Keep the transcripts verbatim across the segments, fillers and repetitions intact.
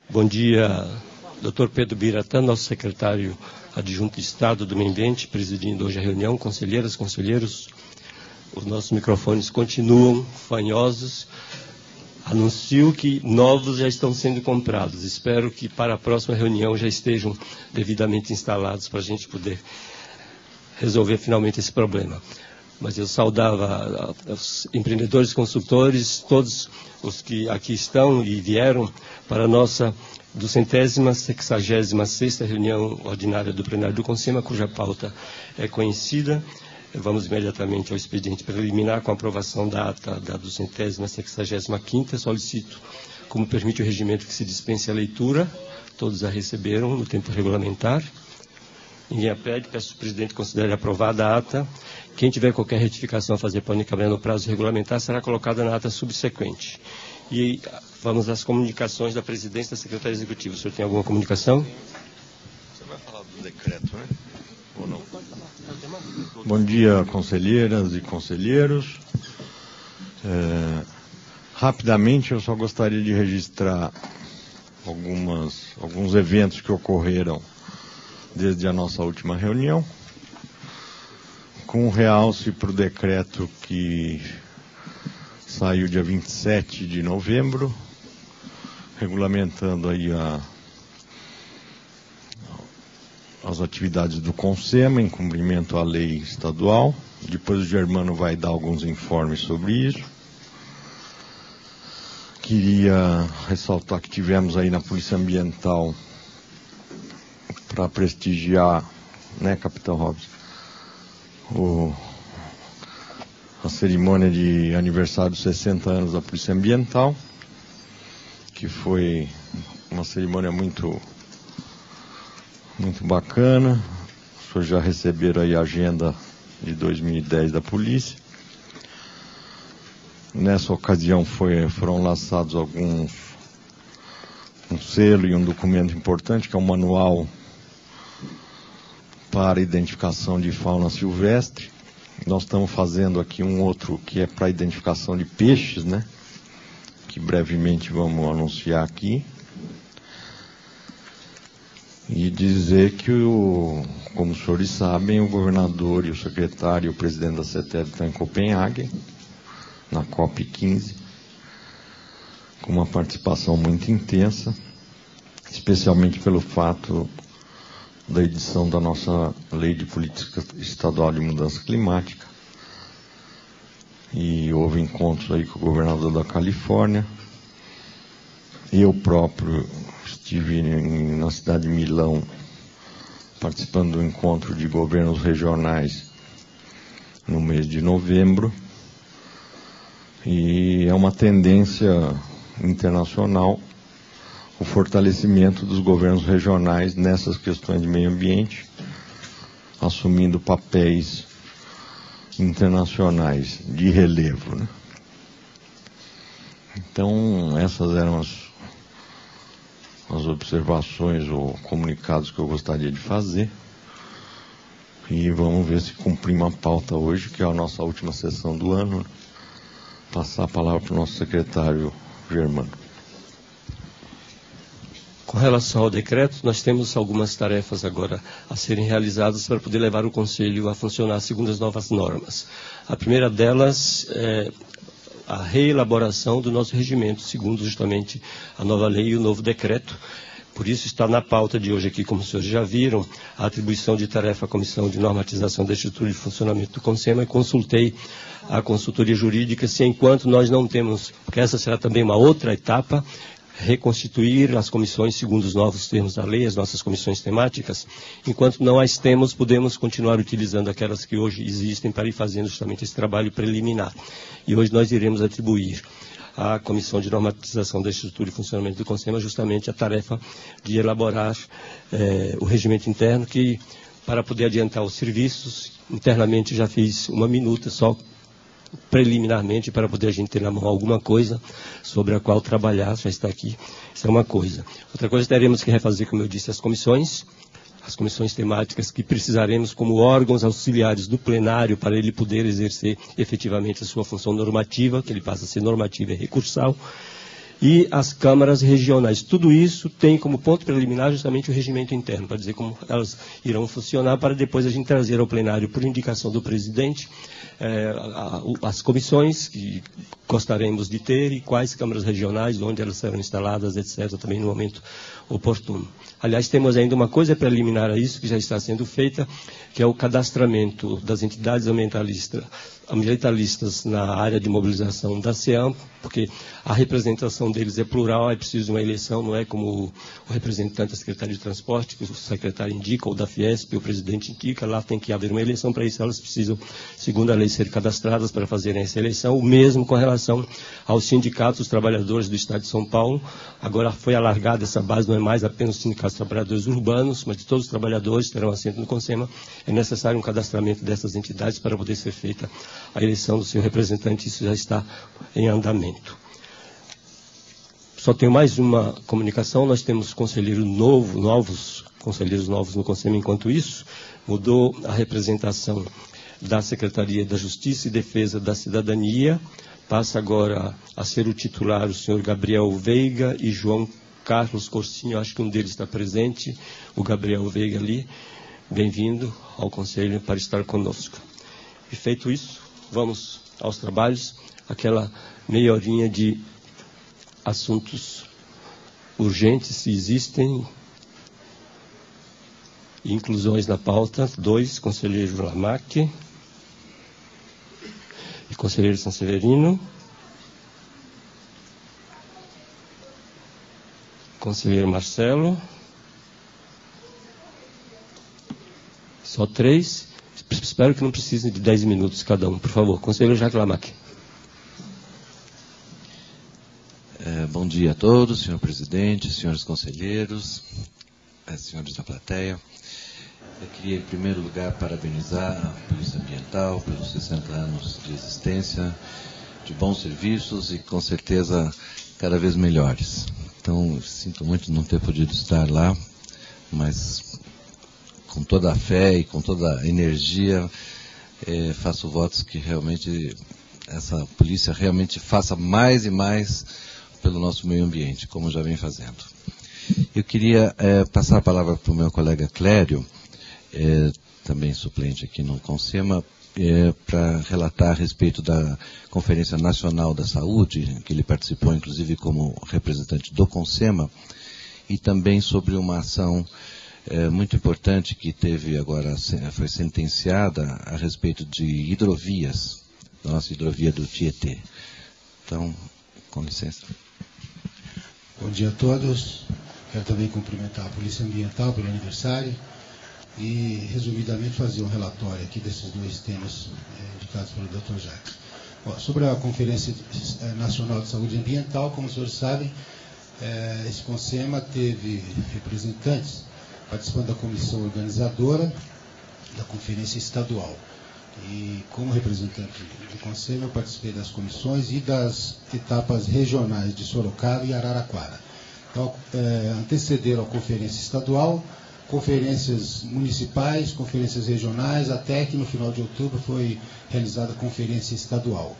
Bom dia, doutor Pedro Biratã, nosso secretário adjunto de Estado do Meio Ambiente, presidindo hoje a reunião. Conselheiras, conselheiros, os nossos microfones continuam fanhosos. Anuncio que novos já estão sendo comprados. Espero que para a próxima reunião já estejam devidamente instalados para a gente poder resolver finalmente esse problema. Mas eu saudava os empreendedores, consultores, todos os que aqui estão e vieram para a nossa duzentésima sexagésima sexta reunião ordinária do plenário do CONSEMA, cuja pauta é conhecida. Vamos imediatamente ao expediente preliminar com a aprovação da ata da duzentésima sexagésima quinta. Solicito, como permite o regimento, que se dispense a leitura. Todos a receberam no tempo regulamentar. Ninguém a pede, peço que o presidente considere aprovada a ata. Quem tiver qualquer retificação a fazer para caber no prazo regulamentar será colocada na ata subsequente. E vamos às comunicações da presidência da Secretaria Executiva. O senhor tem alguma comunicação? Você vai falar do decreto, né? Ou não? Bom dia, conselheiras e conselheiros. É, rapidamente, eu só gostaria de registrar algumas, alguns eventos que ocorreram desde a nossa última reunião, com um realce para o decreto que saiu dia vinte e sete de novembro, regulamentando aí a, as atividades do CONSEMA em cumprimento à lei estadual. Depois o Germano vai dar alguns informes sobre isso. Queria ressaltar que tivemos aí na Polícia Ambiental, para prestigiar, né, Capitão Robson, o, a cerimônia de aniversário dos sessenta anos da Polícia Ambiental, que foi uma cerimônia muito, muito bacana. Os senhores já receberam aí a agenda de dois mil e dez da polícia. Nessa ocasião foi, foram lançados alguns, um selo e um documento importante, que é um manual para identificação de fauna silvestre. Nós estamos fazendo aqui um outro que é para identificação de peixes, né? Que brevemente vamos anunciar aqui. E dizer que, o, como os senhores sabem, o governador e o secretário e o presidente da CETEB estão em Copenhague, na COP quinze, com uma participação muito intensa, especialmente pelo fato da edição da nossa Lei de Política Estadual de Mudança Climática. E houve encontros aí com o governador da Califórnia. Eu próprio estive em, na cidade de Milão, participando do encontro de governos regionais no mês de novembro. E é uma tendência internacional o fortalecimento dos governos regionais nessas questões de meio ambiente, assumindo papéis internacionais de relevo, né? Então, essas eram as, as observações ou comunicados que eu gostaria de fazer. E vamos ver se cumprimos a pauta hoje, que é a nossa última sessão do ano. Passar a palavra para o nosso secretário Germano. Com relação ao decreto, nós temos algumas tarefas agora a serem realizadas para poder levar o Conselho a funcionar segundo as novas normas. A primeira delas é a reelaboração do nosso regimento, segundo justamente a nova lei e o novo decreto. Por isso está na pauta de hoje aqui, como os senhores já viram, a atribuição de tarefa à Comissão de Normatização da Estrutura de Funcionamento do CONSEMA, e consultei a consultoria jurídica se, enquanto nós não temos, porque essa será também uma outra etapa, reconstituir as comissões segundo os novos termos da lei, as nossas comissões temáticas. Enquanto não as temos, podemos continuar utilizando aquelas que hoje existem para ir fazendo justamente esse trabalho preliminar. E hoje nós iremos atribuir à Comissão de Normatização da Estrutura e Funcionamento do CONSEMA justamente a tarefa de elaborar eh, o regimento interno, que, para poder adiantar os serviços, internamente já fiz uma minuta só preliminarmente para poder a gente ter na mão alguma coisa sobre a qual trabalhar, já está aqui. Isso é uma coisa. Outra coisa, teremos que refazer, como eu disse, as comissões, as comissões temáticas que precisaremos como órgãos auxiliares do plenário para ele poder exercer efetivamente a sua função normativa, que ele passa a ser normativa e recursal. e as câmaras regionais. Tudo isso tem como ponto preliminar justamente o regimento interno, para dizer como elas irão funcionar, para depois a gente trazer ao plenário, por indicação do presidente, eh, a, a, as comissões que gostaríamos de ter e quais câmaras regionais, onde elas serão instaladas, etcétera, também no momento oportuno. Aliás, temos ainda uma coisa preliminar a isso, que já está sendo feita, que é o cadastramento das entidades ambientalistas, ambientalistas na área de mobilização da SEAM, porque a representação deles é plural, é preciso de uma eleição, não é como o representante da Secretaria de Transporte, que o secretário indica, ou da Fiesp, o presidente indica, lá tem que haver uma eleição, para isso elas precisam, segundo a lei, ser cadastradas para fazerem essa eleição, o mesmo com relação aos sindicatos, os trabalhadores do Estado de São Paulo. Agora foi alargada essa base, não é mais apenas os sindicatos de trabalhadores urbanos, mas de todos os trabalhadores terão assento no CONSEMA. É necessário um cadastramento dessas entidades para poder ser feita a eleição do seu representante, isso já está em andamento. Só tenho mais uma comunicação, nós temos conselheiro novo, novos, conselheiros novos no CONSEMA. Enquanto isso, mudou a representação da Secretaria da Justiça e Defesa da Cidadania, passa agora a ser o titular o senhor Gabriel Veiga e João Carlos Corsinho, acho que um deles está presente, o Gabriel Veiga ali, bem-vindo ao Conselho para estar conosco. E feito isso, vamos aos trabalhos, aquela meia horinha de assuntos urgentes, se existem, inclusões na pauta. Dois, conselheiro Lamac e conselheiro Sanseverino. Conselheiro Marcelo. Só três. Espero que não precisem de dez minutos cada um. Por favor, conselheiro Jacques Lamac. É, bom dia a todos, senhor presidente, senhores conselheiros, é, senhores da plateia. Eu queria, em primeiro lugar, parabenizar a Polícia Ambiental pelos sessenta anos de existência, de bons serviços e, com certeza, cada vez melhores. Então, sinto muito não ter podido estar lá, mas com toda a fé e com toda a energia, eh, faço votos que realmente essa polícia realmente faça mais e mais pelo nosso meio ambiente, como já vem fazendo. Eu queria eh, passar a palavra para o meu colega Clério, eh, também suplente aqui no CONSEMA, eh, para relatar a respeito da Conferência Nacional da Saúde, que ele participou inclusive como representante do CONSEMA, e também sobre uma ação É, muito importante que teve agora, foi sentenciada a respeito de hidrovias, da nossa hidrovia do Tietê. Então, com licença. Bom dia a todos. Quero também cumprimentar a Polícia Ambiental pelo aniversário e, resumidamente, fazer um relatório aqui desses dois temas é, indicados pelo doutor Jacques. Bom, sobre a Conferência Nacional de Saúde Ambiental, como os senhores sabem, é, esse CONSEMA teve representantes participando da comissão organizadora da conferência estadual. E como representante do CONSEMA, eu participei das comissões e das etapas regionais de Sorocaba e Araraquara. Então, é, antecederam a conferência estadual, conferências municipais, conferências regionais, até que no final de outubro foi realizada a conferência estadual.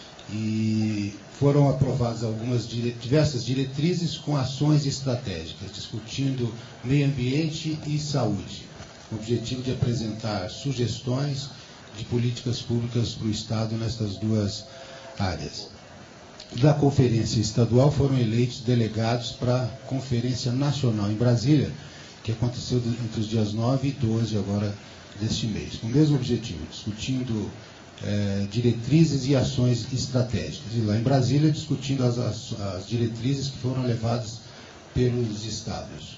E foram aprovadas algumas dire... diversas diretrizes com ações estratégicas, discutindo meio ambiente e saúde, com o objetivo de apresentar sugestões de políticas públicas para o Estado nessas duas áreas. Da conferência estadual foram eleitos delegados para a Conferência Nacional em Brasília, que aconteceu entre os dias nove e doze agora deste mês, com o mesmo objetivo, discutindo É, diretrizes e ações estratégicas. E lá em Brasília, discutindo as, as, as diretrizes que foram levadas pelos estados.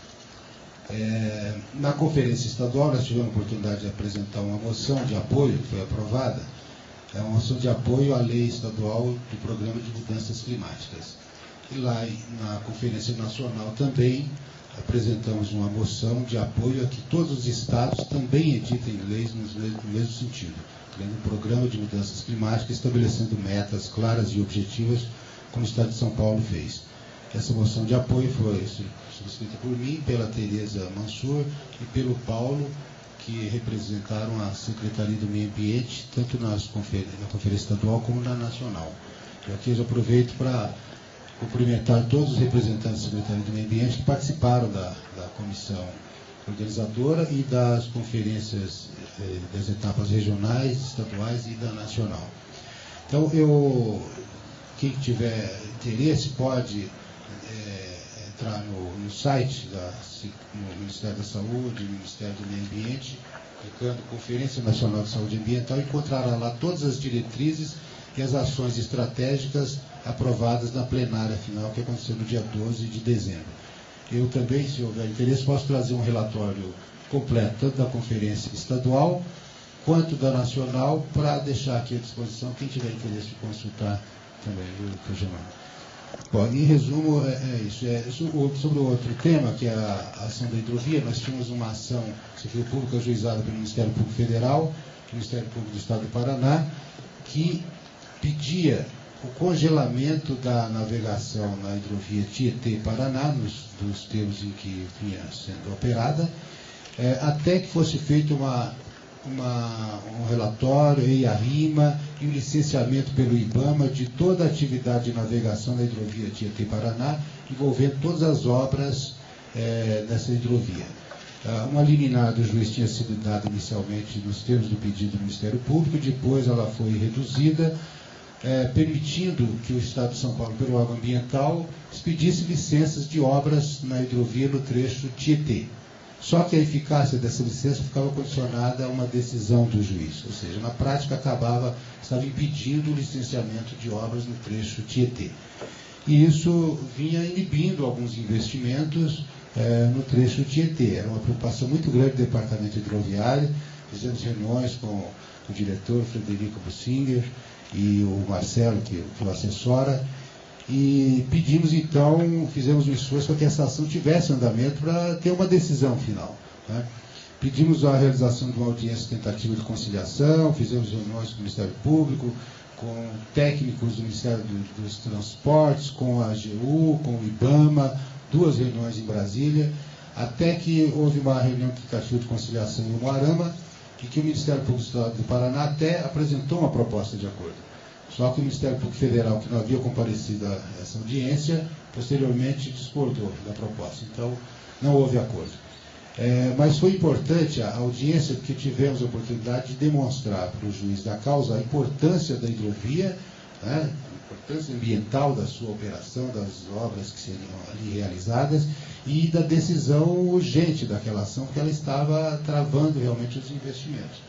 É, na conferência estadual, nós tivemos a oportunidade de apresentar uma moção de apoio, que foi aprovada, é uma moção de apoio à lei estadual do Programa de Mudanças Climáticas. E lá na Conferência Nacional também apresentamos uma moção de apoio a que todos os estados também editem leis no mesmo, no mesmo sentido, criando um programa de mudanças climáticas, estabelecendo metas claras e objetivas, como o Estado de São Paulo fez. Essa moção de apoio foi subscrita por mim, pela Tereza Mansur e pelo Paulo, que representaram a Secretaria do Meio Ambiente, tanto nas confer- na Conferência Estadual como na Nacional. Eu aqui já aproveito para cumprimentar todos os representantes da Secretaria do Meio Ambiente que participaram da, da comissão organizadora e das conferências eh, das etapas regionais, estaduais e da nacional. Então, eu, quem tiver interesse pode é, entrar no, no site da, no Ministério da Saúde, no Ministério do Meio Ambiente, clicando Conferência Nacional de Saúde Ambiental, e encontrará lá todas as diretrizes e as ações estratégicas aprovadas na plenária final, que aconteceu no dia doze de dezembro. Eu também, se houver interesse, posso trazer um relatório completo, tanto da conferência estadual quanto da nacional, para deixar aqui à disposição quem tiver interesse de consultar também, viu, Germano? Bom, em resumo, é, é isso. É, sobre o outro tema, que é a ação da hidrovia, nós tínhamos uma ação civil pública ajuizada pelo Ministério Público Federal, Ministério Público do Estado do Paraná, que pedia o congelamento da navegação na hidrovia Tietê-Paraná, nos, nos termos em que vinha sendo operada, é, até que fosse feito uma, uma, um relatório, e a RIMA, e o licenciamento pelo IBAMA de toda a atividade de navegação da hidrovia Tietê-Paraná, envolvendo todas as obras é, dessa hidrovia. Uh, uma liminar do juiz tinha sido dada inicialmente nos termos do pedido do Ministério Público, depois ela foi reduzida, É, permitindo que o Estado de São Paulo, pelo órgão ambiental, expedisse licenças de obras na hidrovia no trecho Tietê. Só que a eficácia dessa licença ficava condicionada a uma decisão do juiz, ou seja, na prática acabava, estava impedindo o licenciamento de obras no trecho Tietê. E isso vinha inibindo alguns investimentos é, no trecho Tietê. Era uma preocupação muito grande do Departamento Hidroviário. Fizemos reuniões com o diretor Frederico Bussinger e o Marcelo, que, que o assessora, e pedimos então, fizemos um esforço para que essa ação tivesse andamento para ter uma decisão final, né? Pedimos a realização de uma audiência tentativa de conciliação, fizemos reuniões com o Ministério Público, com técnicos do Ministério do, dos Transportes, com a A G U, com o IBAMA, duas reuniões em Brasília, até que houve uma reunião tentativa de conciliação em Umuarama, e que o Ministério Público do Estado do Paraná até apresentou uma proposta de acordo. Só que o Ministério Público Federal, que não havia comparecido a essa audiência, posteriormente discordou da proposta. Então, não houve acordo. É, mas foi importante a audiência, porque tivemos a oportunidade de demonstrar para o juiz da causa a importância da hidrovia, né, a importância ambiental da sua operação, das obras que seriam ali realizadas, e da decisão urgente daquela ação, porque ela estava travando realmente os investimentos.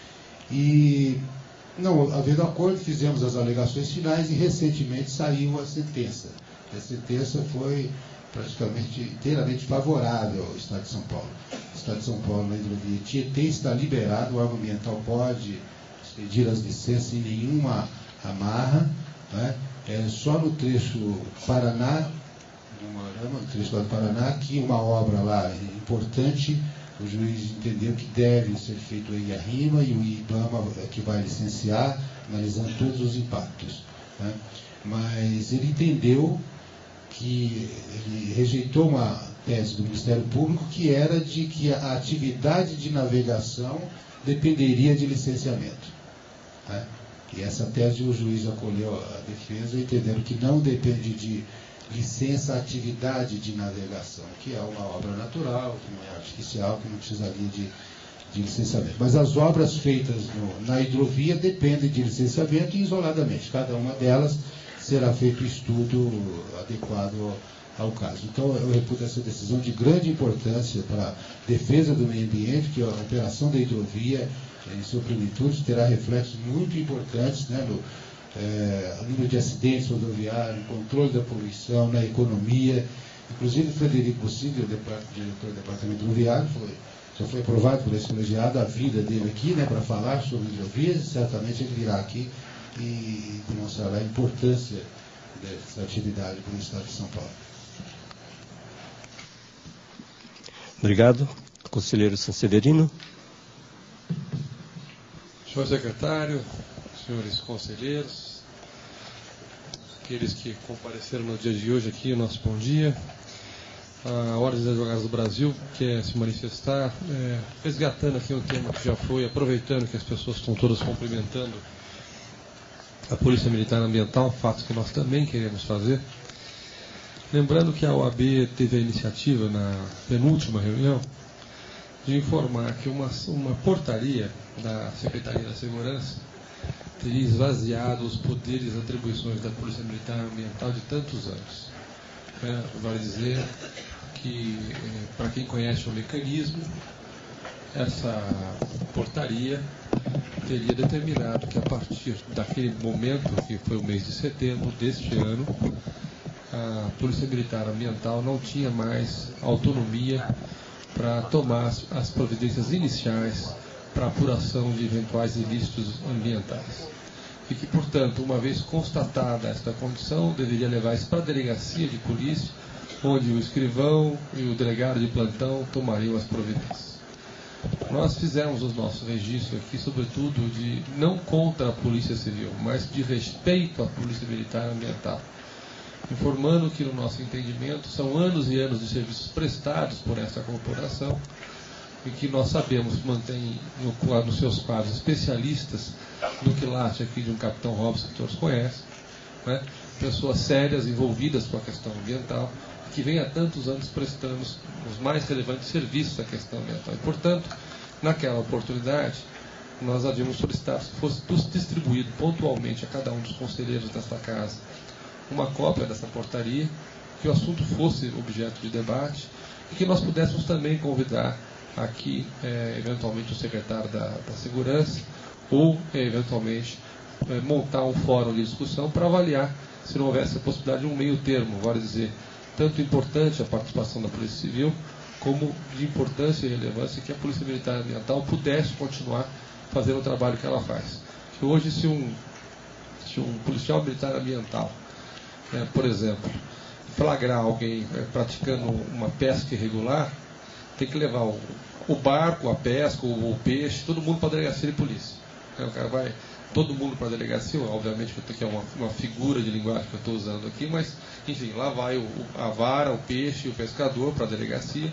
E, não havendo acordo, fizemos as alegações finais e recentemente saiu a sentença. A sentença foi praticamente inteiramente favorável ao Estado de São Paulo. O Estado de São Paulo, na hidrovia Tietê, está liberado, o órgão ambiental pode expedir as licenças sem nenhuma amarra, né? É só no trecho Paraná, no trecho do Paraná, que uma obra lá importante, o juiz entendeu que deve ser feito aí a RIMA, e o IBAMA é que vai licenciar, analisando todos os impactos, né? Mas ele entendeu que ele rejeitou uma tese do Ministério Público, que era de que a atividade de navegação dependeria de licenciamento, né? E essa tese o juiz acolheu a defesa, entendendo que não depende de licença a atividade de navegação, que é uma obra natural, que não é artificial, que não precisaria de, de licenciamento. Mas as obras feitas no, na hidrovia dependem de licenciamento isoladamente. Cada uma delas será feito estudo adequado ao, ao caso. Então, eu reputo essa decisão de grande importância para a defesa do meio ambiente, que a operação da hidrovia, em sua plenitude, terá reflexos muito importantes, né, no é, número de acidentes rodoviários, controle da poluição, na economia. Inclusive, o Frederico Bussinger, diretor do Departamento Hidroviário, foi, já foi aprovado por esse colegiado a vinda dele aqui, né, para falar sobre hidrovias. Certamente ele virá aqui e demonstrará a importância dessa atividade para o Estado de São Paulo. Obrigado. Conselheiro Sanseverino. Senhor secretário, senhores conselheiros, aqueles que compareceram no dia de hoje aqui, nosso bom dia. A Ordem dos Advogados do Brasil quer se manifestar, é, resgatando aqui um tema que já foi, aproveitando que as pessoas estão todas cumprimentando a Polícia Militar Ambiental, fato que nós também queremos fazer. Lembrando que a O A B teve a iniciativa, na penúltima reunião, de informar que uma, uma portaria da Secretaria da Segurança teria esvaziado os poderes e atribuições da Polícia Militar Ambiental de tantos anos. É, vale dizer que, para quem conhece o mecanismo, essa portaria teria determinado que, a partir daquele momento, que foi o mês de setembro deste ano, a Polícia Militar Ambiental não tinha mais autonomia para tomar as, as providências iniciais para apuração de eventuais ilícitos ambientais. E que, portanto, uma vez constatada esta condição, deveria levar isso para a delegacia de polícia, onde o escrivão e o delegado de plantão tomariam as providências. Nós fizemos os nossos registros aqui, sobretudo, de não contra a Polícia Civil, mas de respeito à Polícia Militar Ambiental, informando que, no nosso entendimento, são anos e anos de serviços prestados por essa corporação e que nós sabemos mantém no, nos seus quadros especialistas no quilate aqui de um capitão Robson, que todos conhecem, né? Pessoas sérias envolvidas com a questão ambiental, que vem há tantos anos prestando os mais relevantes serviços à questão ambiental. E, portanto, naquela oportunidade, nós havíamos solicitado que fosse distribuído pontualmente a cada um dos conselheiros desta casa uma cópia dessa portaria, que o assunto fosse objeto de debate e que nós pudéssemos também convidar aqui, é, eventualmente, o secretário da, da Segurança ou, é, eventualmente, é, montar um fórum de discussão para avaliar se não houvesse a possibilidade de um meio termo, vale dizer, tanto importante a participação da Polícia Civil, como de importância e relevância que a Polícia Militar Ambiental pudesse continuar fazendo o trabalho que ela faz. Que hoje, se um, se um policial militar ambiental, é, por exemplo, flagrar alguém é, praticando uma pesca irregular, tem que levar o, o barco, a pesca, o, o peixe, todo mundo para a delegacia de polícia. É, o cara vai, todo mundo para a delegacia, obviamente que é uma, uma figura de linguagem que eu estou usando aqui, mas, enfim, lá vai o, a vara, o peixe e o pescador para a delegacia,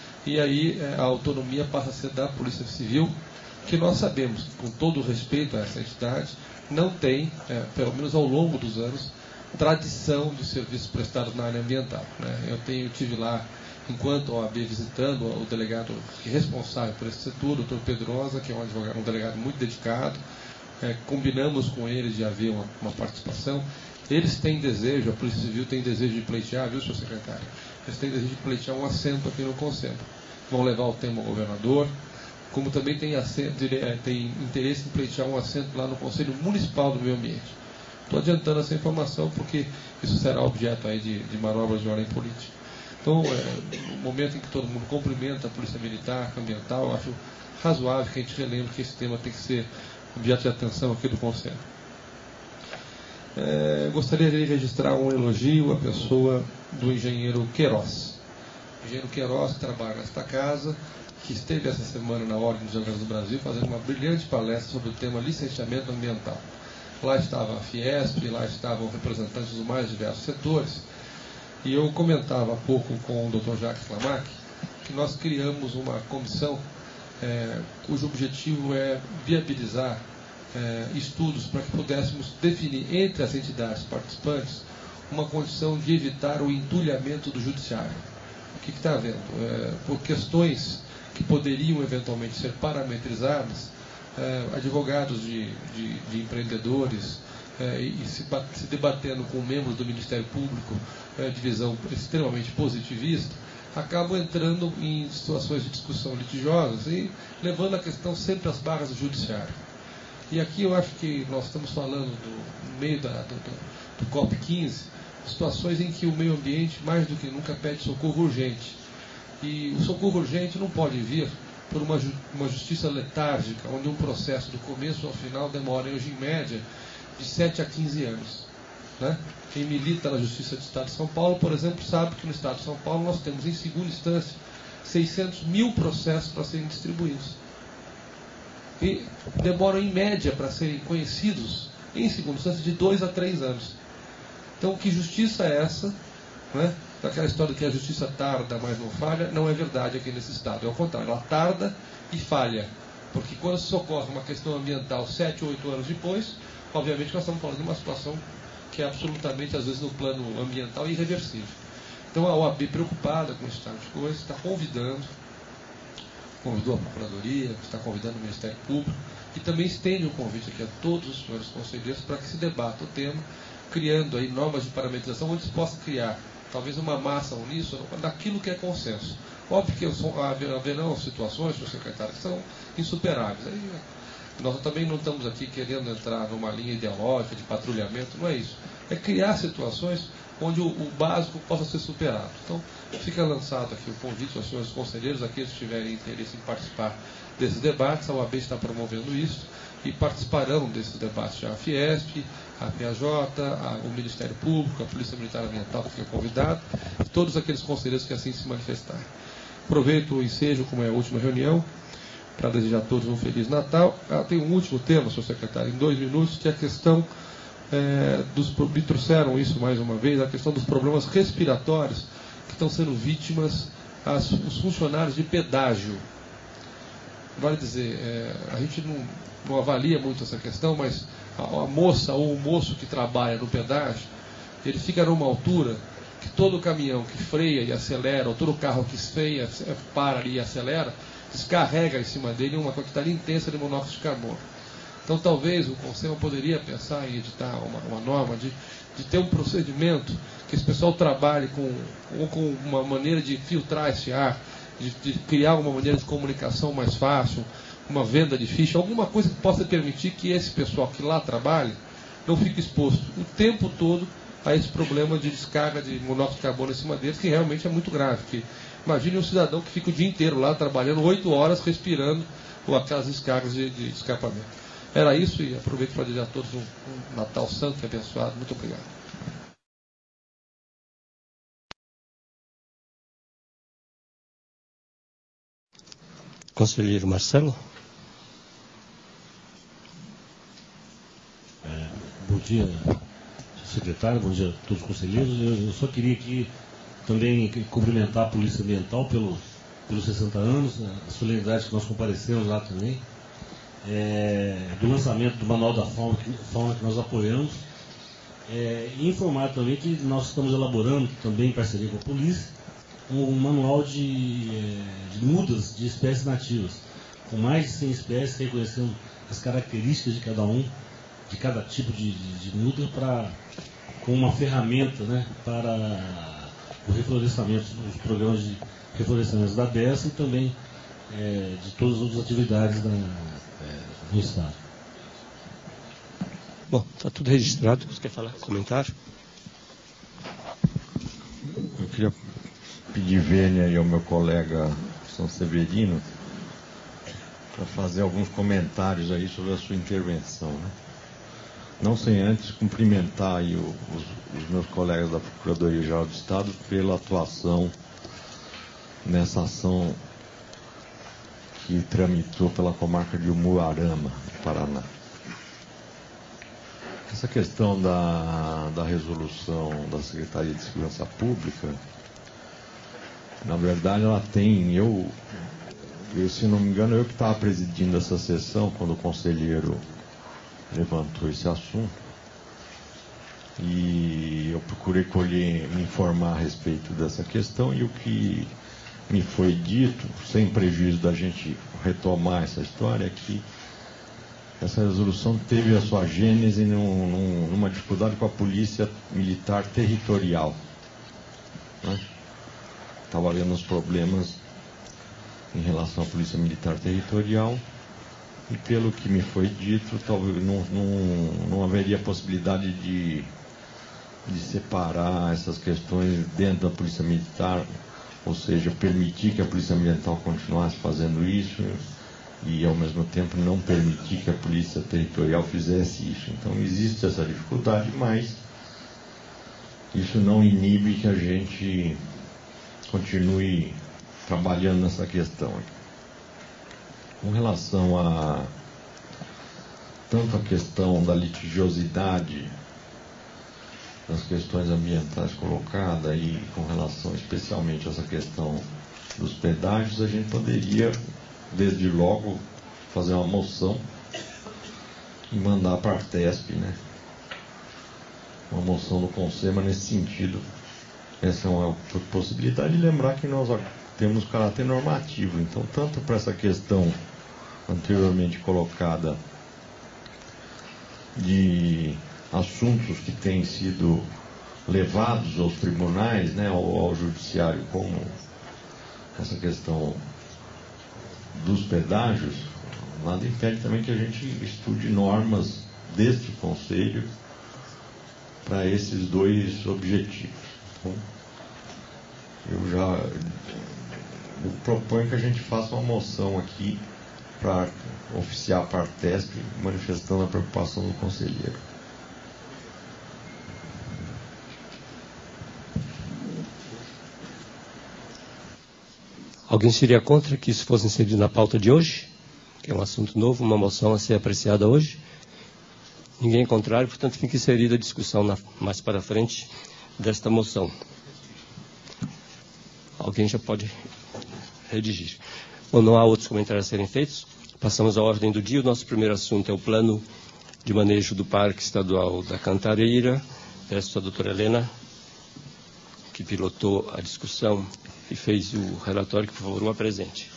e aí é, a autonomia passa a ser da Polícia Civil, que nós sabemos, com todo o respeito a essa entidade, não tem, é, pelo menos ao longo dos anos, tradição de serviços prestados na área ambiental, né? Eu tenho, tive lá, enquanto O A B, visitando o delegado responsável por esse setor, o doutor Pedrosa, que é um, advogado, um delegado muito dedicado, é, combinamos com ele de haver uma, uma participação. Eles têm desejo, a Polícia Civil tem desejo de pleitear, viu, senhor secretário? Eles têm desejo de pleitear um assento aqui no Conselho. Vão levar o tema ao governador, como também tem, assento, tem interesse em pleitear um assento lá no Conselho Municipal do Meio Ambiente. Estou adiantando essa informação porque isso será objeto aí de, de manobras de ordem política. Então, é, no momento em que todo mundo cumprimenta a Polícia Militar Ambiental, eu acho razoável que a gente relembre que esse tema tem que ser objeto de atenção aqui do Conselho. É, gostaria de registrar um elogio à pessoa do engenheiro Queiroz. O engenheiro Queiroz, que trabalha nesta casa, que esteve essa semana na Ordem dos Advogados do Brasil fazendo uma brilhante palestra sobre o tema licenciamento ambiental. Lá estava a Fiesp, lá estavam representantes dos mais diversos setores, e eu comentava há pouco com o doutor Jacques Lamac que nós criamos uma comissão é, cujo objetivo é viabilizar é, estudos para que pudéssemos definir entre as entidades participantes uma condição de evitar o entulhamento do judiciário. O que está havendo? É, por questões que poderiam eventualmente ser parametrizadas, É, advogados de, de, de empreendedores é, e se, se debatendo com membros do Ministério Público é, de visão extremamente positivista, acabam entrando em situações de discussão litigiosas e levando a questão sempre às barras do judiciário. E aqui eu acho que nós estamos falando do, no meio da, do, do, do COP quinze, situações em que o meio ambiente mais do que nunca pede socorro urgente. E o socorro urgente não pode vir por uma, uma justiça letárgica, onde um processo do começo ao final demora, hoje, em média, de sete a quinze anos. Né? Quem milita na Justiça do Estado de São Paulo, por exemplo, sabe que no Estado de São Paulo nós temos, em segunda instância, seiscentos mil processos para serem distribuídos. E demoram, em média, para serem conhecidos, em segunda instância, de dois a três anos. Então, que justiça é essa? Né? Aquela história de que a justiça tarda, mas não falha, não é verdade aqui nesse Estado. É o contrário, ela tarda e falha. Porque quando se socorre uma questão ambiental sete ou oito anos depois, obviamente nós estamos falando de uma situação que é absolutamente, às vezes, no plano ambiental, irreversível. Então a O A B, preocupada com esse estado de coisas, está convidando, convidou a Procuradoria, está convidando o Ministério Público, e também estende um convite aqui a todos os senhores conselheiros para que se debata o tema, criando aí normas de parametrização onde se possa criar talvez uma massa uníssona daquilo que é consenso. Óbvio que haverão situações, senhor secretário, que são insuperáveis. Aí, nós também não estamos aqui querendo entrar numa linha ideológica de patrulhamento, não é isso. É criar situações onde o, o básico possa ser superado. Então, fica lançado aqui o convite aos senhores conselheiros, aqueles que tiverem interesse em participar desses debates. A O A B está promovendo isso e participarão desses debates já a Fiesp, a P A J, a, o Ministério Público, a Polícia Militar Ambiental, que fica convidado, e todos aqueles conselheiros que assim se manifestarem. Aproveito o ensejo, como é a última reunião, para desejar a todos um Feliz Natal. Ah, tem um último tema, senhor secretário, em dois minutos, que é a questão é, dos... Me trouxeram isso mais uma vez, a questão dos problemas respiratórios que estão sendo vítimas as, os funcionários de pedágio. Vale dizer, é, a gente não, não avalia muito essa questão, mas a, a moça ou o moço que trabalha no pedágio, ele fica numa altura que todo caminhão que freia e acelera, ou todo carro que freia, para ali e acelera, descarrega em cima dele uma quantidade intensa de monóxido de carbono. Então, talvez o Conselho poderia pensar em editar uma, uma norma de, de ter um procedimento que esse pessoal trabalhe com, ou com uma maneira de filtrar esse ar, de, de criar uma maneira de comunicação mais fácil, uma venda de ficha, alguma coisa que possa permitir que esse pessoal que lá trabalhe não fique exposto o tempo todo a esse problema de descarga de monóxido de carbono em cima deles, que realmente é muito grave. Que, imagine um cidadão que fica o dia inteiro lá trabalhando, oito horas, respirando aquelas descargas de, de escapamento. Era isso, e aproveito para desejar a todos um, um Natal santo e abençoado. Muito obrigado. Conselheiro Marcelo. É, bom dia, secretário, bom dia a todos os conselheiros. Eu, eu só queria aqui também cumprimentar a Polícia Ambiental pelos, pelos sessenta anos, a solenidade que nós comparecemos lá também, é, do lançamento do Manual da Fauna, fauna que nós apoiamos, é, e informar também que nós estamos elaborando, também em parceria com a polícia, um manual de, de mudas de espécies nativas, com mais de cem espécies, reconhecendo as características de cada um, de cada tipo de, de, de muda, pra, com uma ferramenta, né, para o reflorestamento, os programas de reflorestamento da B E S e também é, de todas as outras atividades da, é, no Estado. Bom, está tudo registrado. Você quer falar? Comentário? Eu queria pedir vênia aí ao meu colega São Severino para fazer alguns comentários aí sobre a sua intervenção, né? Não sem antes cumprimentar aí o, os, os meus colegas da Procuradoria-Geral do Estado pela atuação nessa ação que tramitou pela comarca de Umuarama, Paraná. Essa questão da, da resolução da Secretaria de Segurança Pública, na verdade ela tem, eu, eu se não me engano, eu que estava presidindo essa sessão quando o conselheiro levantou esse assunto, e eu procurei colher, me informar a respeito dessa questão, e o que me foi dito, sem prejuízo da gente retomar essa história, é que essa resolução teve a sua gênese num, num, numa dificuldade com a Polícia Militar Territorial, né? Estava havendo uns problemas em relação à Polícia Militar Territorial, e pelo que me foi dito, talvez não, não, não haveria possibilidade de, de separar essas questões dentro da Polícia Militar, ou seja, permitir que a Polícia Ambiental continuasse fazendo isso e ao mesmo tempo não permitir que a Polícia Territorial fizesse isso. Então existe essa dificuldade, mas isso não inibe que a gente continue trabalhando nessa questão. Com relação a tanto a questão da litigiosidade das questões ambientais colocadas e com relação especialmente a essa questão dos pedágios, a gente poderia desde logo fazer uma moção e mandar para a Artesp, né? Uma moção do Consema nesse sentido, essa é uma possibilidade, de lembrar que nós temos caráter normativo. Então, tanto para essa questão anteriormente colocada de assuntos que têm sido levados aos tribunais, né, ao, ao judiciário, como essa questão dos pedágios, nada impede também que a gente estude normas deste Conselho para esses dois objetivos. Então, eu já eu proponho que a gente faça uma moção aqui para oficiar a Partesp, manifestando a preocupação do conselheiro. Alguém seria contra que isso fosse inserido na pauta de hoje? Que é um assunto novo, uma moção a ser apreciada hoje? Ninguém é contrário, portanto fica inserida a discussão na, mais para frente desta moção. Alguém já pode redigir. Ou não há outros comentários a serem feitos? Passamos à ordem do dia. O nosso primeiro assunto é o plano de manejo do Parque Estadual da Cantareira. Peço à doutora Helena, que pilotou a discussão e fez o relatório, que, por favor, o apresente.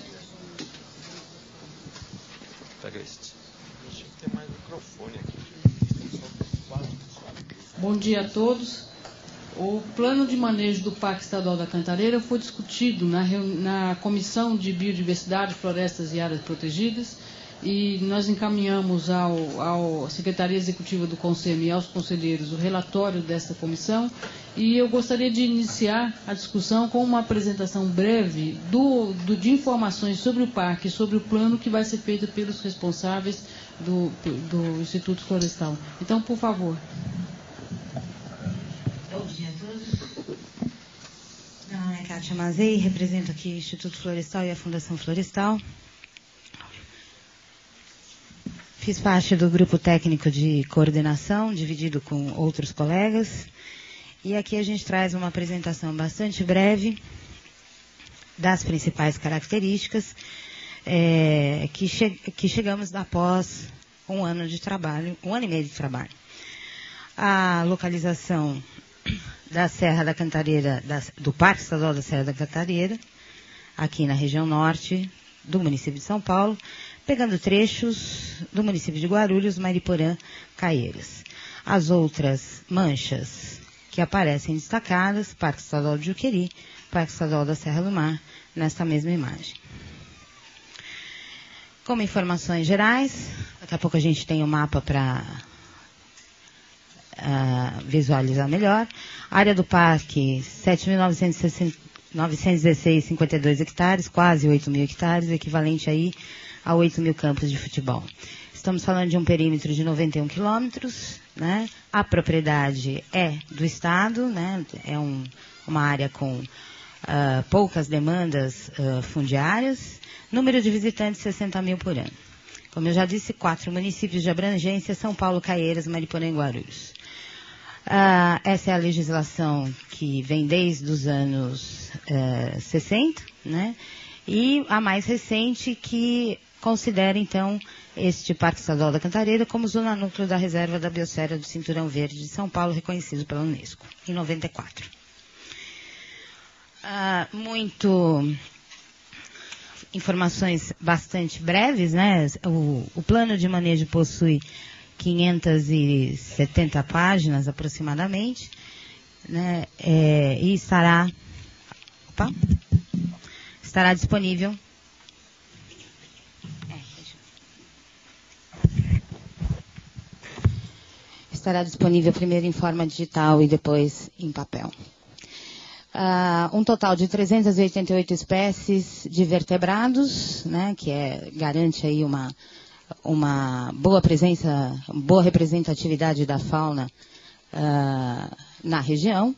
Bom dia a todos. O plano de manejo do Parque Estadual da Cantareira foi discutido na, na Comissão de Biodiversidade, Florestas e Áreas Protegidas, e nós encaminhamos ao, ao Secretaria Executiva do Conselho e aos conselheiros o relatório dessa comissão, e eu gostaria de iniciar a discussão com uma apresentação breve do, do, de informações sobre o parque e sobre o plano que vai ser feito pelos responsáveis do, do Instituto Florestal. Então, por favor. Bom dia a todos. Meu nome é Kátia Mazei, represento aqui o Instituto Florestal e a Fundação Florestal. Fiz parte do grupo técnico de coordenação, dividido com outros colegas. E aqui a gente traz uma apresentação bastante breve das principais características é, que, che que chegamos após um ano de trabalho, um ano e meio de trabalho. A localização da Serra da Cantareira, da, do Parque Estadual da Serra da Cantareira, aqui na região norte do município de São Paulo, pegando trechos do município de Guarulhos, Mariporã, Caieiras. As outras manchas que aparecem destacadas, Parque Estadual de Juqueri, Parque Estadual da Serra do Mar, nesta mesma imagem. Como informações gerais, daqui a pouco a gente tem o um mapa para uh, visualizar melhor. Área do parque, sete mil novecentos e dezesseis vírgula cinquenta e dois hectares, quase oito mil hectares, equivalente aí a oito mil campos de futebol. Estamos falando de um perímetro de noventa e um quilômetros, né? A propriedade é do Estado, né? É um, uma área com uh, poucas demandas uh, fundiárias. Número de visitantes, sessenta mil por ano. Como eu já disse, quatro municípios de abrangência, São Paulo, Caieiras, Mariporã e Guarulhos. Uh, essa é a legislação que vem desde os anos uh, sessenta, né? E a mais recente que considera, então, este Parque Estadual da Cantareira como zona núcleo da Reserva da Biosfera do Cinturão Verde de São Paulo, reconhecido pela Unesco, em noventa e quatro. Ah, muito... Informações bastante breves, né? O, o plano de manejo possui quinhentas e setenta páginas, aproximadamente, né? É, e estará... Opa, estará disponível... Estará disponível primeiro em forma digital e depois em papel. Uh, um total de trezentas e oitenta e oito espécies de vertebrados, né, que é, garante aí uma, uma boa presença, boa representatividade da fauna uh, na região.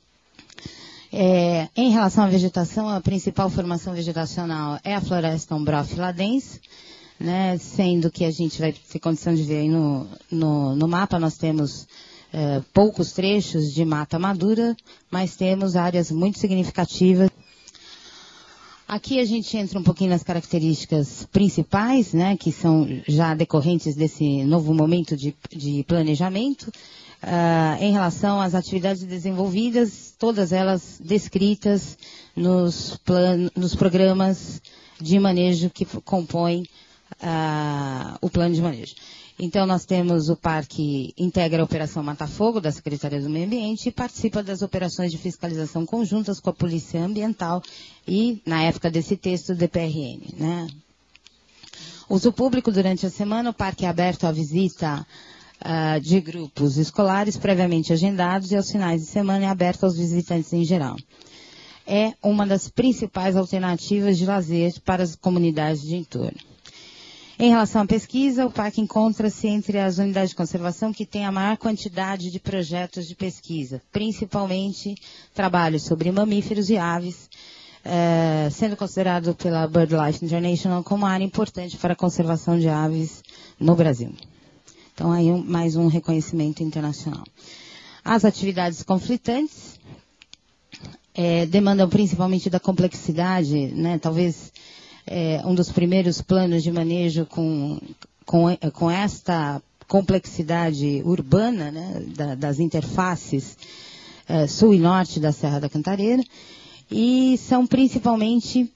É, em relação à vegetação, a principal formação vegetacional é a floresta umbrófila-dense, né, sendo que a gente vai ter condição de ver aí no, no, no mapa, nós temos é, poucos trechos de mata madura, mas temos áreas muito significativas. Aqui a gente entra um pouquinho nas características principais, né, que são já decorrentes desse novo momento de, de planejamento. uh, em relação às atividades desenvolvidas, todas elas descritas nos, plan nos programas de manejo que compõem uh, o plano de manejo. Então, nós temos o Parque integra a Operação Mata Fogo, da Secretaria do Meio Ambiente, e participa das operações de fiscalização conjuntas com a Polícia Ambiental e, na época desse texto, do D P R N. Né? Uso público durante a semana, o parque é aberto à visita uh, de grupos escolares previamente agendados e aos finais de semana é aberto aos visitantes em geral. É uma das principais alternativas de lazer para as comunidades de entorno. Em relação à pesquisa, o parque encontra-se entre as unidades de conservação que têm a maior quantidade de projetos de pesquisa, principalmente trabalhos sobre mamíferos e aves, eh, sendo considerado pela BirdLife International como área importante para a conservação de aves no Brasil. Então, aí um, mais um reconhecimento internacional. As atividades conflitantes eh, demandam principalmente da complexidade, né, talvez... É um dos primeiros planos de manejo com, com, com esta complexidade urbana, né, da, das interfaces é, sul e norte da Serra da Cantareira, e são principalmente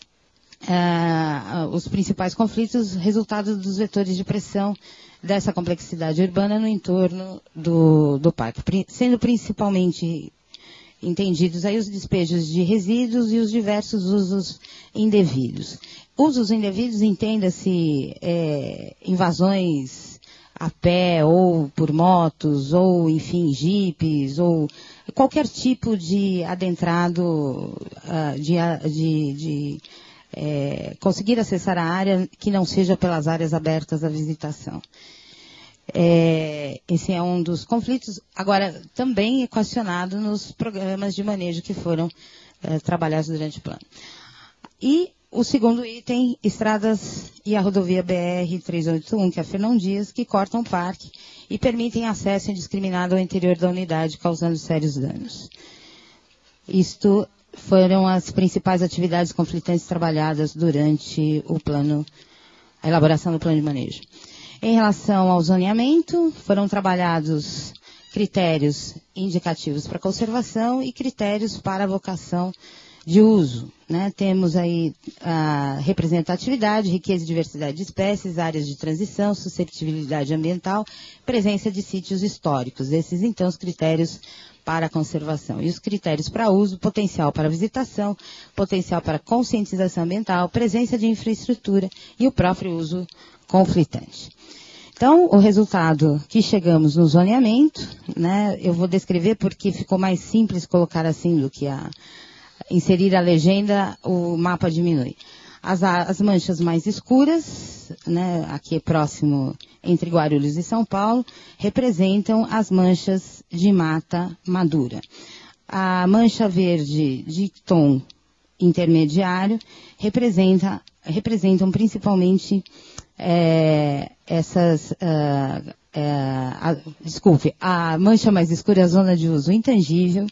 é, os principais conflitos resultados dos vetores de pressão dessa complexidade urbana no entorno do, do parque, sendo principalmente entendidos aí os despejos de resíduos e os diversos usos indevidos. Usos indevidos, entenda-se é, invasões a pé ou por motos, ou enfim, jipes, ou qualquer tipo de adentrado, uh, de, de, de é, conseguir acessar a área que não seja pelas áreas abertas à visitação. É, esse é um dos conflitos, agora também equacionado nos programas de manejo que foram é, trabalhados durante o plano. E o segundo item, estradas e a rodovia B R trezentos e oitenta e um, que é a Fernão Dias, que cortam o parque e permitem acesso indiscriminado ao interior da unidade, causando sérios danos. Isto foram as principais atividades conflitantes trabalhadas durante o plano, a elaboração do plano de manejo. Em relação ao zoneamento, foram trabalhados critérios indicativos para conservação e critérios para a vocação de uso. Né? Temos aí a representatividade, riqueza e diversidade de espécies, áreas de transição, susceptibilidade ambiental, presença de sítios históricos. Esses, então, os critérios para a conservação. E os critérios para uso, potencial para visitação, potencial para conscientização ambiental, presença de infraestrutura e o próprio uso conflitante. Então, o resultado que chegamos no zoneamento, né, eu vou descrever porque ficou mais simples colocar assim do que a, inserir a legenda, o mapa diminui. As, as manchas mais escuras, né, aqui próximo entre Guarulhos e São Paulo, representam as manchas de mata madura. A mancha verde de tom intermediário representa, representam principalmente É, essas, uh, uh, a, desculpe, a mancha mais escura é a zona de uso intangível,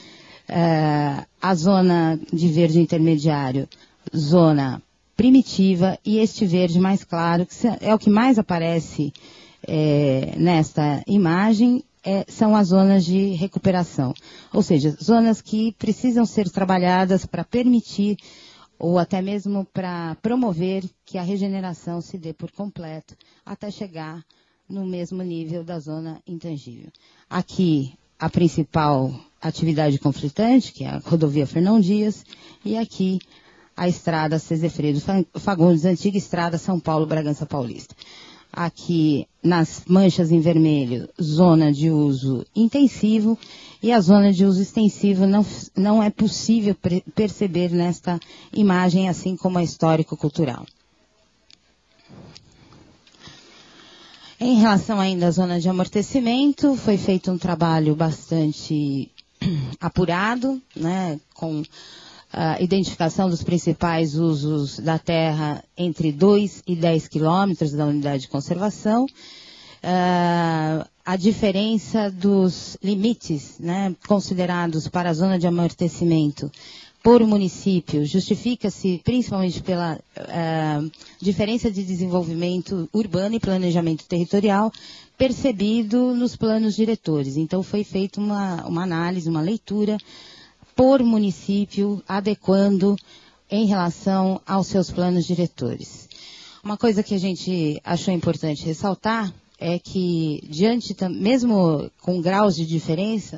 uh, a zona de verde intermediário, zona primitiva, e este verde mais claro, que é o que mais aparece é, nesta imagem, é, são as zonas de recuperação, ou seja, zonas que precisam ser trabalhadas para permitir ou até mesmo para promover que a regeneração se dê por completo, até chegar no mesmo nível da zona intangível. Aqui, a principal atividade conflitante, que é a rodovia Fernão Dias, e aqui a estrada Cezefredo Fagundes, antiga estrada São Paulo-Bragança Paulista. Aqui, nas manchas em vermelho, zona de uso intensivo, e a zona de uso extensivo não, não é possível perceber nesta imagem, assim como a histórico-cultural. Em relação ainda à zona de amortecimento, foi feito um trabalho bastante apurado, né, com a identificação dos principais usos da terra entre dois e dez quilômetros da unidade de conservação, uh, a diferença dos limites, né, considerados para a zona de amortecimento por município justifica-se principalmente pela uh, diferença de desenvolvimento urbano e planejamento territorial percebido nos planos diretores. Então, foi feita uma, uma análise, uma leitura por município, adequando em relação aos seus planos diretores. Uma coisa que a gente achou importante ressaltar é que, diante, mesmo com graus de diferença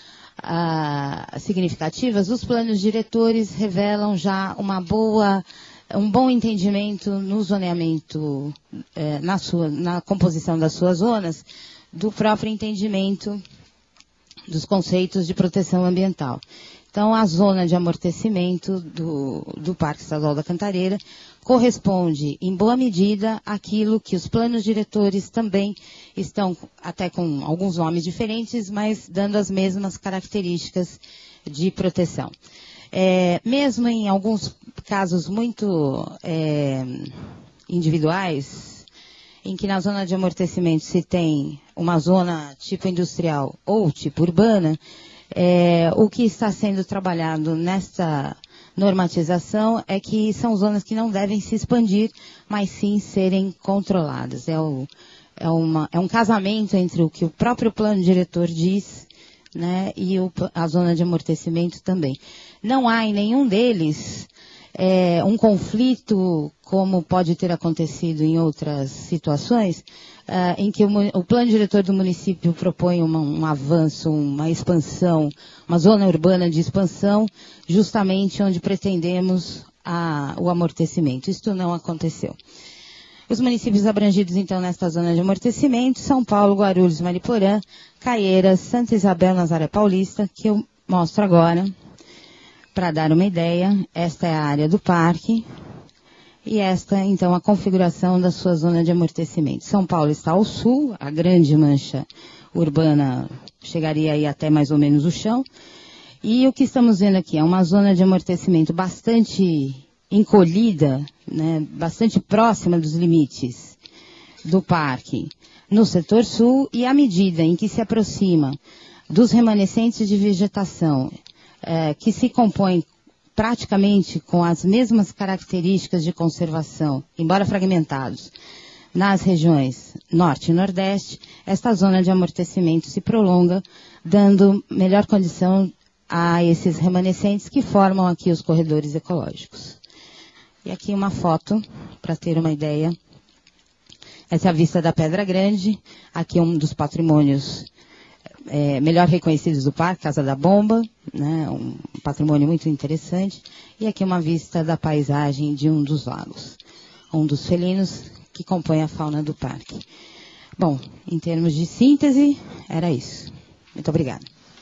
uh, significativas, os planos diretores revelam já uma boa, um bom entendimento no zoneamento, eh, na, sua, na composição das suas zonas, do próprio entendimento dos conceitos de proteção ambiental. Então, a zona de amortecimento do, do Parque Estadual da Cantareira corresponde, em boa medida, àquilo que os planos diretores também estão, até com alguns nomes diferentes, mas dando as mesmas características de proteção. É, mesmo em alguns casos muito é, individuais, em que na zona de amortecimento se tem uma zona tipo industrial ou tipo urbana, É, o que está sendo trabalhado nesta normatização é que são zonas que não devem se expandir, mas sim serem controladas. É, o, é, uma, é um casamento entre o que o próprio plano diretor diz, né, e o, a zona de amortecimento também. Não há em nenhum deles é, um conflito, como pode ter acontecido em outras situações, Uh, em que o, o plano diretor do município propõe uma, um avanço, uma expansão, uma zona urbana de expansão, justamente onde pretendemos a, o amortecimento. Isto não aconteceu. Os municípios abrangidos, então, nesta zona de amortecimento, São Paulo, Guarulhos, Mariporã, Caieiras, Santa Isabel, Nazaré Paulista, que eu mostro agora, para dar uma ideia. Esta é a área do parque. E esta, então, a configuração da sua zona de amortecimento. São Paulo está ao sul, a grande mancha urbana chegaria aí até mais ou menos o chão. E o que estamos vendo aqui é uma zona de amortecimento bastante encolhida, né, bastante próxima dos limites do parque, no setor sul, e à medida em que se aproxima dos remanescentes de vegetação, eh, que se compõem praticamente com as mesmas características de conservação, embora fragmentados, nas regiões norte e nordeste, esta zona de amortecimento se prolonga, dando melhor condição a esses remanescentes que formam aqui os corredores ecológicos. E aqui uma foto, para ter uma ideia. Essa é a vista da Pedra Grande, aqui um dos patrimônios É, melhor reconhecidos do parque, Casa da Bomba, né, um patrimônio muito interessante. E aqui uma vista da paisagem de um dos lagos, um dos felinos que compõe a fauna do parque. Bom, em termos de síntese, era isso. Muito obrigada.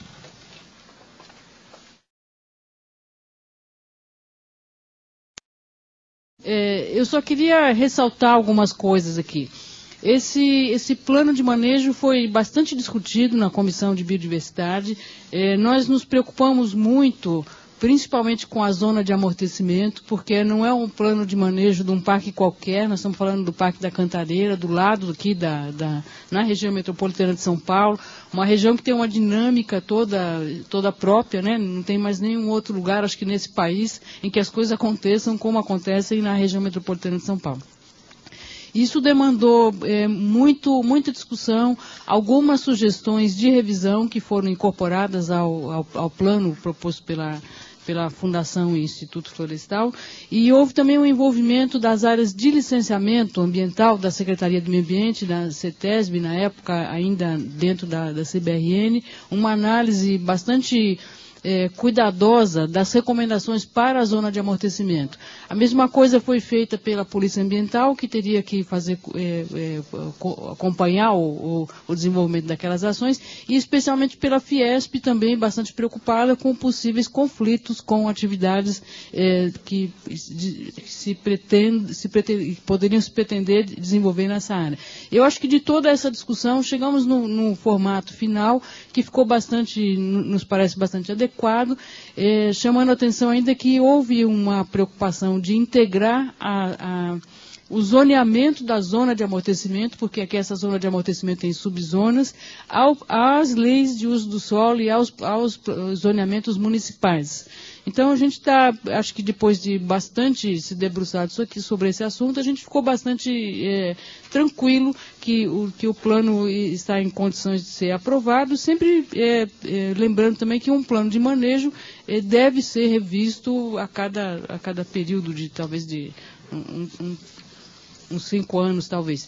É, eu só queria ressaltar algumas coisas aqui. Esse, esse plano de manejo foi bastante discutido na Comissão de Biodiversidade. É, nós nos preocupamos muito, principalmente com a zona de amortecimento, porque não é um plano de manejo de um parque qualquer. Nós estamos falando do Parque da Cantareira, do lado aqui da, da, na região metropolitana de São Paulo, uma região que tem uma dinâmica toda, toda própria, né? Não tem mais nenhum outro lugar, acho que nesse país, em que as coisas aconteçam como acontecem na região metropolitana de São Paulo. Isso demandou é, muito, muita discussão, algumas sugestões de revisão que foram incorporadas ao, ao, ao plano proposto pela, pela Fundação e Instituto Florestal, e houve também o envolvimento das áreas de licenciamento ambiental da Secretaria do Meio Ambiente, da CETESB, na época ainda dentro da, da C B R N, uma análise bastante É, cuidadosa das recomendações para a zona de amortecimento. A mesma coisa foi feita pela Polícia Ambiental, que teria que fazer, é, é, acompanhar o, o, o desenvolvimento daquelas ações, e especialmente pela Fiesp, também bastante preocupada com possíveis conflitos com atividades é, que de, se pretende, se pretende, poderiam se pretender desenvolver nessa área. Eu acho que de toda essa discussão, chegamos no, no formato final, que ficou bastante, nos parece bastante adequado, Adequado, eh, chamando a atenção ainda que houve uma preocupação de integrar a, a, o zoneamento da zona de amortecimento, porque aqui essa zona de amortecimento tem subzonas, ao, às leis de uso do solo e aos, aos zoneamentos municipais. Então, a gente está, acho que depois de bastante se debruçar isso aqui, sobre esse assunto, a gente ficou bastante é, tranquilo que o, que o plano está em condições de ser aprovado, sempre é, é, lembrando também que um plano de manejo é, deve ser revisto a cada, a cada período de, talvez, de um, um, uns cinco anos, talvez.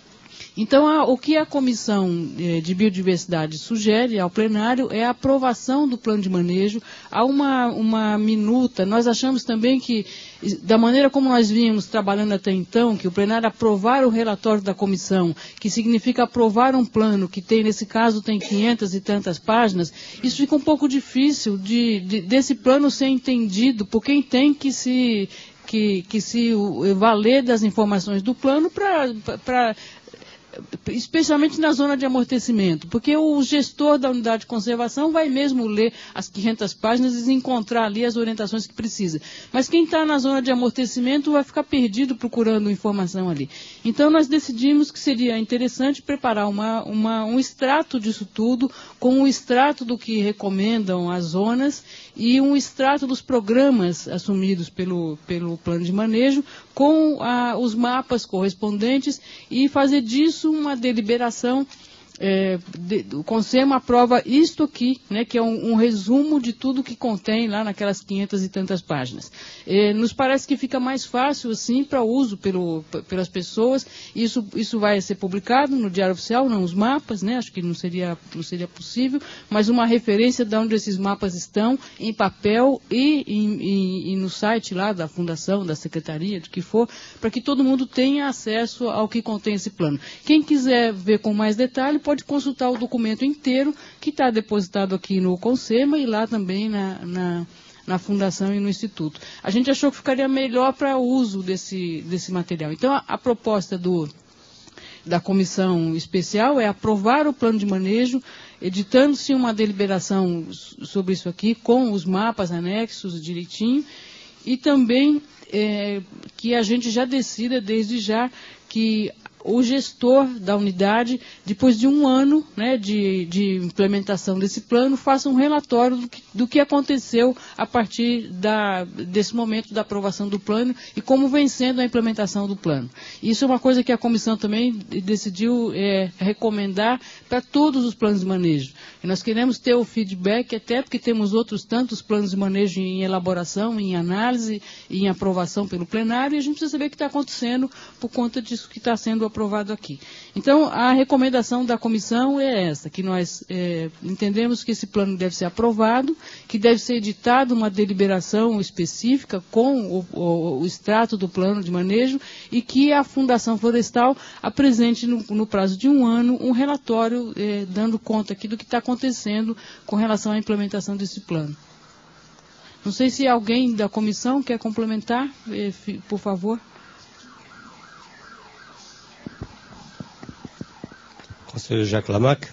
Então, a, o que a Comissão eh, de Biodiversidade sugere ao plenário é a aprovação do plano de manejo. Há uma, uma minuta, nós achamos também que, da maneira como nós vínhamos trabalhando até então, que o plenário aprovar o relatório da comissão, que significa aprovar um plano que tem, nesse caso, tem quinhentas e tantas páginas, isso fica um pouco difícil de, de, desse plano ser entendido por quem tem que se, que, que se valer das informações do plano para... especialmente na zona de amortecimento, porque o gestor da unidade de conservação vai mesmo ler as quinhentas páginas e encontrar ali as orientações que precisa. Mas quem está na zona de amortecimento vai ficar perdido procurando informação ali. Então, nós decidimos que seria interessante preparar uma, uma, um extrato disso tudo, com um extrato do que recomendam as zonas e um extrato dos programas assumidos pelo, pelo plano de manejo, com a, os mapas correspondentes e fazer disso uma deliberação. É, de, o Consema aprova isto aqui, né, que é um, um resumo de tudo que contém lá naquelas quinhentas e tantas páginas. É, nos parece que fica mais fácil assim para uso pelo, pelas pessoas. Isso, isso vai ser publicado no Diário Oficial, não os mapas, né, acho que não seria, não seria possível, mas uma referência de onde esses mapas estão em papel e, e, e, e no site lá da Fundação, da Secretaria, do que for, para que todo mundo tenha acesso ao que contém esse plano. Quem quiser ver com mais detalhe, pode consultar o documento inteiro que está depositado aqui no Consema e lá também na, na, na Fundação e no Instituto. A gente achou que ficaria melhor para uso desse, desse material. Então, a, a proposta do, da comissão especial é aprovar o plano de manejo, editando-se uma deliberação sobre isso aqui, com os mapas anexos direitinho, e também é, que a gente já decida desde já que o gestor da unidade, depois de um ano, né, de, de implementação desse plano, faça um relatório do que, do que aconteceu a partir da, desse momento da aprovação do plano e como vem sendo a implementação do plano. Isso é uma coisa que a comissão também decidiu é, recomendar para todos os planos de manejo. E nós queremos ter o feedback, até porque temos outros tantos planos de manejo em elaboração, em análise e em aprovação pelo plenário, e a gente precisa saber o que está acontecendo por conta disso que está sendo aprovado aqui. Então, a recomendação da comissão é essa, que nós é, entendemos que esse plano deve ser aprovado, que deve ser editada uma deliberação específica com o, o, o extrato do plano de manejo e que a Fundação Florestal apresente no, no prazo de um ano um relatório é, dando conta aqui do que está acontecendo com relação à implementação desse plano. Não sei se alguém da comissão quer complementar, é, por favor. Conselheiro Jacques Lamaque.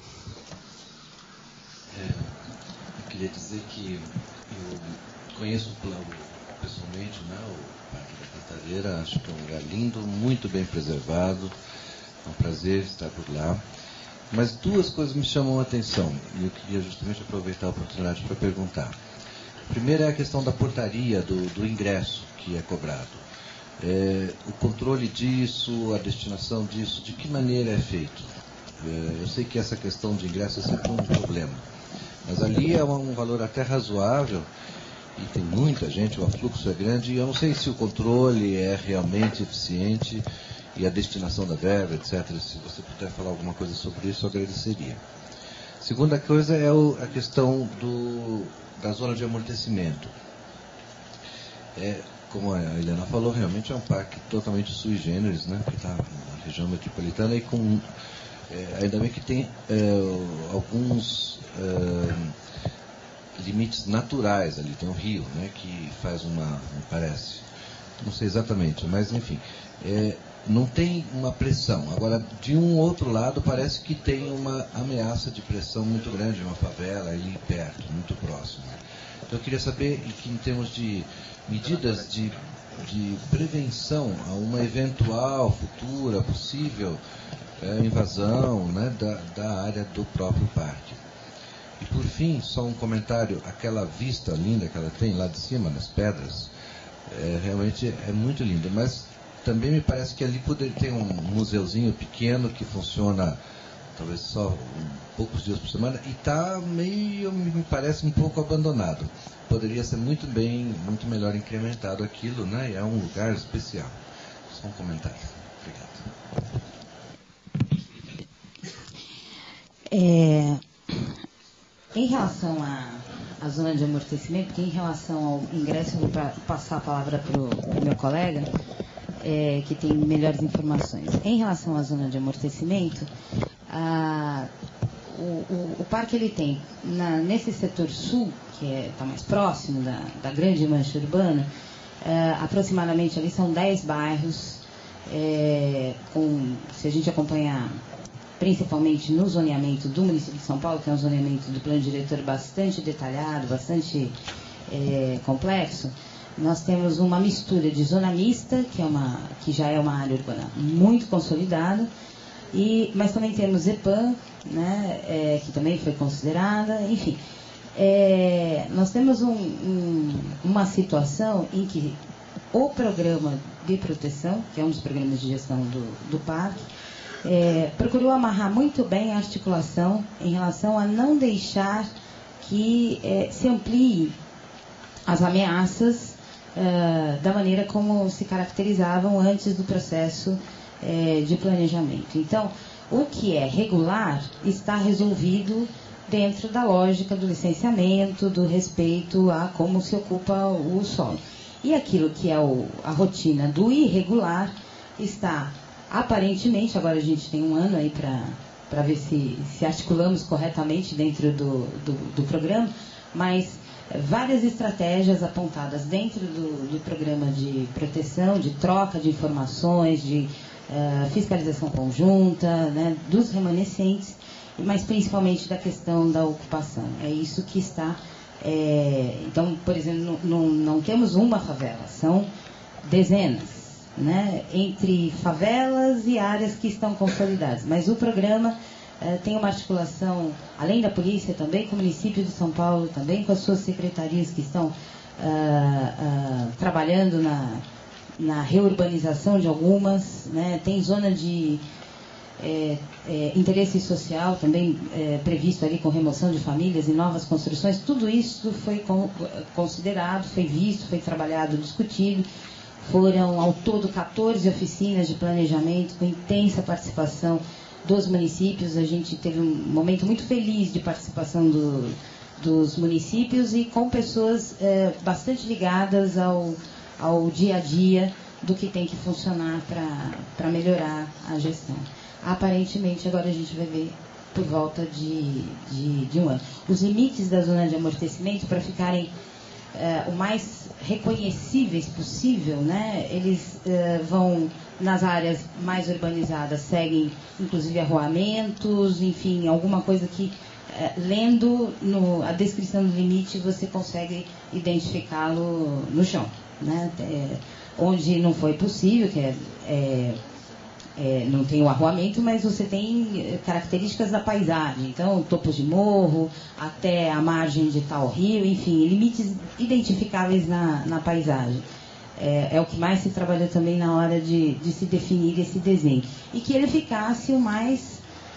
É, eu queria dizer que eu conheço o plano pessoalmente, né, o Parque da Cantareira, acho que é um lugar lindo, muito bem preservado, é um prazer estar por lá. Mas duas coisas me chamam a atenção e eu queria justamente aproveitar a oportunidade para perguntar. A primeira é a questão da portaria do, do ingresso que é cobrado. É, o controle disso, a destinação disso, de que maneira é feito? Eu sei que essa questão de ingresso é sempre um problema, mas ali é um valor até razoável e tem muita gente, o afluxo é grande e eu não sei se o controle é realmente eficiente e a destinação da verba, etcétera. Se você puder falar alguma coisa sobre isso, eu agradeceria. Segunda coisa é o, a questão do, da zona de amortecimento. É, como a Helena falou, realmente é um parque totalmente sui generis, né, que está na região metropolitana e com... É, ainda bem que tem é, alguns é, limites naturais ali, tem um rio, né, que faz uma, me parece, não sei exatamente, mas enfim, é, não tem uma pressão. Agora, de um outro lado, parece que tem uma ameaça de pressão muito grande, uma favela ali perto, muito próximo. Então eu queria saber, em termos de medidas de de prevenção a uma eventual futura, possível é, invasão, né, da, da área do próprio parque. E por fim, só um comentário, aquela vista linda que ela tem lá de cima, nas pedras, é, realmente é muito linda, mas também me parece que ali poderia ter um museuzinho pequeno que funciona talvez só um, poucos dias por semana e está meio, me parece, um pouco abandonado. Poderia ser muito bem, muito melhor incrementado aquilo, né? E é um lugar especial. Só um comentário. Obrigado. É, em relação à, à zona de amortecimento, porque em relação ao ingresso, eu vou pra, passar a palavra para o meu colega, é, que tem melhores informações. Em relação à zona de amortecimento, a, o, o, o parque ele tem, na, nesse setor sul, que está mais próximo da, da grande mancha urbana, é, aproximadamente ali são dez bairros, é, com, se a gente acompanhar principalmente no zoneamento do município de São Paulo, que é um zoneamento do plano diretor bastante detalhado, bastante é, complexo, nós temos uma mistura de zona mista, que, é uma, que já é uma área urbana muito consolidada, e, mas também temos EPAM, né, é, que também foi considerada, enfim. É, nós temos um, um, uma situação em que o programa de proteção, que é um dos programas de gestão do, do parque, é, procurou amarrar muito bem a articulação em relação a não deixar que é, se amplie as ameaças é, da maneira como se caracterizavam antes do processo é, de planejamento. Então, o que é regular está resolvido dentro da lógica do licenciamento, do respeito a como se ocupa o solo. E aquilo que é o, a rotina do irregular está, aparentemente, agora a gente tem um ano aí para ver se, se articulamos corretamente dentro do, do, do programa, mas várias estratégias apontadas dentro do, do programa de proteção, de troca de informações, de uh, fiscalização conjunta, né, dos remanescentes, mas principalmente da questão da ocupação. É isso que está... É, então, por exemplo, não, não temos uma favela, são dezenas, né, entre favelas e áreas que estão consolidadas. Mas o programa é, tem uma articulação, além da polícia também, com o município de São Paulo, também com as suas secretarias que estão ah, ah, trabalhando na, na reurbanização de algumas, né, tem zona de... É, é, interesse social também é, previsto ali com remoção de famílias e novas construções. Tudo isso foi com, considerado, foi visto, foi trabalhado, discutido. Foram ao todo quatorze oficinas de planejamento com intensa participação dos municípios. A gente teve um momento muito feliz de participação do, dos municípios e com pessoas é, bastante ligadas ao, ao dia a dia do que tem que funcionar para melhorar a gestão. Aparentemente, agora a gente vai ver por volta de, de, de um ano. Os limites da zona de amortecimento, para ficarem uh, o mais reconhecíveis possível, né, eles uh, vão, nas áreas mais urbanizadas, seguem inclusive arruamentos, enfim, alguma coisa que, uh, lendo no, a descrição do limite, você consegue identificá-lo no chão, né, é, onde não foi possível, que é... é É, não tem o arruamento, mas você tem características da paisagem, então topos de morro, até a margem de tal rio, enfim, limites identificáveis na, na paisagem. É, é o que mais se trabalhou também na hora de, de se definir esse desenho. E que ele ficasse o mais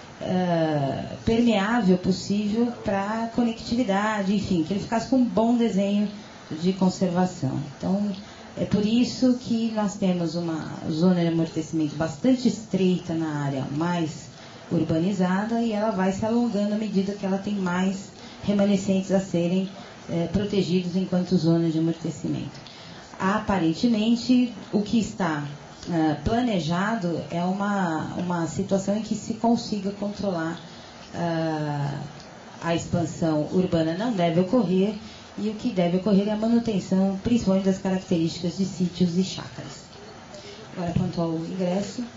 uh, permeável possível para a conectividade, enfim, que ele ficasse com um bom desenho de conservação. Então, é por isso que nós temos uma zona de amortecimento bastante estreita na área mais urbanizada e ela vai se alongando à medida que ela tem mais remanescentes a serem é, protegidos enquanto zona de amortecimento. Aparentemente, o que está é, planejado é uma, uma situação em que se consiga controlar é, a expansão urbana. Não deve ocorrer. E o que deve ocorrer é a manutenção, principalmente das características de sítios e chácaras. Agora, quanto ao ingresso.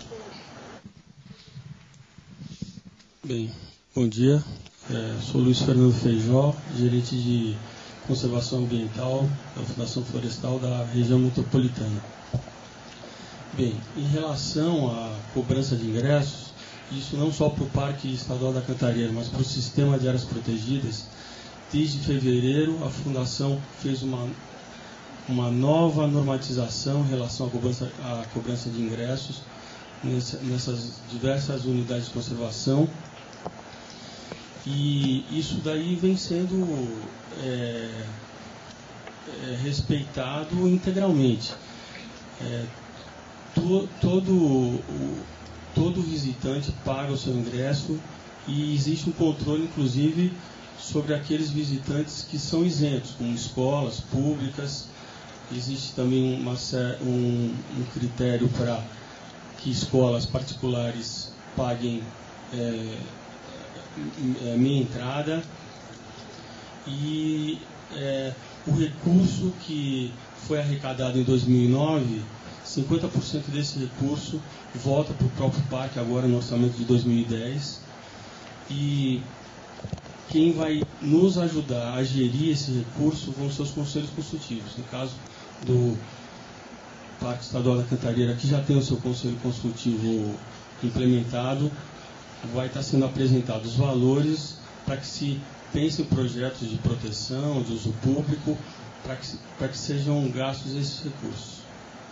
Bem, bom dia. É, sou Luiz Fernando Feijó, gerente de Conservação Ambiental da Fundação Florestal da região metropolitana. Bem, em relação à cobrança de ingressos, isso não só para o Parque Estadual da Cantareira, mas para o Sistema de Áreas Protegidas, desde fevereiro a Fundação fez uma, uma nova normatização em relação à cobrança, à cobrança de ingressos nessas diversas unidades de conservação. E isso daí vem sendo é, é, respeitado integralmente. É, to, todo, o, todo visitante paga o seu ingresso e existe um controle, inclusive, sobre aqueles visitantes que são isentos, como escolas públicas. Existe também uma, um, um critério para que escolas particulares paguem é, é, meia entrada. E é, o recurso que foi arrecadado em dois mil e nove, cinquenta por cento desse recurso volta para o próprio parque agora no orçamento de dois mil e dez. E quem vai nos ajudar a gerir esse recurso vão ser os conselhos consultivos. No caso do Parque Estadual da Cantareira, que já tem o seu conselho consultivo implementado, vai estar sendo apresentados os valores para que se pense em projetos de proteção, de uso público, para que, para que sejam gastos esses recursos.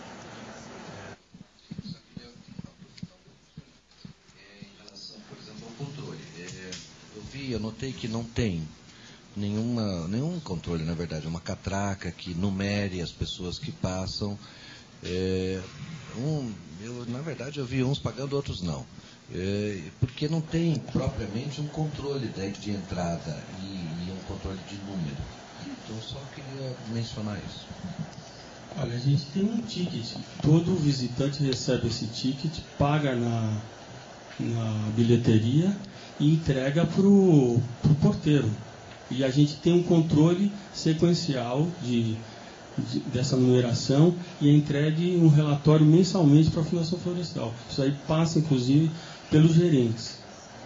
Em relação, por exemplo, ao controle, eu vi, eu notei que não tem nenhuma, nenhum controle, na verdade, uma catraca que numere as pessoas que passam. É, um, eu, na verdade, eu vi uns pagando, outros não. É, porque não tem propriamente um controle de, de entrada e, e um controle de número. Então, só queria mencionar isso. Olha, a gente tem um ticket. Todo visitante recebe esse ticket, paga na, na bilheteria e entrega para o porteiro. E a gente tem um controle sequencial de De, dessa numeração e é entregue um relatório mensalmente para a Fundação Florestal. Isso aí passa, inclusive, pelos gerentes.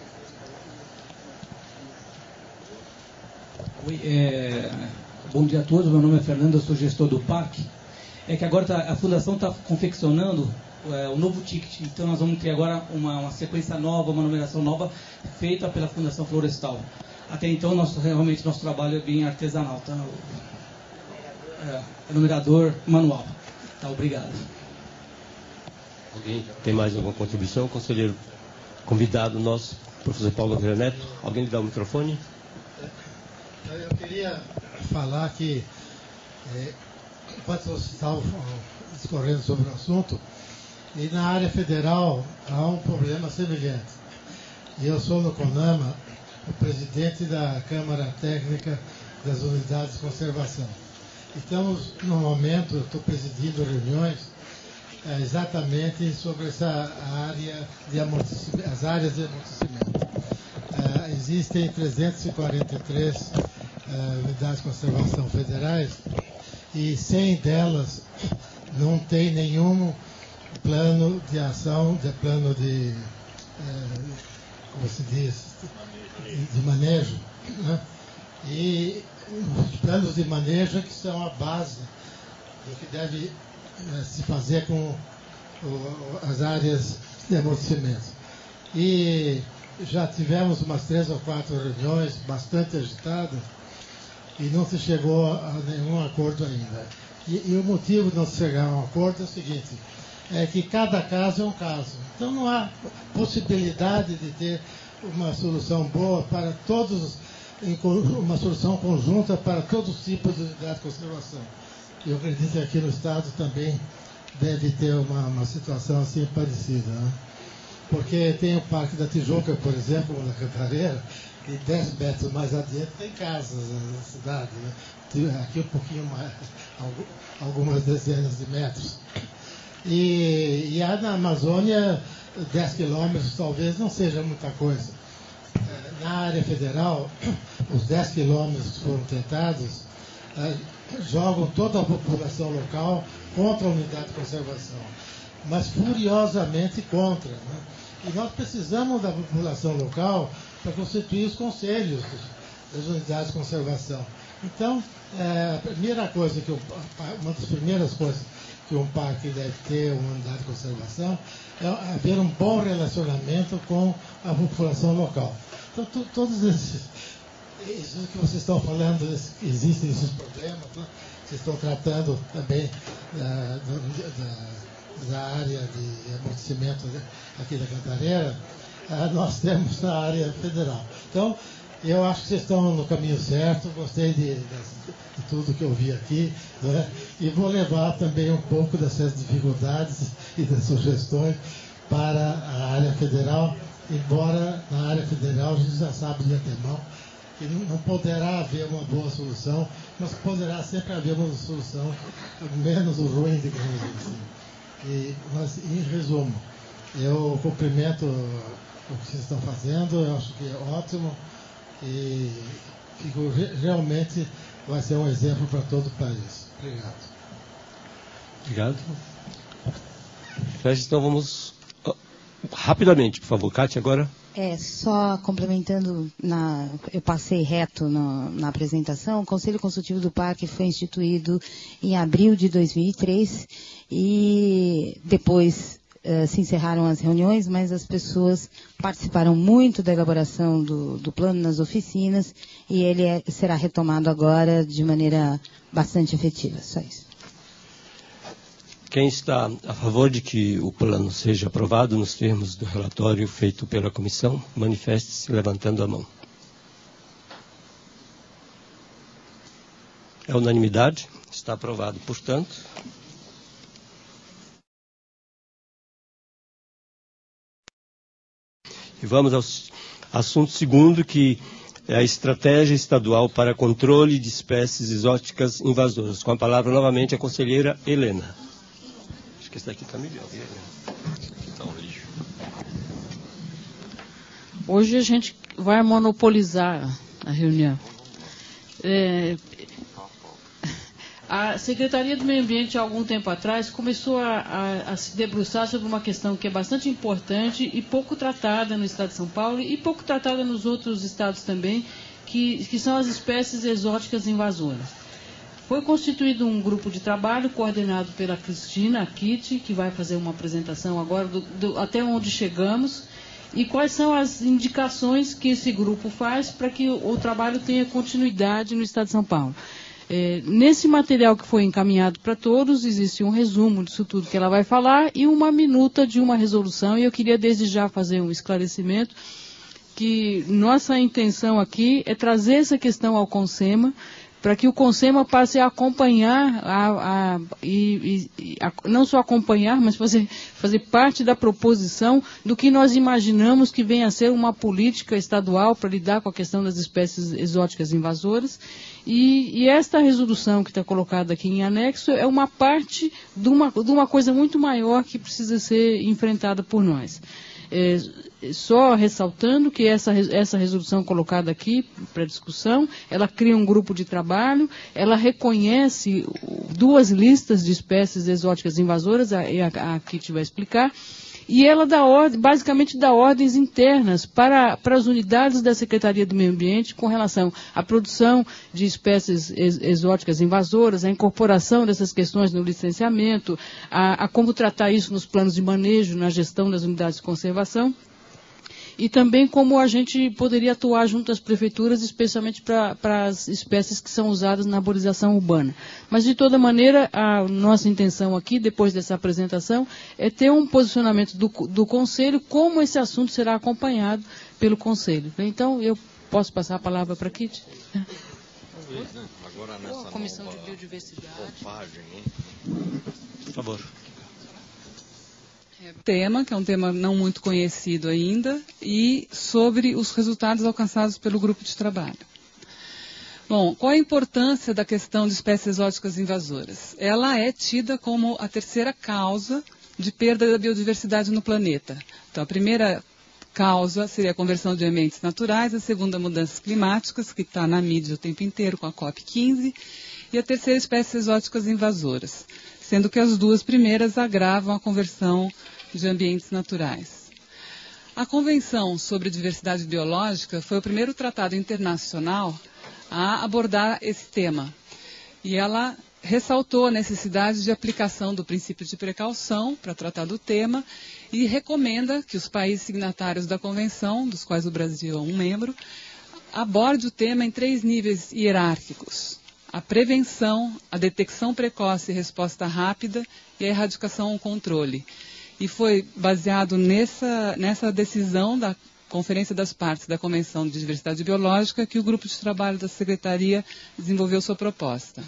Oi, é, bom dia a todos, meu nome é Fernando, eu sou gestor do parque. É que agora tá, a Fundação está confeccionando é, um novo ticket, então nós vamos ter agora uma, uma sequência nova, uma numeração nova, feita pela Fundação Florestal. Até então, nosso, realmente, nosso trabalho é bem artesanal, tá? É, é numerador manual. Tá, obrigado. Alguém tem mais alguma contribuição? Conselheiro convidado nosso, professor Paulo Nogueira Neto. Alguém lhe dá o microfone? Eu queria falar que, é, enquanto você estava discorrendo sobre o assunto, e na área federal há um problema semelhante. E eu sou no CONAMA o presidente da Câmara Técnica das Unidades de Conservação. Estamos, no momento, eu estou presidindo reuniões é, exatamente sobre essa área de amortecimento, as áreas de amortecimento. É, existem trezentas e quarenta e três é, unidades de conservação federais e cem delas não tem nenhum plano de ação, de plano de, é, como se diz, de manejo, né? E os planos de manejo que são a base do que deve eh, se fazer com o, as áreas de amortecimento. E já tivemos umas três ou quatro reuniões bastante agitadas e não se chegou a nenhum acordo ainda. E, e o motivo de não se chegar a um acordo é o seguinte, é que cada caso é um caso. Então não há possibilidade de ter uma solução boa para todos, uma solução conjunta para todos os tipos de unidade de conservação. Eu acredito que aqui no Estado também deve ter uma, uma situação assim parecida, né? Porque tem o Parque da Tijuca, por exemplo, na Cantareira, e dez metros mais adiante tem casas na cidade, né? Aqui um pouquinho mais, algumas dezenas de metros. E, e a na Amazônia, dez quilômetros talvez não seja muita coisa. Na área federal, os dez quilômetros que foram tentados eh, jogam toda a população local contra a unidade de conservação, mas furiosamente contra, né? E nós precisamos da população local para constituir os conselhos das unidades de conservação. Então, é, a primeira coisa que eu, uma das primeiras coisas que um parque deve ter, uma unidade de conservação, é haver um bom relacionamento com a população local. Então, tu, todos esses, isso que vocês estão falando, existem esses problemas, né? Vocês estão tratando também da, da, da área de amortecimento aqui da Cantareira, nós temos na área federal. Então, eu acho que vocês estão no caminho certo, gostei de, de, de tudo que eu vi aqui, né? E vou levar também um pouco dessas dificuldades e das sugestões para a área federal, embora na área federal a gente já sabe de antemão que não, não poderá haver uma boa solução, mas poderá sempre haver uma solução menos ruim, digamos assim. E, mas, em resumo, eu cumprimento o que vocês estão fazendo, eu acho que é ótimo. E fico, realmente vai ser um exemplo para todo o país. Obrigado. Obrigado. Então vamos oh, rapidamente, por favor. Cátia, agora. É, só complementando, na, eu passei reto na, na apresentação, o Conselho Consultivo do Parque foi instituído em abril de dois mil e três e depois Uh, se encerraram as reuniões, mas as pessoas participaram muito da elaboração do, do plano nas oficinas e ele é, será retomado agora de maneira bastante efetiva. Só isso. Quem está a favor de que o plano seja aprovado nos termos do relatório feito pela comissão, manifeste-se levantando a mão. É unanimidade, está aprovado, portanto. E vamos ao assunto segundo, que é a estratégia estadual para controle de espécies exóticas invasoras. Com a palavra novamente a conselheira Helena. Acho que esse daqui está melhor. Esse aqui está um lixo. Hoje a gente vai monopolizar a reunião. É, a Secretaria do Meio Ambiente, há algum tempo atrás, começou a, a, a se debruçar sobre uma questão que é bastante importante e pouco tratada no estado de São Paulo e pouco tratada nos outros estados também, que, que são as espécies exóticas invasoras. Foi constituído um grupo de trabalho coordenado pela Cristina Akitti, que vai fazer uma apresentação agora do, do, até onde chegamos e quais são as indicações que esse grupo faz para que o, o trabalho tenha continuidade no estado de São Paulo. É, nesse material que foi encaminhado para todos, existe um resumo disso tudo que ela vai falar e uma minuta de uma resolução. E eu queria desde já fazer um esclarecimento que nossa intenção aqui é trazer essa questão ao CONSEMA, para que o CONSEMA passe a acompanhar, a, a, e, e, a, não só acompanhar, mas fazer, fazer parte da proposição do que nós imaginamos que venha a ser uma política estadual para lidar com a questão das espécies exóticas invasoras. E, e esta resolução que está colocada aqui em anexo é uma parte de uma, de uma coisa muito maior que precisa ser enfrentada por nós. É, só ressaltando que essa, essa resolução colocada aqui para discussão, ela cria um grupo de trabalho, ela reconhece duas listas de espécies exóticas invasoras, a, a, a Kitty vai explicar, e ela dá ordem, basicamente dá ordens internas para, para as unidades da Secretaria do Meio Ambiente com relação à produção de espécies ex, exóticas invasoras, a incorporação dessas questões no licenciamento, a, a como tratar isso nos planos de manejo, na gestão das unidades de conservação. E também como a gente poderia atuar junto às prefeituras, especialmente para, para as espécies que são usadas na arborização urbana. Mas, de toda maneira, a nossa intenção aqui, depois dessa apresentação, é ter um posicionamento do, do Conselho, como esse assunto será acompanhado pelo Conselho. Então, eu posso passar a palavra para a Kitty? Agora nessa a Comissão de Biodiversidade. Roupagem, hein? Por favor. Tema, que é um tema não muito conhecido ainda, e sobre os resultados alcançados pelo grupo de trabalho. Bom, qual a importância da questão de espécies exóticas invasoras? Ela é tida como a terceira causa de perda da biodiversidade no planeta. Então, a primeira causa seria a conversão de ambientes naturais, a segunda, mudanças climáticas, que está na mídia o tempo inteiro com a COP quinze, e a terceira, espécies exóticas invasoras, sendo que as duas primeiras agravam a conversão de ambientes naturais. A Convenção sobre Diversidade Biológica foi o primeiro tratado internacional a abordar esse tema. E ela ressaltou a necessidade de aplicação do princípio de precaução para tratar do tema e recomenda que os países signatários da Convenção, dos quais o Brasil é um membro, aborde o tema em três níveis hierárquicos: a prevenção, a detecção precoce e resposta rápida e a erradicação ou controle. E foi baseado nessa, nessa decisão da Conferência das Partes da Convenção de Diversidade Biológica que o grupo de trabalho da Secretaria desenvolveu sua proposta.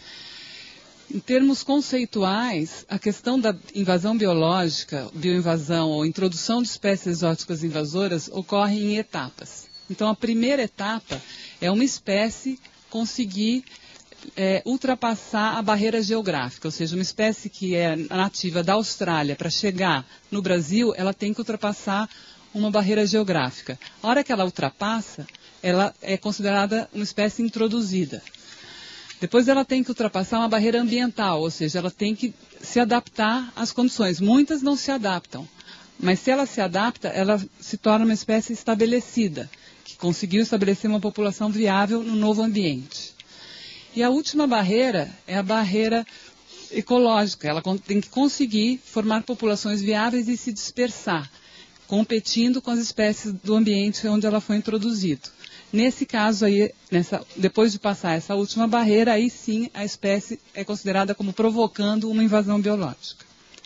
Em termos conceituais, a questão da invasão biológica, bioinvasão ou introdução de espécies exóticas invasoras ocorre em etapas. Então, a primeira etapa é uma espécie conseguir é, ultrapassar a barreira geográfica, ou seja, uma espécie que é nativa da Austrália para chegar no Brasil, ela tem que ultrapassar uma barreira geográfica. A hora que ela ultrapassa, ela é considerada uma espécie introduzida. Depois ela tem que ultrapassar uma barreira ambiental, ou seja, ela tem que se adaptar às condições. Muitas não se adaptam, mas se ela se adapta, ela se torna uma espécie estabelecida, que conseguiu estabelecer uma população viável no novo ambiente. E a última barreira é a barreira ecológica. Ela tem que conseguir formar populações viáveis e se dispersar, competindo com as espécies do ambiente onde ela foi introduzida. Nesse caso, aí, nessa, depois de passar essa última barreira, aí sim a espécie é considerada como provocando uma invasão biológica.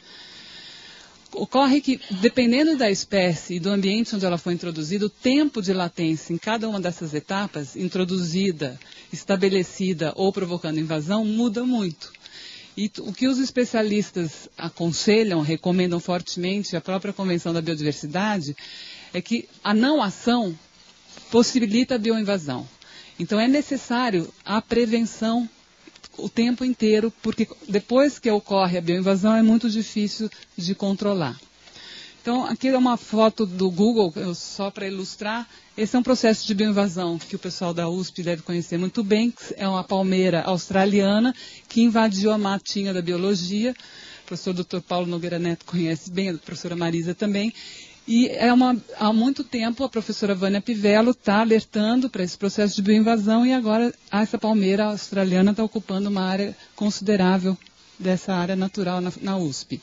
Ocorre que, dependendo da espécie e do ambiente onde ela foi introduzida, o tempo de latência em cada uma dessas etapas, introduzida, estabelecida ou provocando invasão, muda muito. E o que os especialistas aconselham, recomendam fortemente, a própria Convenção da Biodiversidade, é que a não ação possibilita a bioinvasão. Então é necessário a prevenção o tempo inteiro, porque depois que ocorre a bioinvasão é muito difícil de controlar. Então aqui é uma foto do Google, só para ilustrar. Esse é um processo de bioinvasão que o pessoal da U S P deve conhecer muito bem. É uma palmeira australiana que invadiu a matinha da biologia. O professor doutor Paulo Nogueira Neto conhece bem, a professora Marisa também. E é uma, há muito tempo a professora Vânia Pivello está alertando para esse processo de bioinvasão e agora essa palmeira australiana está ocupando uma área considerável dessa área natural na, na U S P.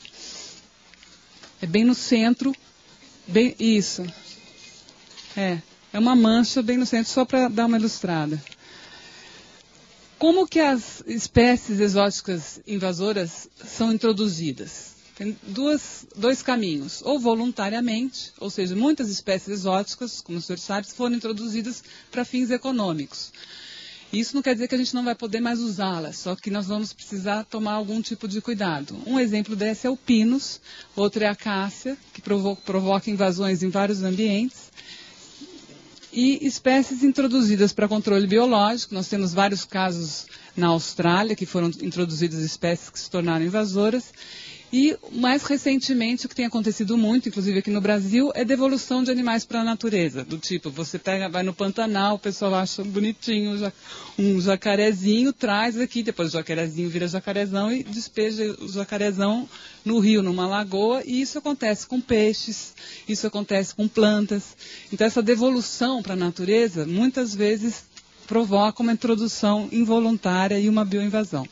É bem no centro, bem, isso. É, é uma mancha bem no centro, só para dar uma ilustrada. Como que as espécies exóticas invasoras são introduzidas? Tem duas, dois caminhos, ou voluntariamente, ou seja, muitas espécies exóticas, como o senhor sabe, foram introduzidas para fins econômicos. Isso não quer dizer que a gente não vai poder mais usá-las, só que nós vamos precisar tomar algum tipo de cuidado. Um exemplo desse é o pinus, outro é a acácia, que provoca, provoca invasões em vários ambientes. E espécies introduzidas para controle biológico, nós temos vários casos na Austrália, que foram introduzidas espécies que se tornaram invasoras. E, mais recentemente, o que tem acontecido muito, inclusive aqui no Brasil, é devolução de animais para a natureza. Do tipo, você pega, vai no Pantanal, o pessoal acha bonitinho um jacarezinho, traz aqui, depois o jacarezinho vira jacarezão e despeja o jacarezão no rio, numa lagoa. E isso acontece com peixes, isso acontece com plantas. Então, essa devolução para a natureza, muitas vezes, provoca uma introdução involuntária e uma bioinvasão.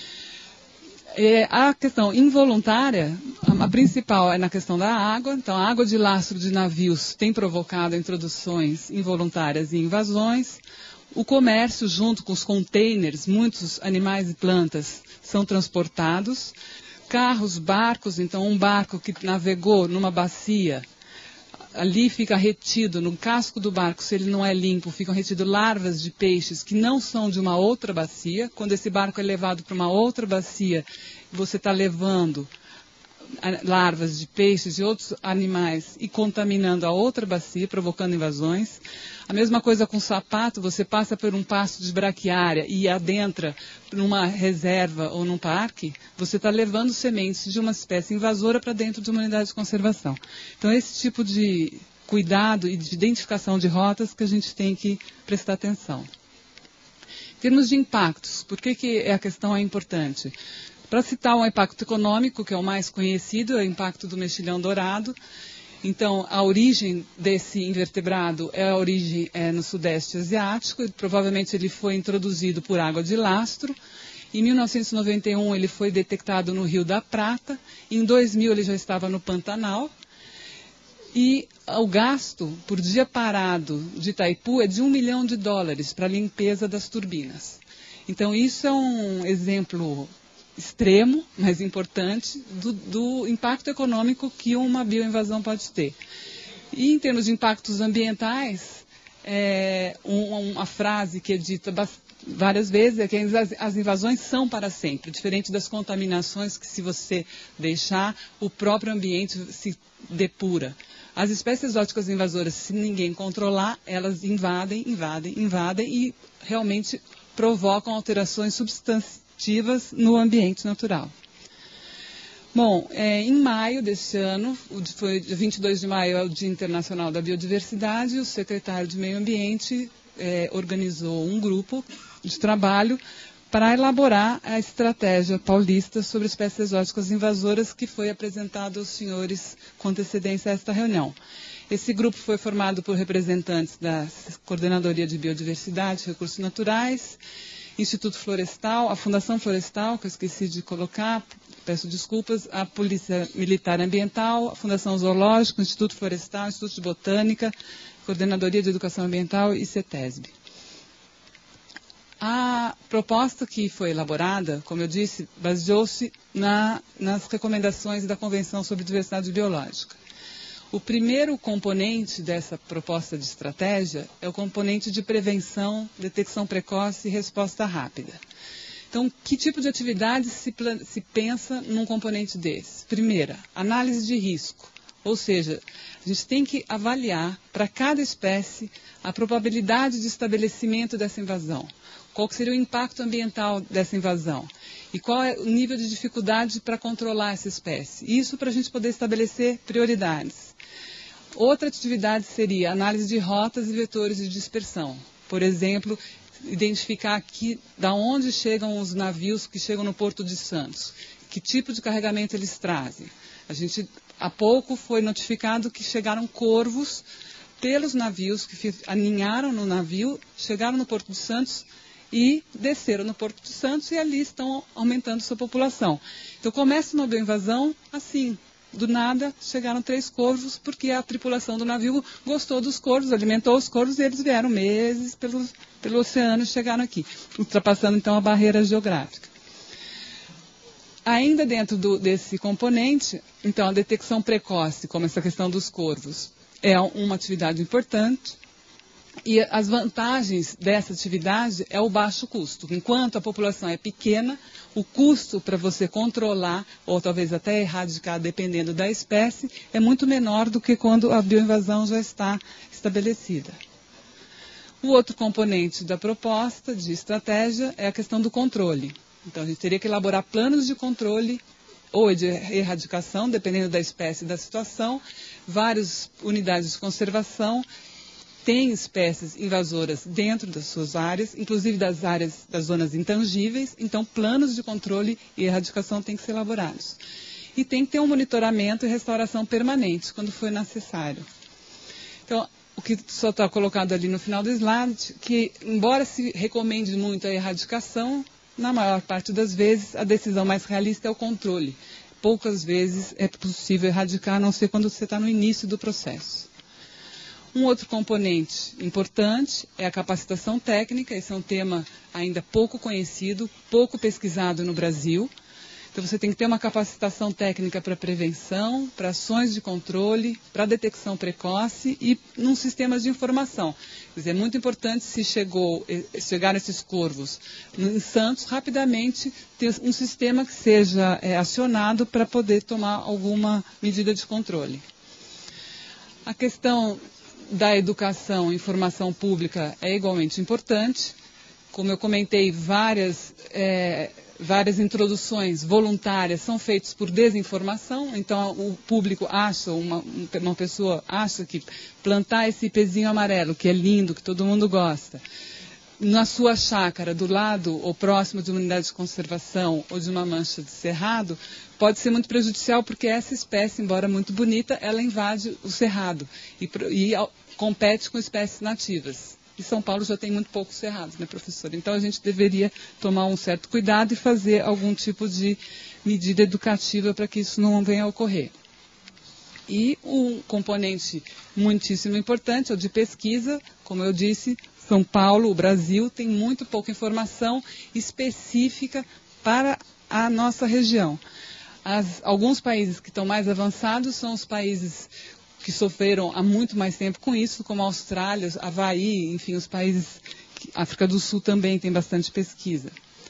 É, a questão involuntária, a, a principal é na questão da água. Então, a água de lastro de navios tem provocado introduções involuntárias e invasões. O comércio, junto com os containers, muitos animais e plantas são transportados. Carros, barcos, então um barco que navegou numa bacia, ali fica retido, no casco do barco, se ele não é limpo, ficam retidas larvas de peixes que não são de uma outra bacia. Quando esse barco é levado para uma outra bacia, você está levando larvas de peixes e outros animais e contaminando a outra bacia, provocando invasões. A mesma coisa com o sapato, você passa por um pasto de braquiária e adentra numa reserva ou num parque, você está levando sementes de uma espécie invasora para dentro de uma unidade de conservação. Então, esse tipo de cuidado e de identificação de rotas que a gente tem que prestar atenção. Em termos de impactos, por que, que a questão é importante? Para citar um impacto econômico, que é o mais conhecido, é o impacto do mexilhão dourado. Então, a origem desse invertebrado é a origem é, no Sudeste Asiático. Provavelmente ele foi introduzido por água de lastro. Em mil novecentos e noventa e um ele foi detectado no Rio da Prata. Em dois mil ele já estava no Pantanal. E o gasto por dia parado de Itaipu é de um milhão de dólares para a limpeza das turbinas. Então, isso é um exemplo extremo, mas importante, do, do impacto econômico que uma bioinvasão pode ter. E, em termos de impactos ambientais, é, um, uma frase que é dita várias vezes é que as, as invasões são para sempre, diferente das contaminações que, se você deixar, o próprio ambiente se depura. As espécies exóticas invasoras, se ninguém controlar, elas invadem, invadem, invadem e realmente provocam alterações substantivas no ambiente natural. Bom, é, em maio deste ano, foi dia vinte e dois de maio, é o Dia Internacional da Biodiversidade, o secretário de Meio Ambiente é, organizou um grupo de trabalho para elaborar a estratégia paulista sobre espécies exóticas invasoras que foi apresentada aos senhores com antecedência a esta reunião. Esse grupo foi formado por representantes da Coordenadoria de Biodiversidade e Recursos Naturais, Instituto Florestal, a Fundação Florestal, que eu esqueci de colocar, peço desculpas, a Polícia Militar Ambiental, a Fundação Zoológica, o Instituto Florestal, o Instituto de Botânica, Coordenadoria de Educação Ambiental e CETESB. A proposta que foi elaborada, como eu disse, baseou-se na, nas recomendações da Convenção sobre Diversidade Biológica. O primeiro componente dessa proposta de estratégia é o componente de prevenção, detecção precoce e resposta rápida. Então, que tipo de atividade se, se pensa num componente desse? Primeira, análise de risco, ou seja, a gente tem que avaliar para cada espécie a probabilidade de estabelecimento dessa invasão. Qual seria o impacto ambiental dessa invasão? E qual é o nível de dificuldade para controlar essa espécie? Isso para a gente poder estabelecer prioridades. Outra atividade seria análise de rotas e vetores de dispersão. Por exemplo, identificar aqui da onde chegam os navios que chegam no Porto de Santos. Que tipo de carregamento eles trazem. A gente, há pouco, foi notificado que chegaram corvos pelos navios que aninharam no navio, chegaram no Porto de Santos e desceram no Porto de Santos e ali estão aumentando sua população. Então começa uma bioinvasão assim, do nada chegaram três corvos porque a tripulação do navio gostou dos corvos, alimentou os corvos e eles vieram meses pelo, pelo oceano e chegaram aqui, ultrapassando então a barreira geográfica. Ainda dentro do, desse componente, então a detecção precoce, como essa questão dos corvos, é uma atividade importante. E as vantagens dessa atividade é o baixo custo. Enquanto a população é pequena, o custo para você controlar, ou talvez até erradicar, dependendo da espécie, é muito menor do que quando a bioinvasão já está estabelecida. O outro componente da proposta de estratégia é a questão do controle. Então, a gente teria que elaborar planos de controle ou de erradicação, dependendo da espécie e da situação, várias unidades de conservação. Tem espécies invasoras dentro das suas áreas, inclusive das áreas das zonas intangíveis, então planos de controle e erradicação têm que ser elaborados. E tem que ter um monitoramento e restauração permanente, quando for necessário. Então, o que só está colocado ali no final do slide, que embora se recomende muito a erradicação, na maior parte das vezes a decisão mais realista é o controle. Poucas vezes é possível erradicar, a não ser quando você está no início do processo. Um outro componente importante é a capacitação técnica. Esse é um tema ainda pouco conhecido, pouco pesquisado no Brasil. Então, você tem que ter uma capacitação técnica para prevenção, para ações de controle, para detecção precoce e num sistema de informação. Quer dizer, é muito importante, se chegou, chegaram esses corvos em Santos, rapidamente ter um sistema que seja é, acionado para poder tomar alguma medida de controle. A questão da educação e informação pública é igualmente importante. Como eu comentei, várias, é, várias introduções voluntárias são feitas por desinformação. Então, o público acha, uma, uma pessoa acha que plantar esse pezinho amarelo, que é lindo, que todo mundo gosta, na sua chácara, do lado ou próximo de uma unidade de conservação ou de uma mancha de cerrado, pode ser muito prejudicial, porque essa espécie, embora muito bonita, ela invade o cerrado e, e compete com espécies nativas. E São Paulo já tem muito poucos cerrados, né, professor? Então a gente deveria tomar um certo cuidado e fazer algum tipo de medida educativa para que isso não venha a ocorrer. E um componente muitíssimo importante é o de pesquisa. Como eu disse, São Paulo, o Brasil, tem muito pouca informação específica para a nossa região. As, alguns países que estão mais avançados são os países que sofreram há muito mais tempo com isso, como a Austrália, Havaí, enfim, os países, África do Sul também tem bastante pesquisa.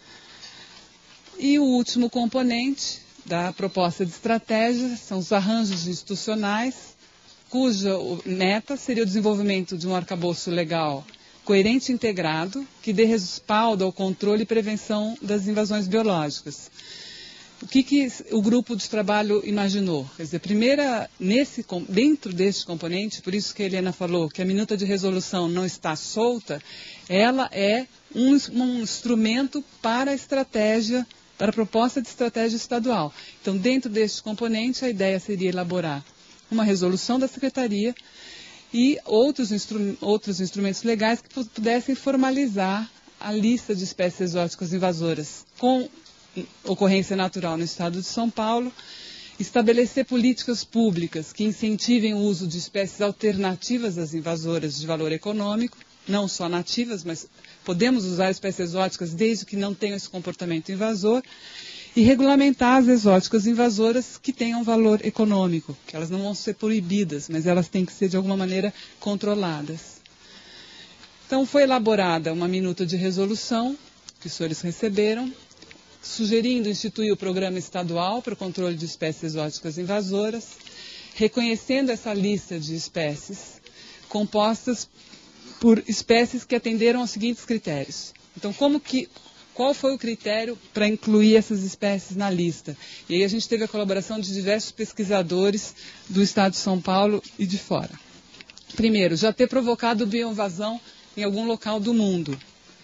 E o último componente da proposta de estratégia são os arranjos institucionais, cuja meta seria o desenvolvimento de um arcabouço legal coerente e integrado, que dê respaldo ao controle e prevenção das invasões biológicas. O que, que o grupo de trabalho imaginou? Quer dizer, primeira, nesse, dentro deste componente, por isso que a Helena falou que a minuta de resolução não está solta, ela é um, um instrumento para a estratégia, para a proposta de estratégia estadual. Então, dentro deste componente, a ideia seria elaborar uma resolução da Secretaria e outros, instru outros instrumentos legais que pudessem formalizar a lista de espécies exóticas invasoras com ocorrência natural no estado de São Paulo, estabelecer políticas públicas que incentivem o uso de espécies alternativas às invasoras de valor econômico, não só nativas, mas podemos usar espécies exóticas desde que não tenham esse comportamento invasor, e regulamentar as exóticas invasoras que tenham valor econômico, que elas não vão ser proibidas, mas elas têm que ser de alguma maneira controladas. Então foi elaborada uma minuta de resolução, que os senhores receberam, sugerindo instituir o Programa Estadual para o Controle de Espécies Exóticas Invasoras, reconhecendo essa lista de espécies compostas por espécies que atenderam aos seguintes critérios. Então, como que, qual foi o critério para incluir essas espécies na lista? E aí a gente teve a colaboração de diversos pesquisadores do estado de São Paulo e de fora. Primeiro, já ter provocado bioinvasão em algum local do mundo.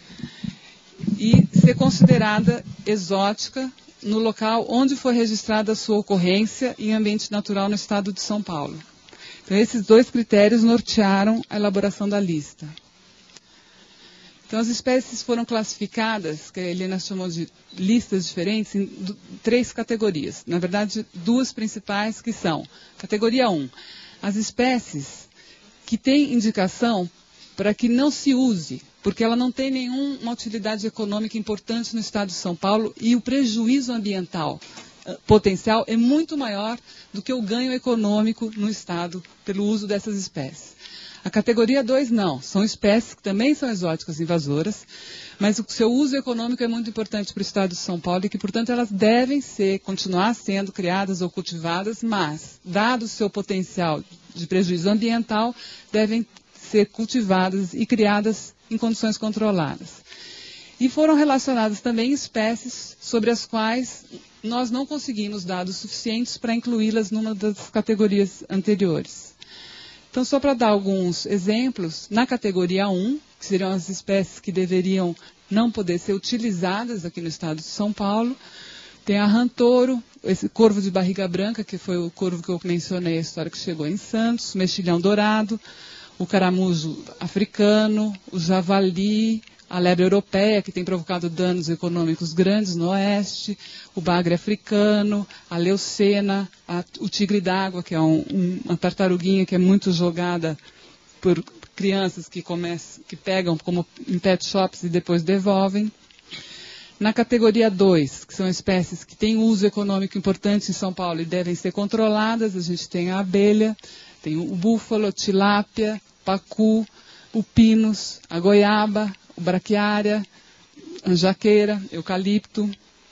E ser considerada exótica no local onde foi registrada a sua ocorrência em ambiente natural no estado de São Paulo. Então, esses dois critérios nortearam a elaboração da lista. Então, as espécies foram classificadas, que a Helena chamou de listas diferentes, em três categorias. Na verdade, duas principais, que são: categoria um, as espécies que têm indicação para que não se use, porque ela não tem nenhuma utilidade econômica importante no estado de São Paulo e o prejuízo ambiental uh, potencial é muito maior do que o ganho econômico no estado pelo uso dessas espécies. A categoria dois não, são espécies que também são exóticas invasoras, mas o seu uso econômico é muito importante para o estado de São Paulo e que, portanto, elas devem ser, continuar sendo criadas ou cultivadas, mas, dado o seu potencial de prejuízo ambiental, devem ser cultivadas e criadas em condições controladas. E foram relacionadas também espécies sobre as quais nós não conseguimos dados suficientes para incluí-las numa das categorias anteriores. Então, só para dar alguns exemplos, na categoria um, que seriam as espécies que deveriam não poder ser utilizadas aqui no estado de São Paulo, tem a rã-touro, esse corvo de barriga branca, que foi o corvo que eu mencionei, a história que chegou em Santos, o mexilhão dourado, o caramujo africano, o javali, a lebre europeia, que tem provocado danos econômicos grandes no oeste, o bagre africano, a leucena, a, o tigre d'água, que é um, um, uma tartaruguinha que é muito jogada por crianças que, começam, que pegam como em pet shops e depois devolvem. Na categoria dois, que são espécies que têm uso econômico importante em São Paulo e devem ser controladas, a gente tem a abelha, tem o búfalo, a tilápia, pacu, o pinus, a goiaba, o braquiária, a jaqueira, eucalipto.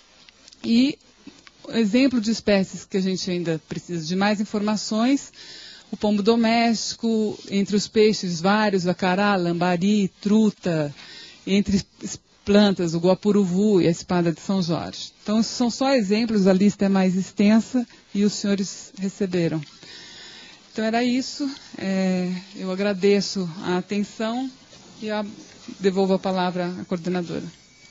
E exemplo de espécies que a gente ainda precisa de mais informações, o pombo doméstico, entre os peixes vários, acará, lambari, truta, entre plantas, o guapuruvu e a espada de São Jorge. Então, são só exemplos, a lista é mais extensa e os senhores receberam. Então era isso, é, eu agradeço a atenção e a, devolvo a palavra à coordenadora.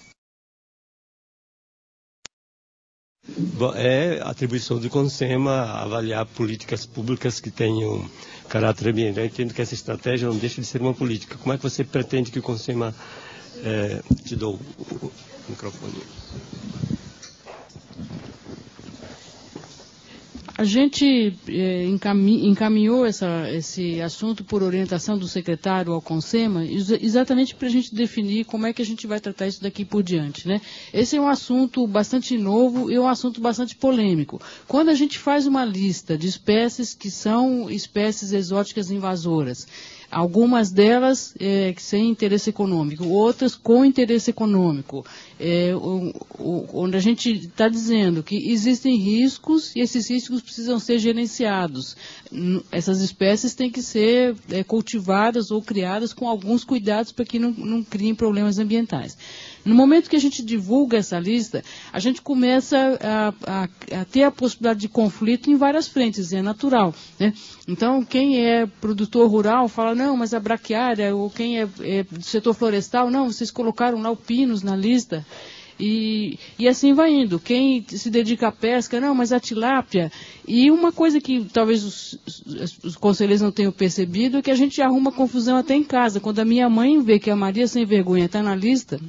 Bom, é atribuição do CONSEMA avaliar políticas públicas que tenham caráter ambiental. Eu entendo que essa estratégia não deixa de ser uma política. Como é que você pretende que o CONSEMA... É, te dou o, o microfone. A gente é, encaminhou essa, esse assunto por orientação do secretário ao CONSEMA, exatamente para a gente definir como é que a gente vai tratar isso daqui por diante, né? Esse é um assunto bastante novo e um assunto bastante polêmico. Quando a gente faz uma lista de espécies que são espécies exóticas invasoras, algumas delas é, sem interesse econômico, outras com interesse econômico, é, o, o, onde a gente está dizendo que existem riscos e esses riscos precisam ser gerenciados. Essas espécies têm que ser é, cultivadas ou criadas com alguns cuidados para que não, não criem problemas ambientais. No momento que a gente divulga essa lista, a gente começa a, a, a ter a possibilidade de conflito em várias frentes, é natural, né? Então, quem é produtor rural fala, não, mas a braquiária, ou quem é, é do setor florestal, não, vocês colocaram lá o pinus na lista. E, e assim vai indo. Quem se dedica à pesca, não, mas a tilápia. E uma coisa que talvez os, os, os conselheiros não tenham percebido é que a gente arruma confusão até em casa. Quando a minha mãe vê que a Maria Sem Vergonha está na lista,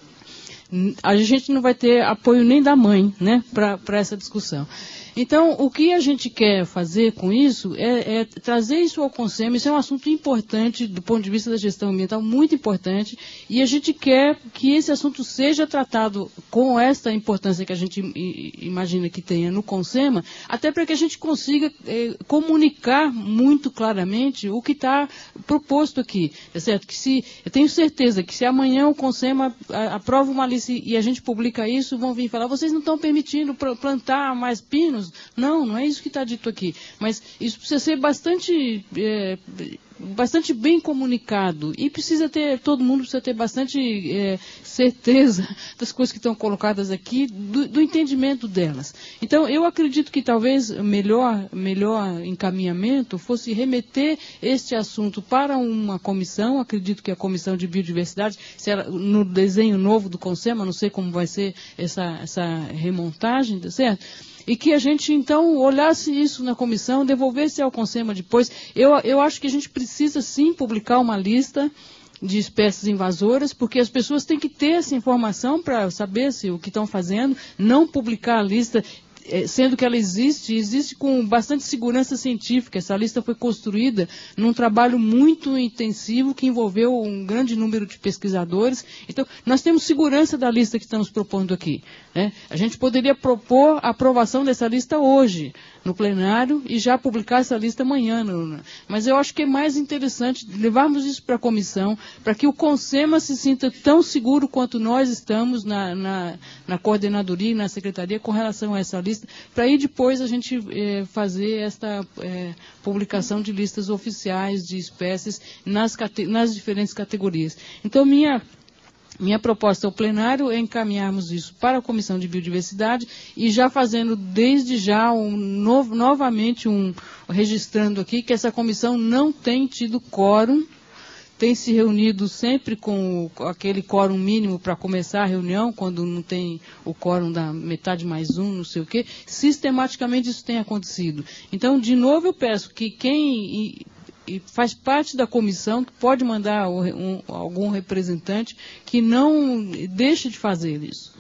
a gente não vai ter apoio nem da mãe, né, para essa discussão. Então, o que a gente quer fazer com isso é, é trazer isso ao CONSEMA. Isso é um assunto importante do ponto de vista da gestão ambiental, muito importante, e a gente quer que esse assunto seja tratado com esta importância que a gente imagina que tenha no CONSEMA, até para que a gente consiga é, comunicar muito claramente o que está proposto aqui, é certo? Que se, eu tenho certeza que se amanhã o CONSEMA aprova uma lista e a gente publica isso, vão vir falar, vocês não estão permitindo plantar mais pinos? Não, não é isso que está dito aqui. Mas isso precisa ser bastante, é, bastante bem comunicado. E precisa ter, todo mundo precisa ter bastante é, certeza das coisas que estão colocadas aqui, do, do entendimento delas. Então, eu acredito que talvez melhor, melhor encaminhamento fosse remeter este assunto para uma comissão. Acredito que a Comissão de Biodiversidade, se ela, no desenho novo do CONSEMA, não sei como vai ser essa, essa remontagem, certo? E que a gente, então, olhasse isso na comissão, devolvesse ao CONSEMA depois. Eu, eu acho que a gente precisa, sim, publicar uma lista de espécies invasoras, porque as pessoas têm que ter essa informação para saber se o que estão fazendo, não publicar a lista, sendo que ela existe, existe com bastante segurança científica. Essa lista foi construída num trabalho muito intensivo que envolveu um grande número de pesquisadores. Então, nós temos segurança da lista que estamos propondo aqui, né? A gente poderia propor a aprovação dessa lista hoje, no plenário, e já publicar essa lista amanhã. No, mas eu acho que é mais interessante levarmos isso para a comissão, para que o CONSEMA se sinta tão seguro quanto nós estamos na, na, na coordenadoria e na secretaria com relação a essa lista, para aí depois a gente eh, fazer esta eh, publicação de listas oficiais de espécies nas, nas diferentes categorias. Então, minha... Minha proposta ao plenário é encaminharmos isso para a Comissão de Biodiversidade e já fazendo desde já um novo, novamente um registrando aqui que essa comissão não tem tido quórum, tem se reunido sempre com, com aquele quórum mínimo para começar a reunião, quando não tem o quórum da metade mais um, não sei o quê. Sistematicamente isso tem acontecido. Então, de novo, eu peço que quem... E, e faz parte da comissão, que pode mandar um, algum representante que não deixe de fazer isso.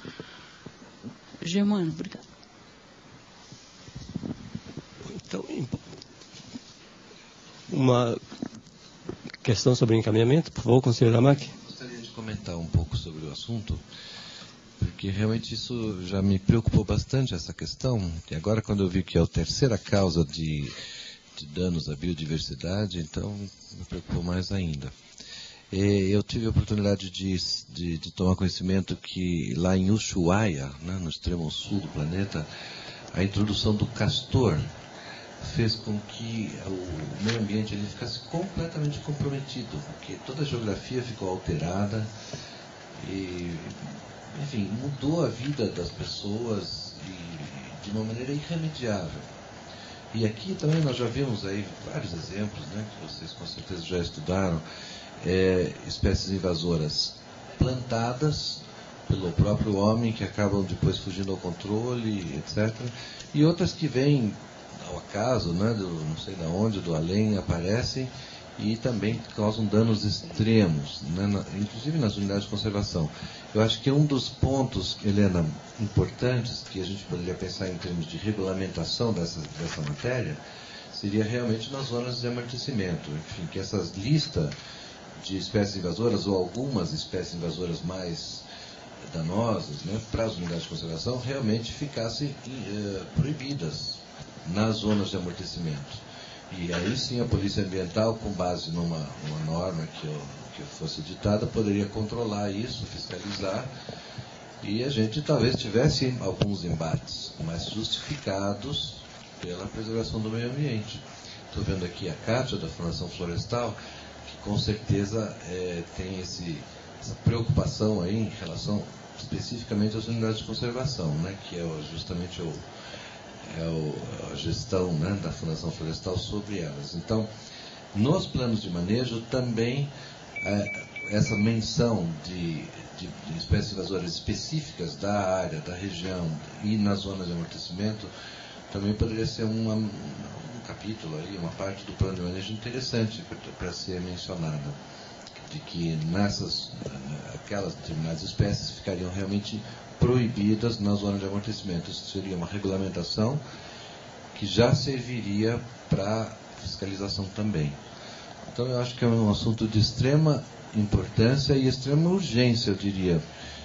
Germano, obrigado. Então, uma questão sobre encaminhamento, por favor, conselheiro Amac. Gostaria de comentar um pouco sobre o assunto, porque realmente isso já me preocupou bastante, essa questão, e agora quando eu vi que é a terceira causa de... de danos à biodiversidade, então me preocupou mais ainda. Eu tive a oportunidade de, de, de tomar conhecimento que lá em Ushuaia, né, no extremo sul do planeta, a introdução do castor fez com que o meio ambiente ele ficasse completamente comprometido, porque toda a geografia ficou alterada e, enfim, mudou a vida das pessoas e, de uma maneira irremediável. E aqui também nós já vimos aí vários exemplos, né, que vocês com certeza já estudaram, é, espécies invasoras plantadas pelo próprio homem, que acabam depois fugindo ao controle, etcétera. E outras que vêm ao acaso, né, do, não sei de onde, do além, aparecem e também causam danos extremos, né, na, inclusive nas unidades de conservação. Eu acho que um dos pontos, Helena, importantes, que a gente poderia pensar em termos de regulamentação dessa, dessa matéria, seria realmente nas zonas de amortecimento. Enfim, que essas listas de espécies invasoras, ou algumas espécies invasoras mais danosas, né, para as unidades de conservação, realmente ficassem eh, proibidas nas zonas de amortecimento. E aí sim a Polícia Ambiental, com base numa uma norma que, eu, que fosse ditada, poderia controlar isso, fiscalizar, e a gente talvez tivesse alguns embates mais justificados pela preservação do meio ambiente. Estou vendo aqui a Kátia, da Fundação Florestal, que com certeza é, tem esse, essa preocupação aí em relação especificamente às unidades de conservação, né, que é justamente o é o, a gestão, né, da Fundação Florestal sobre elas. Então, nos planos de manejo também é, essa menção de, de, de espécies invasoras específicas da área, da região e nas zonas de amortecimento também poderia ser uma, um capítulo aí, uma parte do plano de manejo interessante para ser mencionada, de que nessas aquelas determinadas espécies ficariam realmente proibidas na zona de amortecimento. Isso seria uma regulamentação que já serviria para fiscalização também. Então eu acho que é um assunto de extrema importância e extrema urgência, eu diria.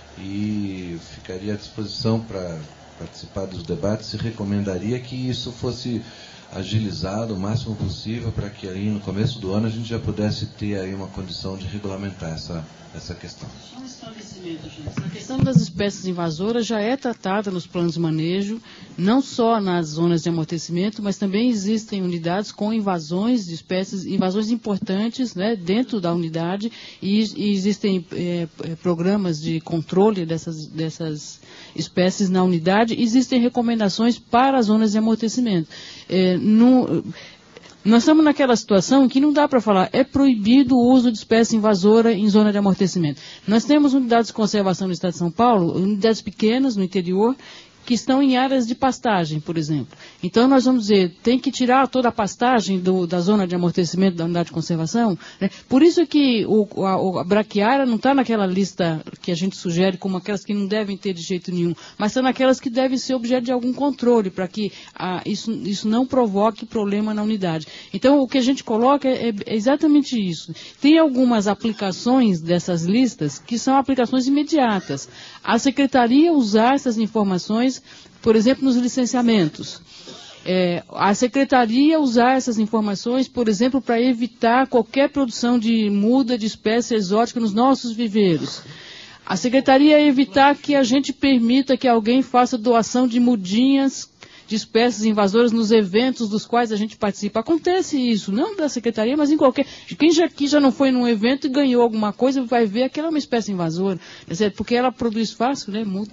E ficaria à disposição para participar dos debates e recomendaria que isso fosse agilizado o máximo possível para que aí no começo do ano a gente já pudesse ter aí uma condição de regulamentar essa, essa questão. Só um esclarecimento, gente. A questão das espécies invasoras já é tratada nos planos de manejo, não só nas zonas de amortecimento, mas também existem unidades com invasões de espécies, invasões importantes, né, dentro da unidade, e, e existem é, programas de controle dessas, dessas espécies na unidade, existem recomendações para as zonas de amortecimento. É, no, nós estamos naquela situação que não dá para falar, é proibido o uso de espécie invasora em zona de amortecimento. Nós temos unidades de conservação no estado de São Paulo, unidades pequenas no interior, que estão em áreas de pastagem, por exemplo. Então, nós vamos dizer, tem que tirar toda a pastagem do, da zona de amortecimento da unidade de conservação, né? Por isso que o, a, a braquiária não está naquela lista que a gente sugere como aquelas que não devem ter de jeito nenhum, mas são naquelas que devem ser objeto de algum controle, para que a, isso, isso não provoque problema na unidade. Então, o que a gente coloca é, é exatamente isso. Tem algumas aplicações dessas listas que são aplicações imediatas. A Secretaria usar essas informações, por exemplo, nos licenciamentos. É, a Secretaria usar essas informações, por exemplo, para evitar qualquer produção de muda de espécie exótica nos nossos viveiros. A Secretaria evitar que a gente permita que alguém faça doação de mudinhas de espécies invasoras nos eventos dos quais a gente participa. Acontece isso, não da Secretaria, mas em qualquer... Quem já, aqui já não foi num evento e ganhou alguma coisa, vai ver que ela é uma espécie invasora, porque ela produz fácil, né, muda.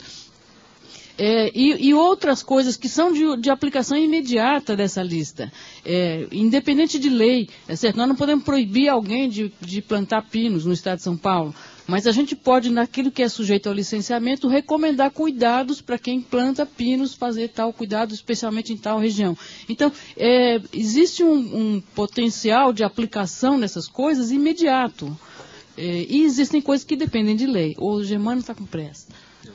É, e, e outras coisas que são de, de aplicação imediata dessa lista, é, independente de lei, é certo? Nós não podemos proibir alguém de, de plantar pinos no estado de São Paulo, mas a gente pode, naquilo que é sujeito ao licenciamento, recomendar cuidados para quem planta pinos, fazer tal cuidado, especialmente em tal região. Então, é, existe um, um potencial de aplicação dessas coisas imediato, é, e existem coisas que dependem de lei. O Germano está com pressa.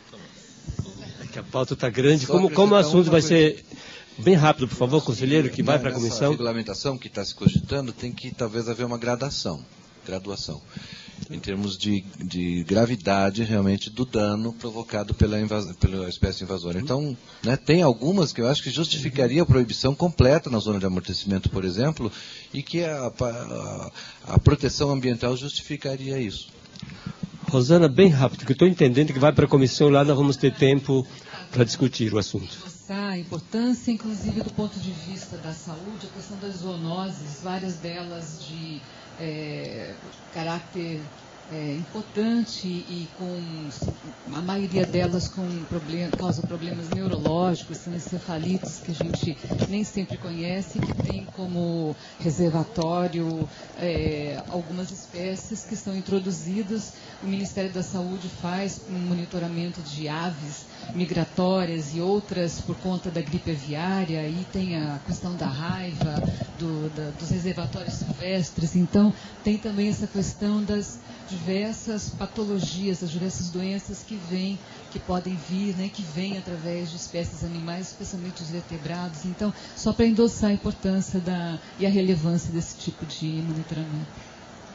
Que a pauta está grande. Como, como o assunto vai ser bem rápido, por favor, conselheiro, que vai para a comissão. A regulamentação que está se cogitando tem que talvez haver uma gradação, graduação, em termos de, de gravidade realmente do dano provocado pela, invas, pela espécie invasora. Então, né, tem algumas que eu acho que justificaria a proibição completa na zona de amortecimento, por exemplo, e que a, a, a proteção ambiental justificaria isso. Rosana, bem rápido, que eu estou entendendo que vai para a comissão, lá nós vamos ter tempo para discutir o assunto. A importância, inclusive, do ponto de vista da saúde, a questão das zoonoses, várias delas de é, caráter é, importante e com a maioria delas com problem, causa problemas neurológicos, são encefalites que a gente nem sempre conhece, que tem como reservatório é, algumas espécies que são introduzidas. O Ministério da Saúde faz um monitoramento de aves migratórias e outras por conta da gripe aviária, e tem a questão da raiva, do, da, dos reservatórios silvestres. Então, tem também essa questão das diversas patologias, as diversas doenças que vêm, que podem vir, né, que vêm através de espécies animais, especialmente os vertebrados. Então, só para endossar a importância da, e a relevância desse tipo de monitoramento.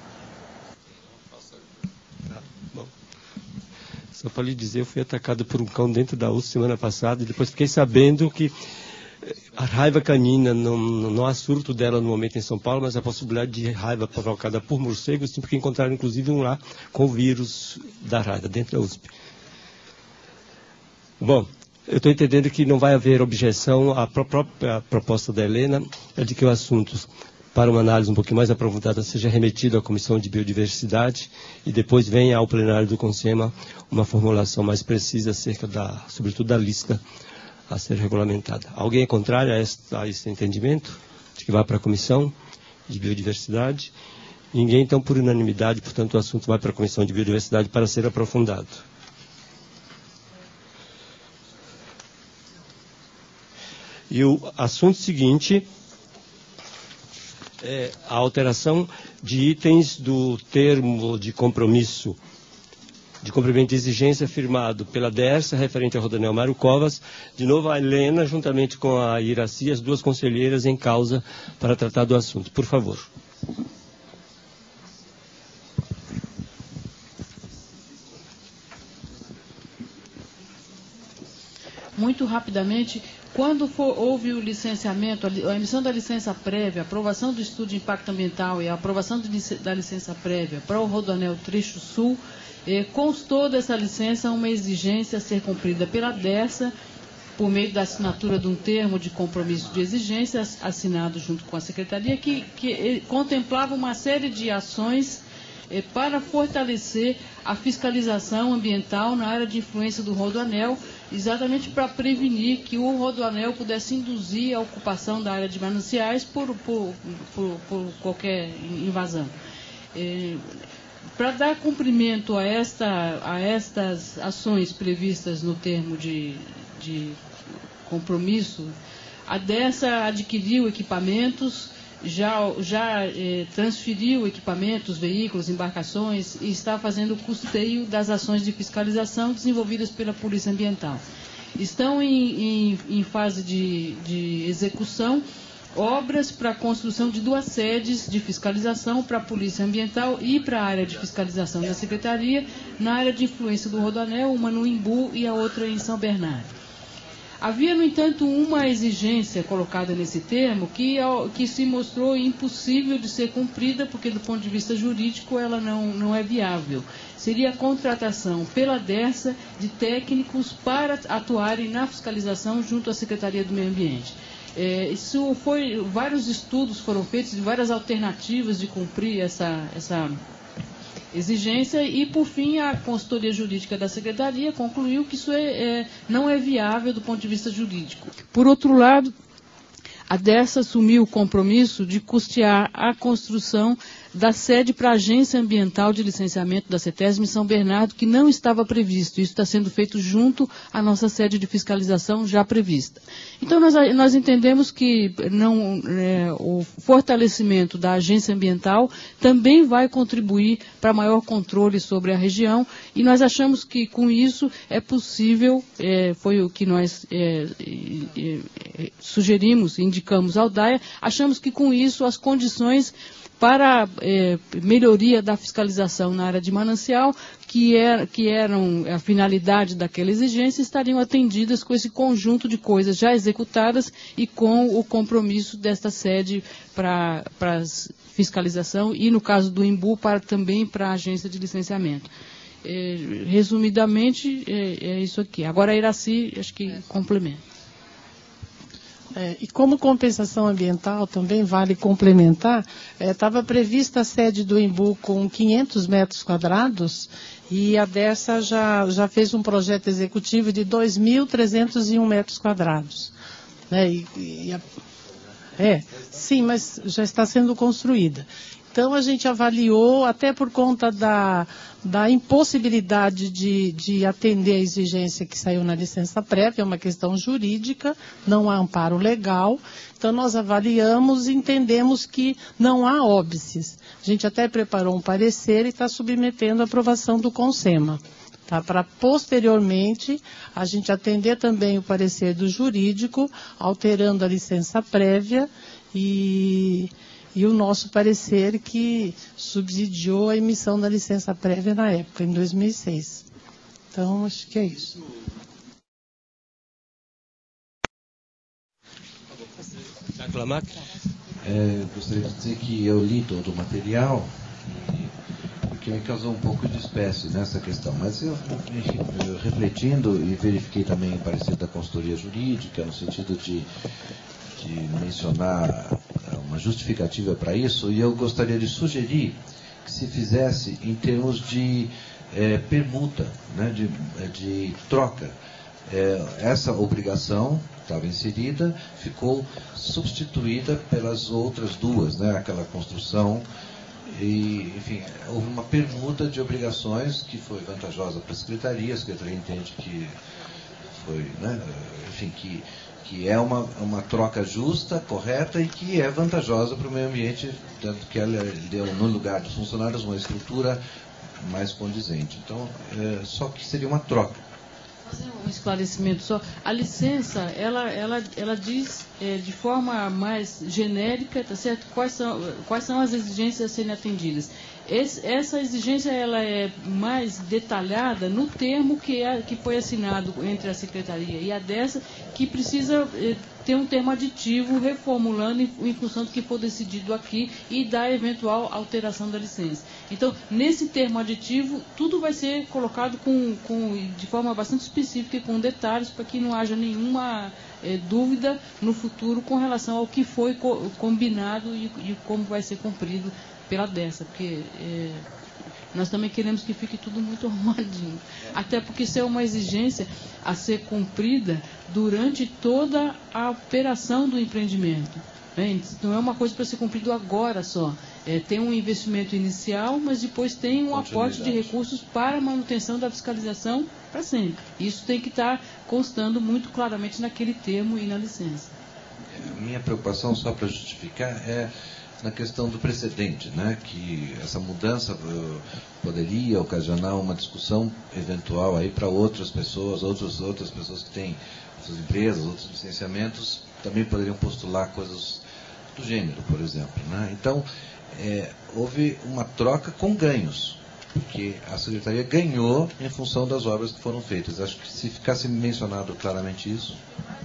Só para lhe dizer, eu fui atacado por um cão dentro da U S P semana passada e depois fiquei sabendo que a raiva canina, não, não há surto dela no momento em São Paulo, mas a possibilidade de raiva provocada por morcegos, sim, porque encontraram inclusive um lá com o vírus da raiva dentro da U S P. Bom, eu estou entendendo que não vai haver objeção à própria proposta da Helena, é de que o assunto, para uma análise um pouquinho mais aprofundada, seja remetido à Comissão de Biodiversidade e depois venha ao plenário do CONSEMA uma formulação mais precisa acerca, da, sobretudo, da lista a ser regulamentada. Alguém é contrário a, esta, a esse entendimento? De que vá para a Comissão de Biodiversidade? Ninguém, então, por unanimidade, portanto, o assunto vai para a Comissão de Biodiversidade para ser aprofundado. E o assunto seguinte é a alteração de itens do termo de compromisso, de cumprimento de exigência firmado pela DERSA, referente ao Rodoanel Mário Covas. De novo, a Helena, juntamente com a Iraci, as duas conselheiras em causa para tratar do assunto. Por favor. Muito rapidamente, quando for, houve o licenciamento, a emissão da licença prévia, a aprovação do estudo de impacto ambiental e a aprovação de, da licença prévia para o Rodoanel Trecho Sul, eh, constou dessa licença uma exigência a ser cumprida pela DERSA, por meio da assinatura de um termo de compromisso de exigência assinado junto com a Secretaria, que, que eh, contemplava uma série de ações eh, para fortalecer a fiscalização ambiental na área de influência do Rodoanel, exatamente para prevenir que o Rodoanel pudesse induzir a ocupação da área de mananciais por, por, por, por qualquer invasão. É, para dar cumprimento a, esta, a estas ações previstas no termo de, de compromisso, a DERSA adquiriu equipamentos, já, já eh, transferiu equipamentos, veículos, embarcações e está fazendo o custeio das ações de fiscalização desenvolvidas pela Polícia Ambiental. Estão em, em, em fase de, de execução obras para a construção de duas sedes de fiscalização para a Polícia Ambiental e para a área de fiscalização da Secretaria, na área de influência do Rodoanel, uma no Imbu e a outra em São Bernardo. Havia, no entanto, uma exigência colocada nesse termo que, que se mostrou impossível de ser cumprida, porque, do ponto de vista jurídico, ela não, não é viável. Seria a contratação pela DERSA de técnicos para atuarem na fiscalização junto à Secretaria do Meio Ambiente. É, isso foi, vários estudos foram feitos de várias alternativas de cumprir essa, essa exigência e, por fim, a consultoria jurídica da Secretaria concluiu que isso é, é, não é viável do ponto de vista jurídico. Por outro lado, a DERSA assumiu o compromisso de custear a construção da sede para a Agência Ambiental de Licenciamento da CETESB em São Bernardo, que não estava previsto. Isso está sendo feito junto à nossa sede de fiscalização já prevista. Então, nós, nós entendemos que não, é, o fortalecimento da Agência Ambiental também vai contribuir para maior controle sobre a região, e nós achamos que, com isso, é possível, é, foi o que nós é, é, é, sugerimos, indicamos ao DAIA, achamos que, com isso, as condições para eh, melhoria da fiscalização na área de manancial, que, era, que eram a finalidade daquela exigência, estariam atendidas com esse conjunto de coisas já executadas e com o compromisso desta sede para a fiscalização e, no caso do Imbu, para, também para a agência de licenciamento. Eh, resumidamente, é, é isso aqui. Agora a Iraci, acho que complementa. É, e como compensação ambiental, também vale complementar, estava é, prevista a sede do Embu com quinhentos metros quadrados e a Dersa já, já fez um projeto executivo de dois mil trezentos e um metros quadrados. Né, e, e a, é, sim, mas já está sendo construída. Então, a gente avaliou, até por conta da, da impossibilidade de, de atender a exigência que saiu na licença prévia, é uma questão jurídica, não há amparo legal. Então, nós avaliamos e entendemos que não há óbices. A gente até preparou um parecer e está submetendo à aprovação do CONSEMA. Tá, para posteriormente a gente atender também o parecer do jurídico, alterando a licença prévia e... E o nosso parecer que subsidiou a emissão da licença prévia na época, em dois mil e seis. Então, acho que é isso. É, gostaria de dizer que eu li todo o material e que me causou um pouco de espécie nessa questão. Mas eu, enfim, eu refletindo e verifiquei também o parecer da consultoria jurídica, no sentido de, de mencionar uma justificativa para isso, e eu gostaria de sugerir que se fizesse em termos de é, permuta, né, de, de troca. É, essa obrigação estava inserida, ficou substituída pelas outras duas, né, aquela construção, e, enfim, houve uma permuta de obrigações que foi vantajosa para a Secretaria, a Secretaria entende que foi, né, enfim, que que é uma, uma troca justa, correta e que é vantajosa para o meio ambiente, tanto que ela deu no lugar dos funcionários uma estrutura mais condizente. Então, é, só que seria uma troca. Fazer um esclarecimento só. A licença, ela, ela, ela diz é, de forma mais genérica, tá certo? Quais são, quais são as exigências a serem atendidas. Esse, essa exigência ela é mais detalhada no termo que, é, que foi assinado entre a Secretaria e a Dersa, que precisa é, ter um termo aditivo reformulando em, em função do que for decidido aqui e da eventual alteração da licença. Então, nesse termo aditivo, tudo vai ser colocado com, com, de forma bastante específica e com detalhes para que não haja nenhuma é, dúvida no futuro com relação ao que foi co combinado e, e como vai ser cumprido pela Dersa, porque é, nós também queremos que fique tudo muito arrumadinho. Até porque isso é uma exigência a ser cumprida durante toda a operação do empreendimento. Né? Não é uma coisa para ser cumprido agora só. É, tem um investimento inicial, mas depois tem um aporte de recursos para a manutenção da fiscalização para sempre. Isso tem que estar constando muito claramente naquele termo e na licença. A minha preocupação, só para justificar, é na questão do precedente, né, que essa mudança uh, poderia ocasionar uma discussão eventual aí para outras pessoas, outros, outras pessoas que têm suas empresas, outros licenciamentos, também poderiam postular coisas do gênero, por exemplo. Né? Então, é, houve uma troca com ganhos, porque a Secretaria ganhou em função das obras que foram feitas. Acho que se ficasse mencionado claramente isso...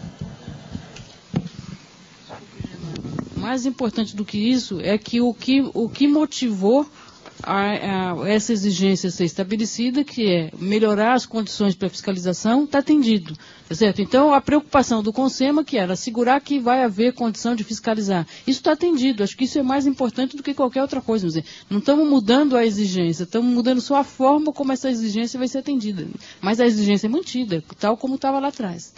Mais importante do que isso é que o que, o que motivou a, a, essa exigência ser estabelecida, que é melhorar as condições para fiscalização, está atendido. Tá certo? Então, a preocupação do CONSEMA, que era assegurar que vai haver condição de fiscalizar, isso está atendido. Acho que isso é mais importante do que qualquer outra coisa. Dizer, não estamos mudando a exigência, estamos mudando só a forma como essa exigência vai ser atendida. Mas a exigência é mantida, tal como estava lá atrás.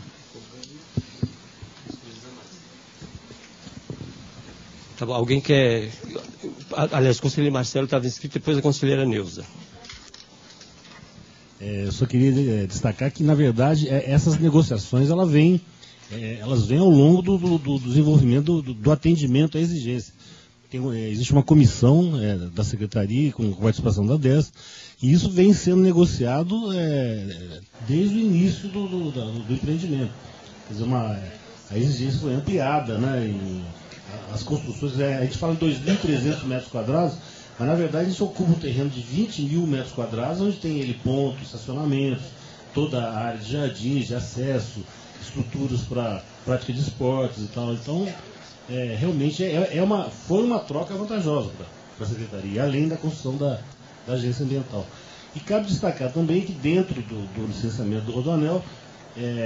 Tá bom, alguém quer... Aliás, o conselheiro Marcelo estava inscrito, depois a conselheira Neuza. É, eu só queria é, destacar que, na verdade, é, essas negociações ela vem, é, elas vêm ao longo do, do, do desenvolvimento, do, do atendimento à exigência. Tem, é, existe uma comissão é, da Secretaria, com participação da Dersa, e isso vem sendo negociado é, desde o início do, do, do, do empreendimento. Quer dizer, uma, a exigência foi ampliada, né? Em, as construções, a gente fala em dois mil e trezentos metros quadrados, mas na verdade isso ocupa um terreno de vinte mil metros quadrados, onde tem ele pontos, estacionamentos, toda a área de jardins, de acesso, estruturas para prática de esportes e tal. Então, é, realmente é, é uma, foi uma troca vantajosa para a Secretaria, além da construção da, da agência ambiental. E cabe destacar também que dentro do, do licenciamento do Rodoanel, é,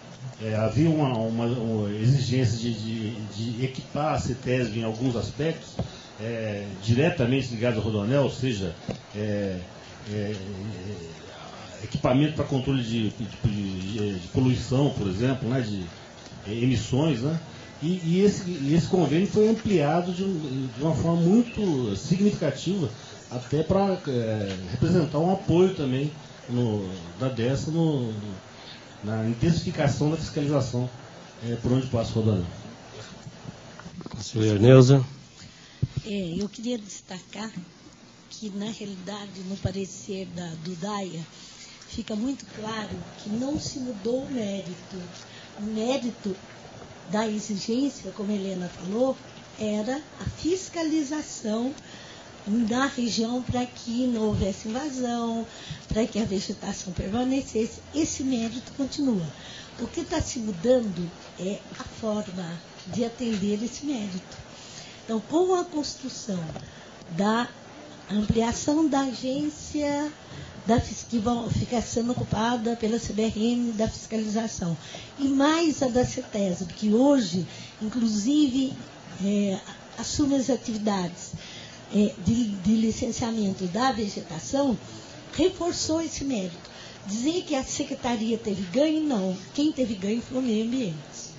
é, havia uma, uma, uma exigência de, de, de equipar a CETESB em alguns aspectos, é, diretamente ligados ao Rodoanel, ou seja, é, é, equipamento para controle de, de, de, de poluição, por exemplo, né, de emissões, né? E, e, esse, e esse convênio foi ampliado de, de uma forma muito significativa, até para é, representar um apoio também no, da DESA no, na intensificação da fiscalização é, por onde passa o Rodoanel. Conselheira Neuza. É, eu queria destacar que, na realidade, no parecer da, do DAIA, fica muito claro que não se mudou o mérito. O mérito da exigência, como a Helena falou, era a fiscalização na região para que não houvesse invasão, para que a vegetação permanecesse. Esse mérito continua. O que está se mudando é a forma de atender esse mérito. Então, com a construção da ampliação da agência da, que vão ficar sendo ocupada pela C B R N da fiscalização, e mais a da CETESB, que hoje, inclusive, é, assume as atividades é, de, de licenciamento da vegetação, reforçou esse mérito. Dizer que a secretaria teve ganho, não. Quem teve ganho foi o meio ambiente.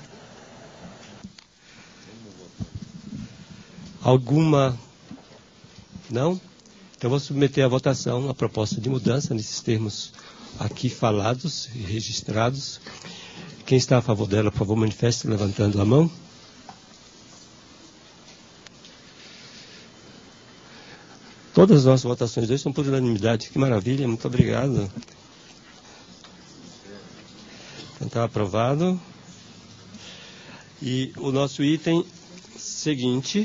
Alguma? Não? Então, vou submeter à votação a proposta de mudança nesses termos aqui falados e registrados. Quem está a favor dela, por favor, manifeste levantando a mão. Todas as nossas votações hoje são por unanimidade. Que maravilha, muito obrigado. Então, está aprovado. E o nosso item seguinte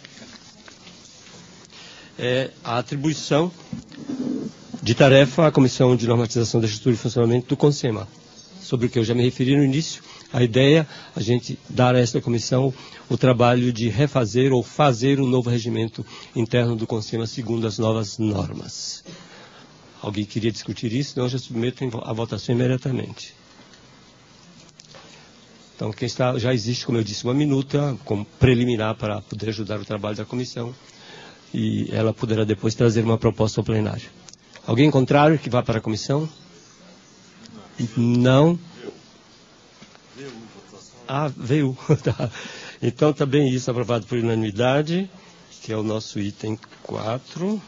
é a atribuição de tarefa à Comissão de Normatização da Estrutura e Funcionamento do CONSEMA, sobre o que eu já me referi no início. A ideia, a gente dar a esta comissão o trabalho de refazer ou fazer um novo regimento interno do CONSEMA segundo as novas normas. Alguém queria discutir isso? Não, já submeto a votação imediatamente. Então, quem está, já existe, como eu disse, uma minuta como preliminar para poder ajudar o trabalho da comissão, e ela poderá depois trazer uma proposta ao plenário. Alguém contrário que vá para a comissão? Não? Ah, veio. Tá. Então, também isso aprovado por unanimidade, que é o nosso item quatro.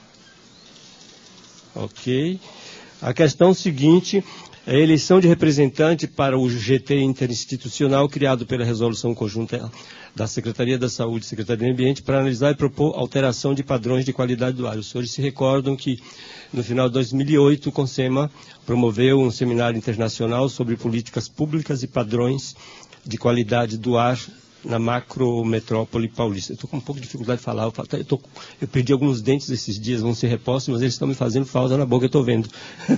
Ok. A questão seguinte é a eleição de representante para o G T interinstitucional criado pela Resolução Conjunta da Secretaria da Saúde e Secretaria do Meio Ambiente para analisar e propor alteração de padrões de qualidade do ar. Os senhores se recordam que no final de dois mil e oito o CONSEMA promoveu um seminário internacional sobre políticas públicas e padrões de qualidade do ar na macrometrópole paulista. Eu estou com um pouco de dificuldade de falar, eu, falo, eu, tô, eu perdi alguns dentes esses dias, vão ser repostos, mas eles estão me fazendo falta na boca, eu estou vendo.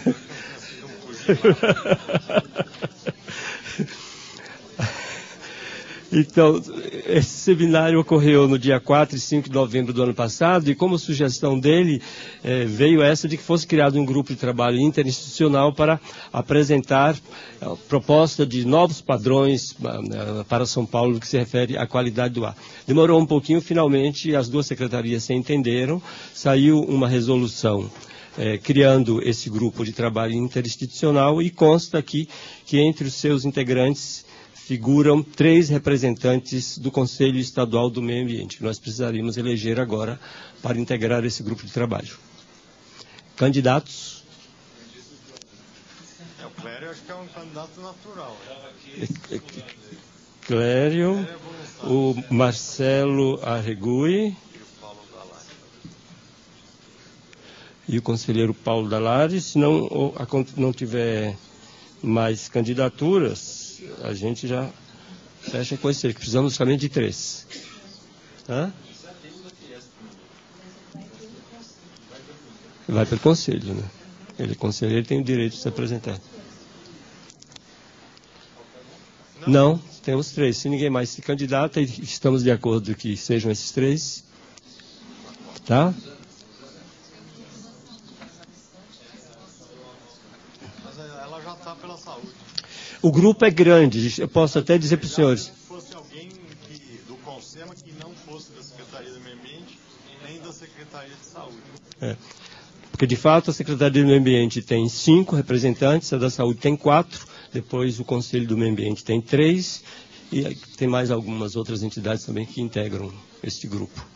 Então, esse seminário ocorreu no dia quatro e cinco de novembro do ano passado, e como sugestão dele, eh, veio essa de que fosse criado um grupo de trabalho interinstitucional para apresentar a proposta de novos padrões uh, para São Paulo, no que se refere à qualidade do ar. Demorou um pouquinho, finalmente as duas secretarias se entenderam, saiu uma resolução Eh, criando esse grupo de trabalho interinstitucional, e consta aqui que entre os seus integrantes figuram três representantes do Conselho Estadual do Meio Ambiente, que nós precisaríamos eleger agora para integrar esse grupo de trabalho. Candidatos? É, o Clério acho que é um candidato natural. Né? Clério, o Marcelo Arregui e o conselheiro Paulo Dalares. Se não, ou, não tiver mais candidaturas, a gente já fecha com esse, que precisamos somente de três. Hã? Vai para o conselho, né? Ele, conselheiro, tem o direito de se apresentar. Não, temos três. Se ninguém mais se candidata, estamos de acordo que sejam esses três. Tá? O grupo é grande, eu posso até dizer para os senhores. Se fosse alguém que, do CONSEMA que não fosse da Secretaria do Meio Ambiente, nem da Secretaria de Saúde. É. Porque, de fato, a Secretaria do Meio Ambiente tem cinco representantes, a da Saúde tem quatro, depois o Conselho do Meio Ambiente tem três, e tem mais algumas outras entidades também que integram este grupo.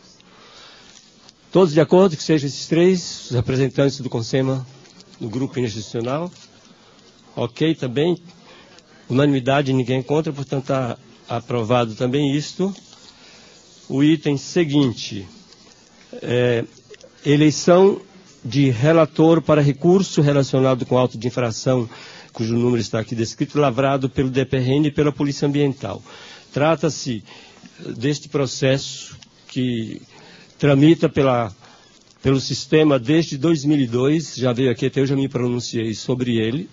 Todos de acordo que sejam esses três, os representantes do CONSEMA, do grupo institucional? Ok, também. Unanimidade, ninguém contra, portanto está aprovado também isto. O item seguinte, é, eleição de relator para recurso relacionado com auto de infração, cujo número está aqui descrito, lavrado pelo D P R N e pela Polícia Ambiental. Trata-se deste processo que tramita pela, pelo sistema desde dois mil e dois, já veio aqui, até eu já me pronunciei sobre ele.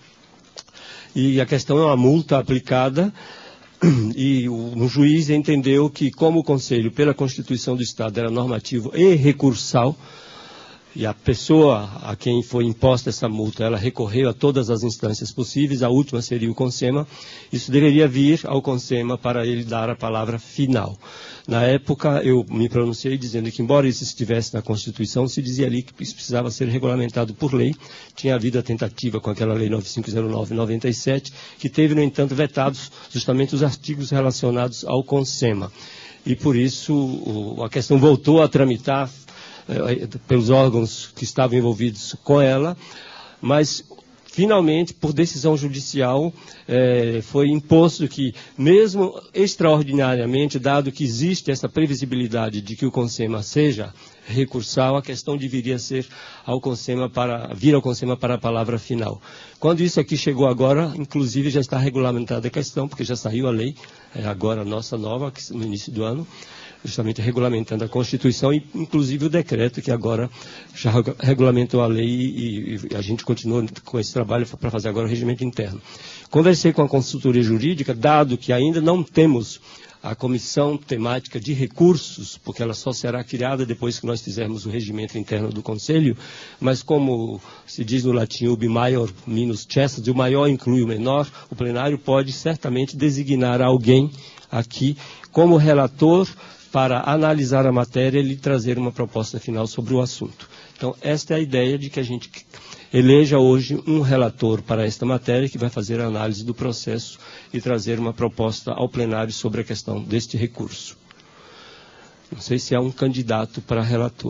E a questão é uma multa aplicada, e o, o juiz entendeu que, como o Conselho, pela Constituição do Estado, era normativo e recursal, e a pessoa a quem foi imposta essa multa, ela recorreu a todas as instâncias possíveis, a última seria o CONSEMA, isso deveria vir ao CONSEMA para ele dar a palavra final. Na época, eu me pronunciei dizendo que, embora isso estivesse na Constituição, se dizia ali que isso precisava ser regulamentado por lei. Tinha havido a tentativa com aquela Lei nove mil quinhentos e nove de noventa e sete, que teve, no entanto, vetados justamente os artigos relacionados ao CONSEMA. E, por isso, o, a questão voltou a tramitar eh, pelos órgãos que estavam envolvidos com ela, mas finalmente, por decisão judicial, eh, foi imposto que, mesmo extraordinariamente, dado que existe essa previsibilidade de que o CONSEMA seja recursal, a questão deveria ser ao CONSEMA para, vir ao CONSEMA para a palavra final. Quando isso aqui chegou agora, inclusive já está regulamentada a questão, porque já saiu a lei, é agora a nossa nova, no início do ano, justamente regulamentando a Constituição e, inclusive, o decreto que agora já regulamentou a lei e, e a gente continua com esse trabalho para fazer agora o regimento interno. Conversei com a consultoria jurídica, dado que ainda não temos a comissão temática de recursos, porque ela só será criada depois que nós fizermos o regimento interno do Conselho, mas como se diz no latim, ubi maior minus cessus, o maior inclui o menor, o plenário pode certamente designar alguém aqui como relator para analisar a matéria e lhe trazer uma proposta final sobre o assunto. Então, esta é a ideia de que a gente eleja hoje um relator para esta matéria, que vai fazer a análise do processo e trazer uma proposta ao plenário sobre a questão deste recurso. Não sei se há um candidato para relator.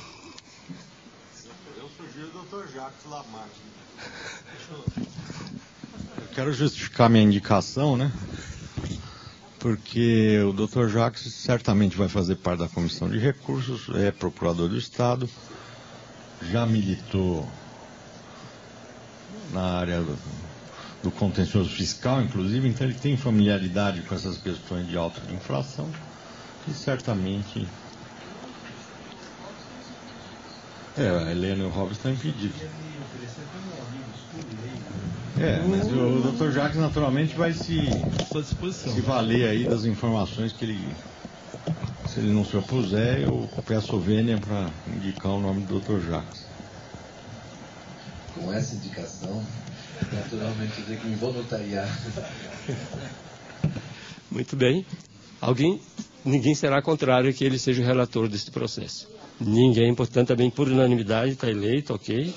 Eu sugiro o doutor Jacques Lamarck. Eu quero justificar minha indicação, né? Porque o doutor Jacques certamente vai fazer parte da Comissão de Recursos, é procurador do Estado, já militou na área do, do contencioso fiscal, inclusive, então ele tem familiaridade com essas questões de alta de inflação e certamente... É, a Helena e o Robson estão impedidos. É, mas o doutor Jacques naturalmente vai se, se valer aí das informações que ele, se ele não se opuser, eu peço o Vênia para indicar o nome do doutor Jacques. Com essa indicação, naturalmente eu tenho que me voluntariar. Muito bem. Alguém, ninguém será contrário a que ele seja o relator deste processo. Ninguém, portanto, também por unanimidade está eleito, ok.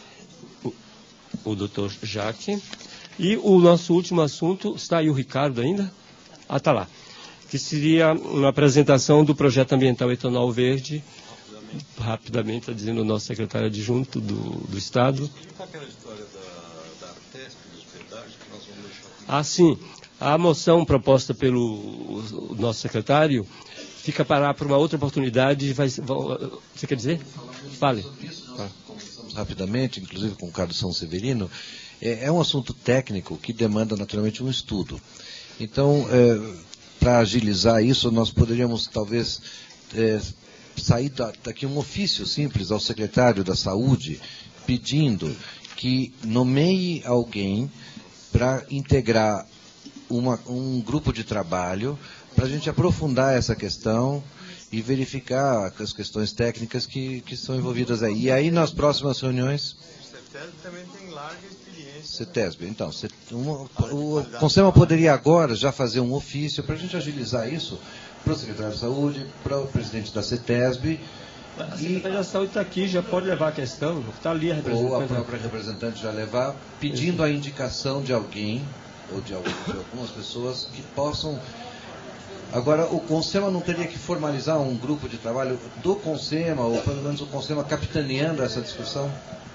O doutor Jacques. E o nosso último assunto, está aí o Ricardo ainda? Ah, está lá. Que seria uma apresentação do projeto ambiental Etanol Verde. Rapidamente, rapidamente está dizendo o nosso secretário adjunto do, do Estado. E aquela história da, da Artesp, dos pedágios, que nós vamos deixar... Ah, sim. A moção proposta pelo o nosso secretário fica para, para uma outra oportunidade. Vai, você quer dizer? Fale. Ah. Rapidamente, inclusive com o Carlos São Severino, é, é um assunto técnico que demanda naturalmente um estudo. Então, é, para agilizar isso, nós poderíamos talvez é, sair da, daqui um ofício simples ao secretário da Saúde, pedindo que nomeie alguém para integrar uma, um grupo de trabalho, para a gente aprofundar essa questão e verificar as questões técnicas que, que são envolvidas aí. E aí, nas próximas reuniões... O CETESB também tem larga experiência CETESB. Então, o CONSEMA poderia agora já fazer um ofício para a gente agilizar isso para o secretário de Saúde, para o presidente da CETESB. A Secretaria da Saúde está aqui, já pode levar a questão, está ali a representante. Ou a própria representante já levar, pedindo a indicação de alguém, ou de, algum, de algumas pessoas que possam... Agora, o CONSEMA não teria que formalizar um grupo de trabalho do CONSEMA, ou pelo menos o CONSEMA capitaneando essa discussão?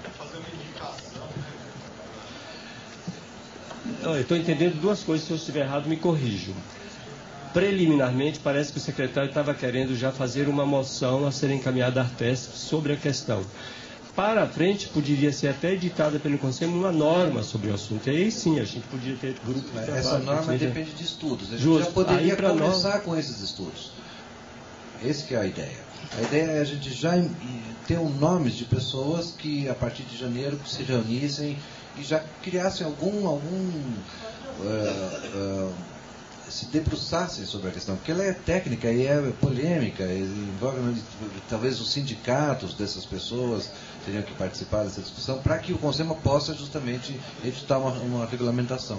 Eu estou entendendo duas coisas, se eu estiver errado, me corrijo. Preliminarmente, parece que o secretário estava querendo já fazer uma moção a ser encaminhada à Artesp sobre a questão. Para a frente, poderia ser até editada pelo Conselho uma norma sobre o assunto. E aí sim, a gente podia ter grupo de trabalho. Essa norma depende de estudos. A gente Justo. já poderia começar nós... com esses estudos. Esse que é a ideia. A ideia é a gente já ter um nomes de pessoas que, a partir de janeiro, se reunissem e já criassem algum... algum uh, uh, se debruçassem sobre a questão, porque ela é técnica e é polêmica, envolve talvez os sindicatos dessas pessoas teriam que participar dessa discussão, para que o CONSEMA possa justamente editar uma, uma regulamentação.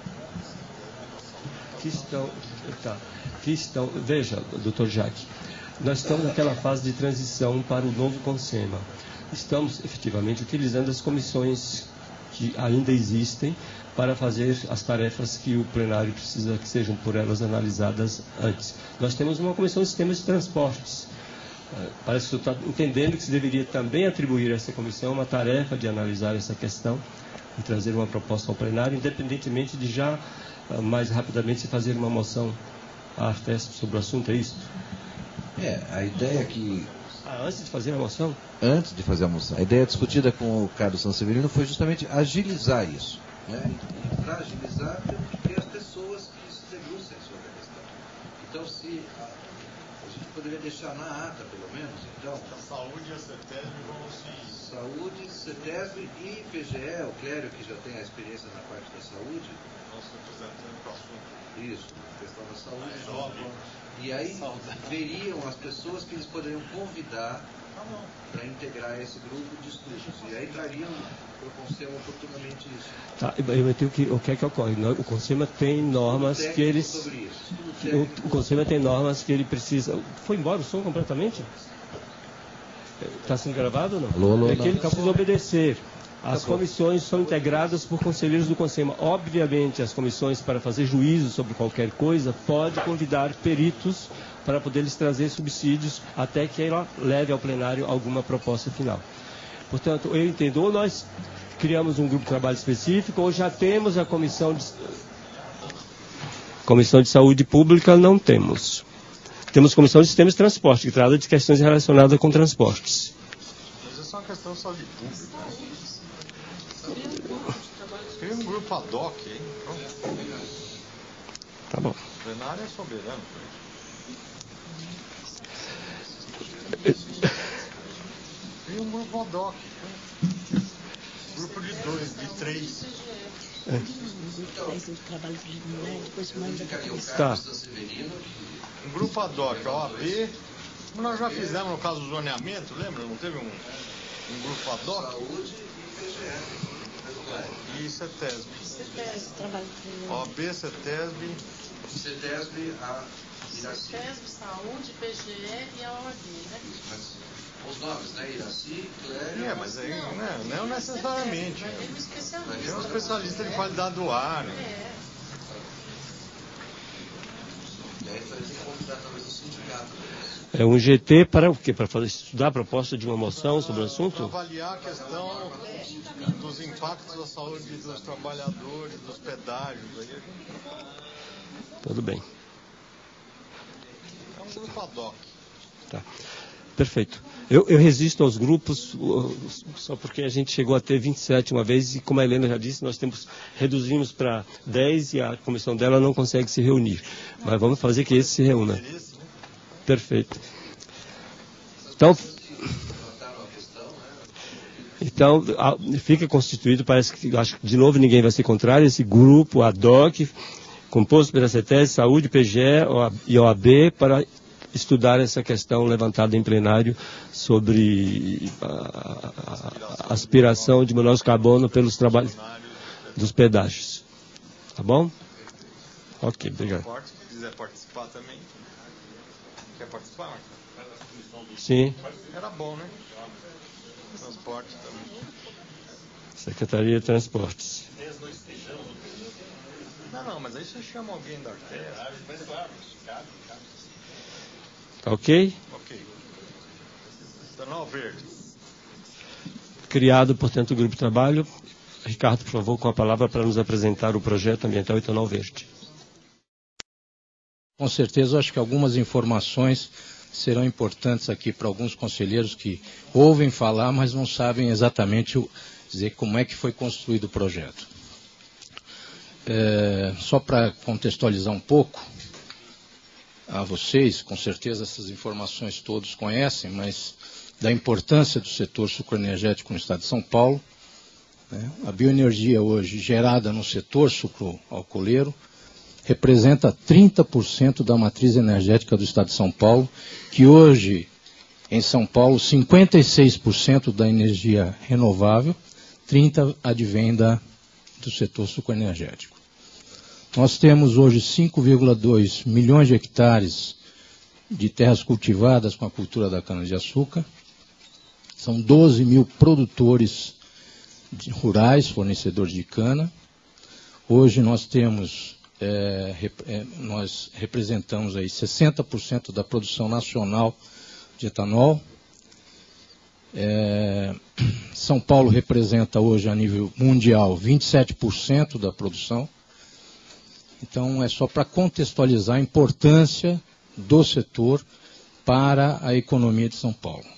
Que estão, tá, que estão, veja, doutor Jacques, nós estamos naquela fase de transição para o novo CONSEMA. Estamos efetivamente utilizando as comissões que ainda existem para fazer as tarefas que o plenário precisa que sejam por elas analisadas antes. Nós temos uma comissão de sistemas de transportes. Parece que eu estou entendendo que se deveria também atribuir a essa comissão uma tarefa de analisar essa questão e trazer uma proposta ao plenário, independentemente de já mais rapidamente se fazer uma moção à Artesp sobre o assunto, é isso? É, a ideia é que... Ah, antes de fazer a moção? Antes de fazer a moção. A ideia discutida com o Carlos Sanseverino foi justamente agilizar isso. Né? E para agilizar, temos que ter as pessoas que se debrucem sobre a questão. Então, se a, a gente poderia deixar na ata, pelo menos, então... A saúde e a CETESB vão se... Saúde, CETESB e P G E, o Clério, que já tem a experiência na parte da saúde. Nosso representante do assunto. Isso, a questão da saúde. É jovem. E aí veriam as pessoas que eles poderiam convidar para integrar esse grupo de estudos. E aí trariam para o CONSEMA oportunamente isso. Tá, eu tenho que, o que é que ocorre? O CONSEMA tem normas que eles... O, o CONSEMA tem normas que ele precisa... Foi embora o som completamente? Está sendo gravado ou não? Alô, alô, é que ele precisa obedecer. As comissões são integradas por conselheiros do CONSEMA. Obviamente, as comissões, para fazer juízo sobre qualquer coisa, pode convidar peritos para poder lhes trazer subsídios até que ela leve ao plenário alguma proposta final. Portanto, eu entendo, ou nós criamos um grupo de trabalho específico, ou já temos a comissão de... Comissão de Saúde Pública, não temos. Temos comissão de Sistemas de Transporte, que trata de questões relacionadas com transportes. Mas isso é uma questão de saúde pública. Cria um grupo ad hoc, hein? Pronto. Tá bom. O plenário é soberano. Cria um grupo ad hoc. Grupo de dois, de três. É. Tá. Um grupo ad hoc, a O A B, como nós já fizemos no caso do zoneamento, lembra? Não teve um, um grupo ad hoc? Saúde e P G E. E CETESB. O A B, CETESB. CETESB, a Iraci. CETESB, Saúde, P G E e a O A B, né? Mas, os nomes, né? Iraci, Clério... É, mas aí não, né? Não necessariamente. Tem um especialista. Tem um especialista de qualidade do ar. Né? É. E aí vai convidar talvez o sindicato. É um G T para o quê? Para fazer, estudar a proposta de uma moção sobre o assunto? Para avaliar a questão dos impactos da saúde dos trabalhadores, dos pedágios. Aí a gente... Tudo bem. É um grupo ad hoc. Tá. Perfeito. Eu, eu resisto aos grupos só porque a gente chegou a ter vinte e sete uma vez e, como a Helena já disse, nós temos, reduzimos para dez e a comissão dela não consegue se reunir. Mas vamos fazer que esse se reúna. Perfeito. Então, então fica constituído, parece que, acho que de novo ninguém vai ser contrário, esse grupo ad hoc, composto pela CETESB, Saúde, P G E e O A B, para estudar essa questão levantada em plenário sobre a, a, a aspiração de monóxido de carbono pelos trabalhos dos pedágios. Tá bom? Ok, obrigado. Se quiser participar também. Quer participar, Marcos? Sim. Era bom, né? Transporte também. Secretaria de Transportes. Não, não, mas aí você chama alguém da Artesp. Tá ok? Ok. Etanol verde. Criado, portanto, o grupo de trabalho. Ricardo, por favor, com a palavra para nos apresentar o projeto ambiental Etanol Verde. Com certeza, eu acho que algumas informações serão importantes aqui para alguns conselheiros que ouvem falar, mas não sabem exatamente o, dizer como é que foi construído o projeto. É, só para contextualizar um pouco a vocês, com certeza essas informações todos conhecem, mas da importância do setor sucroenergético no estado de São Paulo, né? A bioenergia hoje gerada no setor sucroalcooleiro representa trinta por cento da matriz energética do estado de São Paulo, que hoje, em São Paulo, cinquenta e seis por cento da energia renovável, trinta por cento advém da, do setor sucroenergético. Nós temos hoje cinco vírgula dois milhões de hectares de terras cultivadas com a cultura da cana-de-açúcar. São doze mil produtores de, rurais, fornecedores de cana. Hoje nós temos... É, é, nós representamos aí sessenta por cento da produção nacional de etanol. É, São Paulo representa hoje a nível mundial vinte e sete por cento da produção. Então é só para contextualizar a importância do setor para a economia de São Paulo.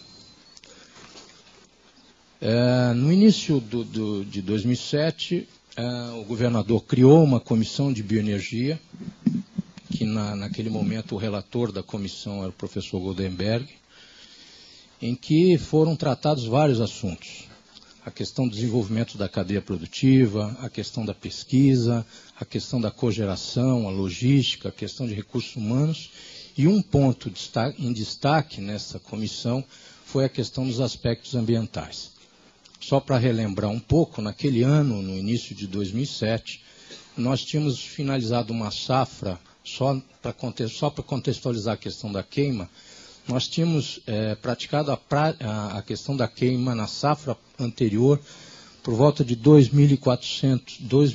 É, no início do, do, de dois mil e sete, Uh, o governador criou uma comissão de bioenergia, que na, naquele momento o relator da comissão era o professor Goldenberg, em que foram tratados vários assuntos. A questão do desenvolvimento da cadeia produtiva, a questão da pesquisa, a questão da cogeração, a logística, a questão de recursos humanos, e um ponto em destaque nessa comissão foi a questão dos aspectos ambientais. Só para relembrar um pouco, naquele ano, no início de dois mil e sete, nós tínhamos finalizado uma safra, só para só para contextualizar a questão da queima, nós tínhamos é, praticado a, pra, a, a questão da queima na safra anterior por volta de dois mil e quatrocentos, dois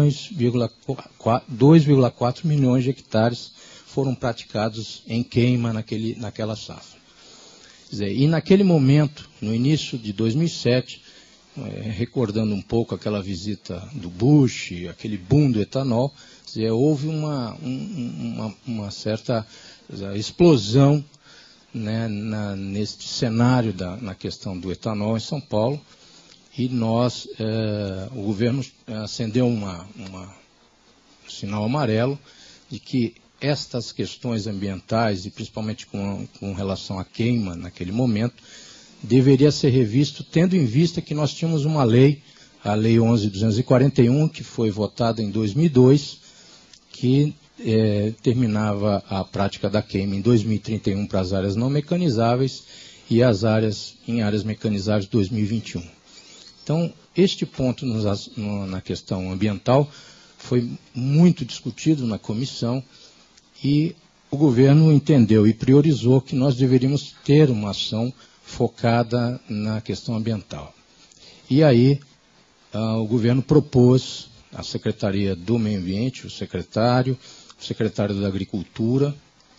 vírgula quatro milhões de hectares foram praticados em queima naquele, naquela safra. Quer dizer, e naquele momento, no início de dois mil e sete, É, recordando um pouco aquela visita do Bush, aquele boom do etanol, dizer, houve uma, um, uma, uma certa dizer, explosão, né, na, neste cenário da, na questão do etanol em São Paulo, e nós, é, o governo acendeu uma, uma, um sinal amarelo de que estas questões ambientais, e principalmente com, com relação à queima naquele momento, deveria ser revisto, tendo em vista que nós tínhamos uma lei, a Lei onze mil duzentos e quarenta e um, que foi votada em dois mil e dois, que é, terminava a prática da queima em dois mil e trinta e um para as áreas não mecanizáveis e as áreas em áreas mecanizáveis dois mil e vinte e um. Então, este ponto nos, no, na questão ambiental foi muito discutido na comissão e o governo entendeu e priorizou que nós deveríamos ter uma ação focada na questão ambiental. E aí, uh, o governo propôs, a Secretaria do Meio Ambiente, o secretário, o secretário da Agricultura,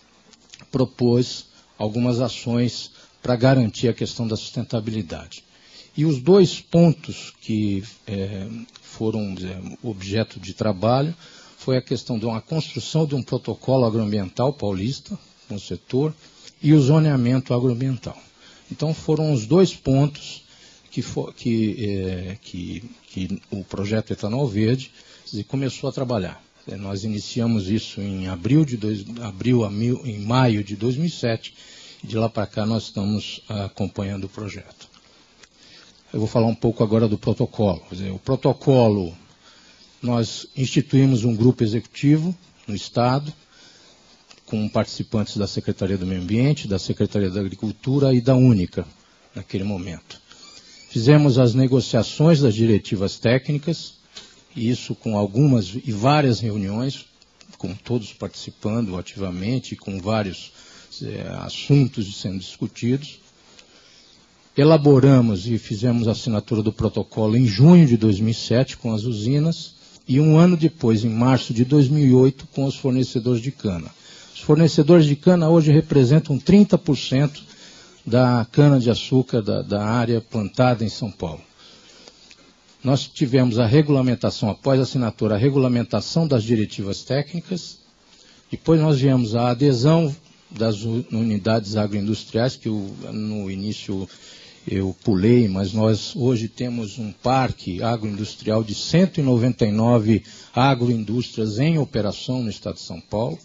propôs algumas ações para garantir a questão da sustentabilidade. E os dois pontos que eh, foram dizer, objeto de trabalho foi a questão de uma construção de um protocolo agroambiental paulista, no setor, e o zoneamento agroambiental. Então foram os dois pontos que, for, que, é, que, que o projeto Etanol Verde começou a trabalhar. Nós iniciamos isso em abril, de dois, abril a mil, em maio de dois mil e sete, e de lá para cá nós estamos acompanhando o projeto. Eu vou falar um pouco agora do protocolo. Quer dizer, o protocolo, nós instituímos um grupo executivo no Estado, com participantes da Secretaria do Meio Ambiente, da Secretaria da Agricultura e da Única, naquele momento. Fizemos as negociações das diretivas técnicas, isso com algumas e várias reuniões, com todos participando ativamente, com vários é, assuntos sendo discutidos. Elaboramos e fizemos a assinatura do protocolo em junho de dois mil e sete com as usinas e um ano depois, em março de dois mil e oito, com os fornecedores de cana. Os fornecedores de cana hoje representam trinta por cento da cana-de-açúcar da, da área plantada em São Paulo. Nós tivemos a regulamentação, após a assinatura, a regulamentação das diretivas técnicas, depois nós viemos a adesão das unidades agroindustriais, que eu, no início eu pulei, mas nós hoje temos um parque agroindustrial de cento e noventa e nove agroindústrias em operação no estado de São Paulo.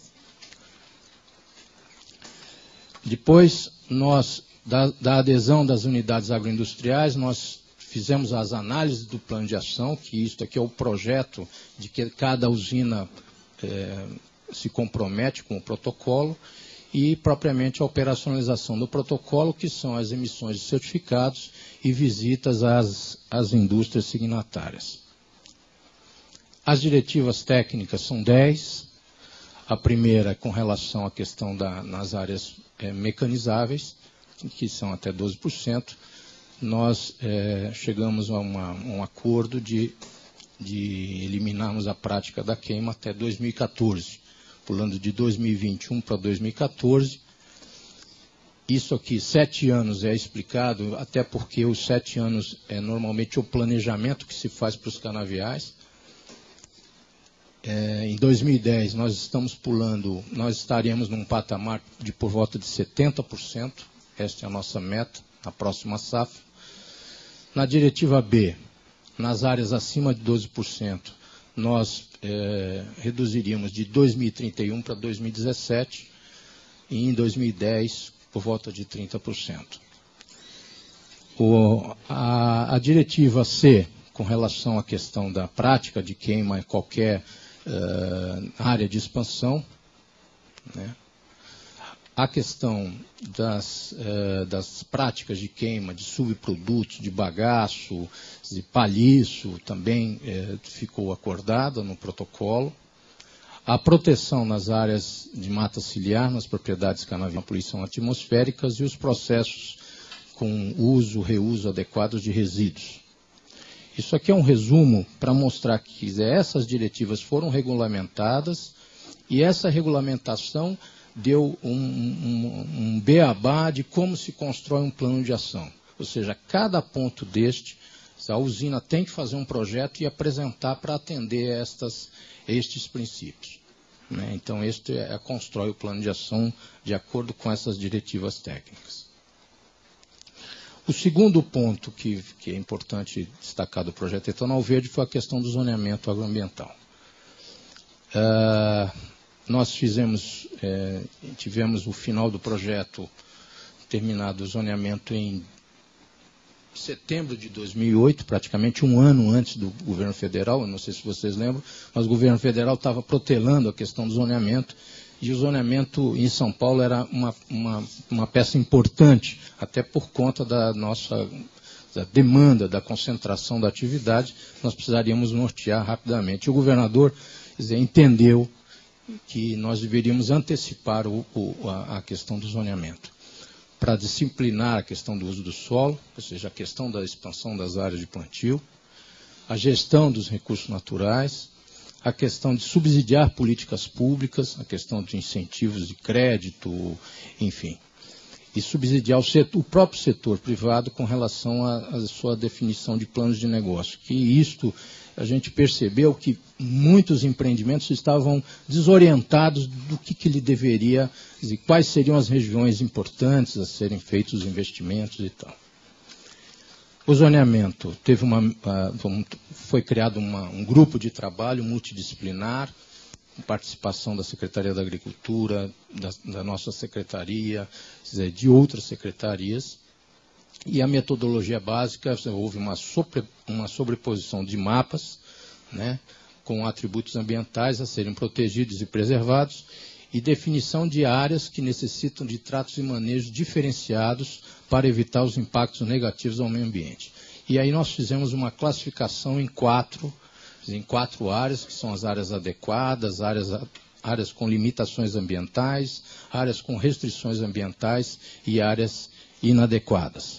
Depois, nós, da, da adesão das unidades agroindustriais, nós fizemos as análises do plano de ação, que isto aqui é o projeto de que cada usina é, se compromete com o protocolo, e propriamente a operacionalização do protocolo, que são as emissões de certificados e visitas às, às indústrias signatárias. As diretivas técnicas são dez. A primeira com relação à questão da, nas áreas é, mecanizáveis, que são até doze por cento. Nós é, chegamos a uma, um acordo de, de eliminarmos a prática da queima até dois mil e quatorze. Pulando de dois mil e vinte e um para dois mil e quatorze. Isso aqui, sete anos, é explicado, até porque os sete anos é normalmente o planejamento que se faz para os canaviais. É, em dois mil e dez, nós estamos pulando, nós estaríamos num patamar de por volta de setenta por cento. Esta é a nossa meta, a próxima safra. Na diretiva B, nas áreas acima de doze por cento, nós é, reduziríamos de dois mil e trinta e um para dois mil e dezessete e em dois mil e dez por volta de trinta por cento. O, a, a diretiva C, com relação à questão da prática de queima em qualquer uh, área de expansão, né? A questão das, uh, das práticas de queima de subprodutos, de bagaço, de palhiço, também uh, ficou acordada no protocolo. A proteção nas áreas de mata ciliar, nas propriedades canaviais, poluição atmosféricas e os processos com uso, reuso adequados de resíduos. Isso aqui é um resumo para mostrar que essas diretivas foram regulamentadas e essa regulamentação deu um, um, um beabá de como se constrói um plano de ação. Ou seja, cada ponto deste, a usina tem que fazer um projeto e apresentar para atender estas, estes princípios. Né? Então, este é, constrói o plano de ação de acordo com essas diretivas técnicas. O segundo ponto que, que é importante destacar do projeto Etanol Verde foi a questão do zoneamento agroambiental. Uh, nós fizemos, é, tivemos o final do projeto terminado o zoneamento em setembro de dois mil e oito, praticamente um ano antes do governo federal, eu não sei se vocês lembram, mas o governo federal estava protelando a questão do zoneamento, e o zoneamento em São Paulo era uma, uma, uma peça importante, até por conta da nossa da demanda, da concentração da atividade, nós precisaríamos nortear rapidamente. O governador, quer dizer, entendeu que nós deveríamos antecipar o, o, a, a questão do zoneamento, para disciplinar a questão do uso do solo, ou seja, a questão da expansão das áreas de plantio, a gestão dos recursos naturais, a questão de subsidiar políticas públicas, a questão de incentivos de crédito, enfim, e subsidiar o, setor, o próprio setor privado com relação à sua definição de planos de negócio, que isto a gente percebeu que muitos empreendimentos estavam desorientados do que, que ele deveria, dizer, quais seriam as regiões importantes a serem feitos os investimentos e tal. O zoneamento teve uma, foi criado uma, um grupo de trabalho multidisciplinar, com participação da Secretaria da Agricultura, da, da nossa secretaria, dizer, de outras secretarias. E a metodologia básica, houve uma, sobre, uma sobreposição de mapas, né, com atributos ambientais a serem protegidos e preservados, e definição de áreas que necessitam de tratos e manejos diferenciados para evitar os impactos negativos ao meio ambiente. E aí nós fizemos uma classificação em quatro em quatro áreas, que são as áreas adequadas, áreas, áreas com limitações ambientais, áreas com restrições ambientais e áreas inadequadas.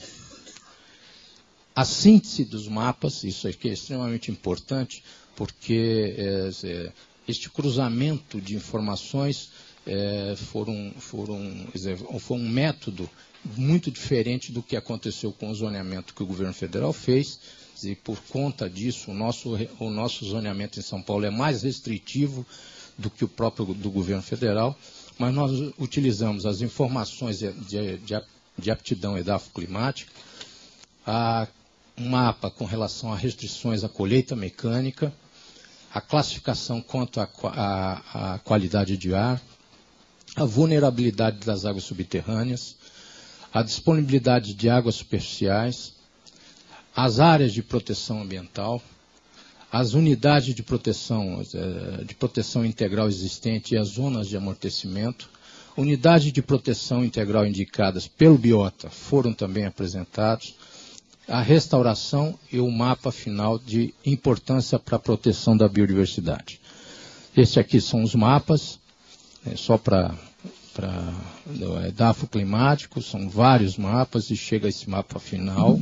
A síntese dos mapas, isso aqui é extremamente importante, porque é, este cruzamento de informações é, foram, foram, foi um método muito diferente do que aconteceu com o zoneamento que o governo federal fez, e por conta disso o nosso, o nosso zoneamento em São Paulo é mais restritivo do que o próprio do governo federal, mas nós utilizamos as informações de, de, de aptidão edafoclimática, a um mapa com relação a restrições à colheita mecânica, a classificação quanto à qualidade de ar, a vulnerabilidade das águas subterrâneas, a disponibilidade de águas superficiais, as áreas de proteção ambiental, as unidades de proteção, de proteção integral existente e as zonas de amortecimento, unidades de proteção integral indicadas pelo Biota foram também apresentados, a restauração e o mapa final de importância para a proteção da biodiversidade. Estes aqui são os mapas, é, só para é, edafoclimático, são vários mapas e chega a esse mapa final.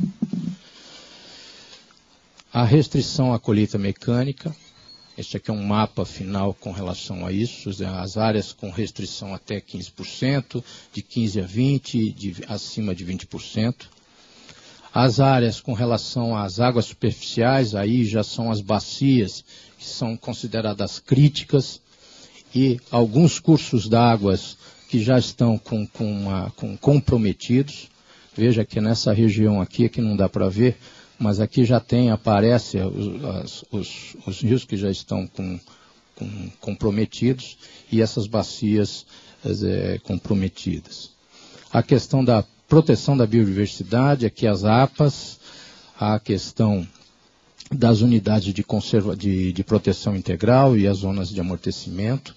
A restrição à colheita mecânica, este aqui é um mapa final com relação a isso, as áreas com restrição até quinze por cento, de quinze a vinte por cento, de, acima de vinte por cento. As áreas com relação às águas superficiais, aí já são as bacias, que são consideradas críticas, e alguns cursos d'água que já estão com, com, uma, com comprometidos. Veja que nessa região aqui, que não dá para ver, mas aqui já tem, aparece os, os, os rios que já estão com, com comprometidos e essas bacias é, comprometidas. A questão da proteção da biodiversidade, aqui as A P As, a questão das unidades de, conserva, de, de proteção integral e as zonas de amortecimento.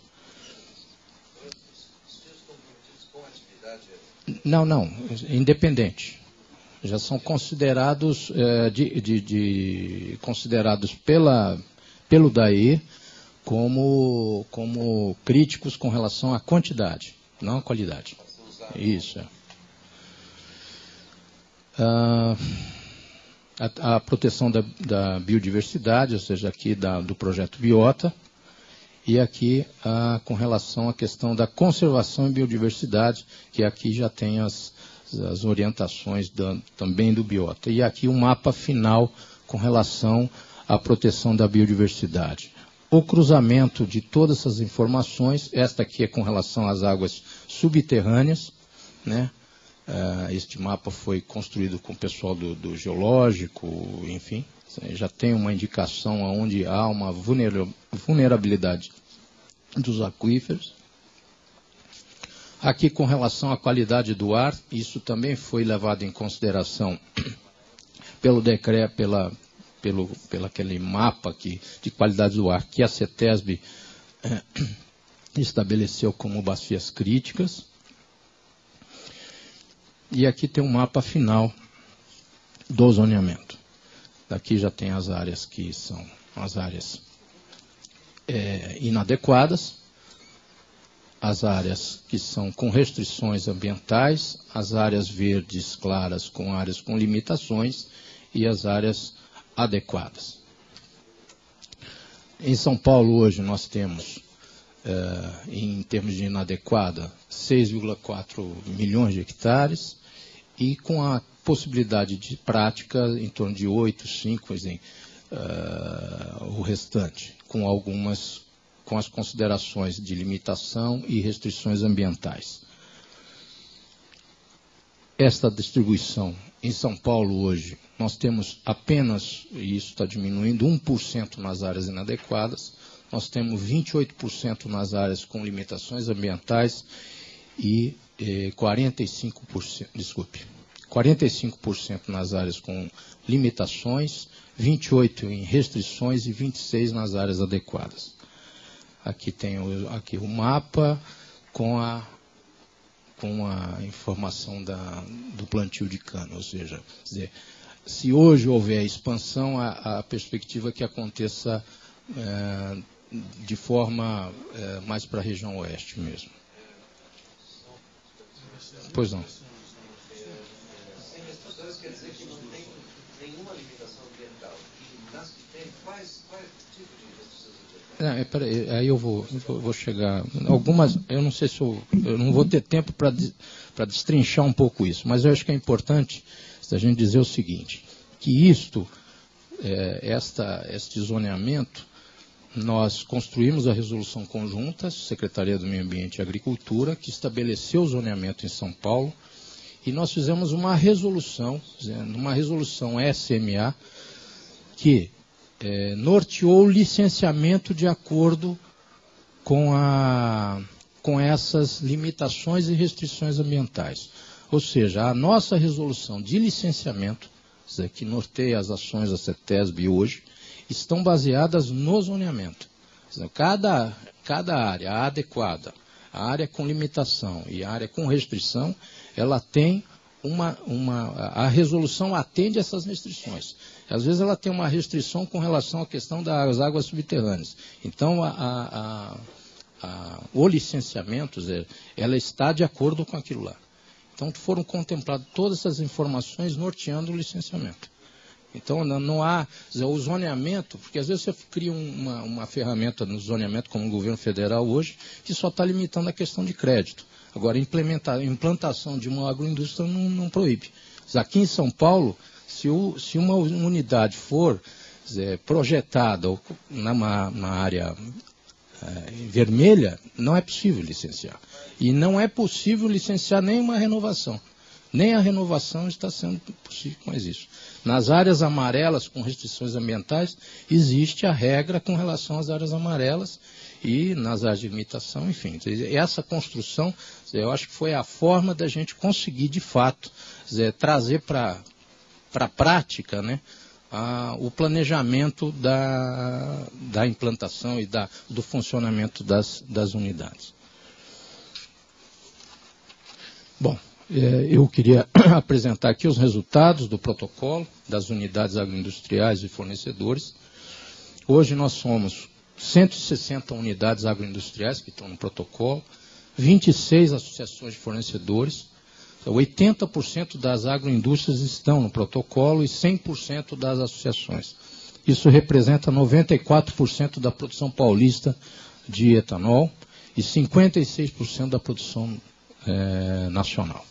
Não, não, independente. Já são considerados, é, de, de, de, considerados pela, pelo D A E como, como críticos com relação à quantidade, não à qualidade. Isso, é. Ah, a, a proteção da, da biodiversidade, ou seja, aqui da, do projeto Biota, e aqui ah, com relação à questão da conservação e biodiversidade, que aqui já tem as, as orientações da, também do Biota. E aqui um mapa final com relação à proteção da biodiversidade. O cruzamento de todas essas informações, esta aqui é com relação às águas subterrâneas, né? Uh, este mapa foi construído com o pessoal do, do geológico, enfim, já tem uma indicação onde há uma vulnerabilidade dos aquíferos. Aqui com relação à qualidade do ar, isso também foi levado em consideração pelo decreto, pela, pelo, pelo aquele mapa aqui de qualidade do ar que a CETESB eh, estabeleceu como bacias críticas. E aqui tem um mapa final do zoneamento. Daqui já tem as áreas que são as áreas é, inadequadas, as áreas que são com restrições ambientais, as áreas verdes claras com áreas com limitações e as áreas adequadas. Em São Paulo hoje nós temos, é, em termos de inadequada, seis vírgula quatro milhões de hectares, e com a possibilidade de prática em torno de oito, cinco, assim, uh, o restante, com algumas, com as considerações de limitação e restrições ambientais. Esta distribuição em São Paulo hoje, nós temos apenas, e isso está diminuindo, um por cento nas áreas inadequadas, nós temos vinte e oito por cento nas áreas com limitações ambientais e quarenta e cinco por cento, desculpe, quarenta e cinco por cento nas áreas com limitações, vinte e oito por cento em restrições e vinte e seis por cento nas áreas adequadas. Aqui tem o, aqui o mapa com a, com a informação da, do plantio de cana, ou seja, dizer, se hoje houver expansão, a, a perspectiva é que aconteça é, de forma é, mais para a região oeste mesmo. Pois não. Quer dizer que não tem nenhuma limitação ambiental. E nas que tem, quais, quais tipo de restrições ambientais? É, peraí, aí eu vou, eu vou chegar. Algumas, eu não sei se eu, eu não vou ter tempo para para destrinchar um pouco isso, mas eu acho que é importante a gente dizer o seguinte, que isto, é, esta, este zoneamento, nós construímos a resolução conjunta, Secretaria do Meio Ambiente e Agricultura, que estabeleceu o zoneamento em São Paulo, e nós fizemos uma resolução, uma resolução S M A, que é, norteou o licenciamento de acordo com, a, com essas limitações e restrições ambientais. Ou seja, a nossa resolução de licenciamento, que norteia as ações da CETESB hoje, estão baseadas no zoneamento. Cada, cada área adequada, a área com limitação e a área com restrição, ela tem uma, uma... A resolução atende essas restrições. Às vezes ela tem uma restrição com relação à questão das águas subterrâneas. Então, a, a, a, o licenciamento, ela está de acordo com aquilo lá. Então, foram contempladas todas essas informações norteando o licenciamento. Então, não há dizer, o zoneamento, porque às vezes você cria uma, uma ferramenta no zoneamento, como o governo federal hoje, que só está limitando a questão de crédito. Agora, implementar, a implantação de uma agroindústria não, não proíbe. Aqui em São Paulo, se, o, se uma unidade for dizer, projetada numa, numa área é, vermelha, não é possível licenciar. E não é possível licenciar nenhuma renovação. Nem a renovação está sendo possível mais isso. Nas áreas amarelas com restrições ambientais, existe a regra com relação às áreas amarelas e nas áreas de limitação, enfim. Essa construção, eu acho que foi a forma da gente conseguir, de fato, dizer, trazer para a prática, né, a, o planejamento da, da implantação e da, do funcionamento das, das unidades. Bom, eu queria apresentar aqui os resultados do protocolo das unidades agroindustriais e fornecedores. Hoje nós somos cento e sessenta unidades agroindustriais que estão no protocolo, vinte e seis associações de fornecedores, oitenta por cento das agroindústrias estão no protocolo e cem por cento das associações. Isso representa noventa e quatro por cento da produção paulista de etanol e cinquenta e seis por cento da produção é, nacional.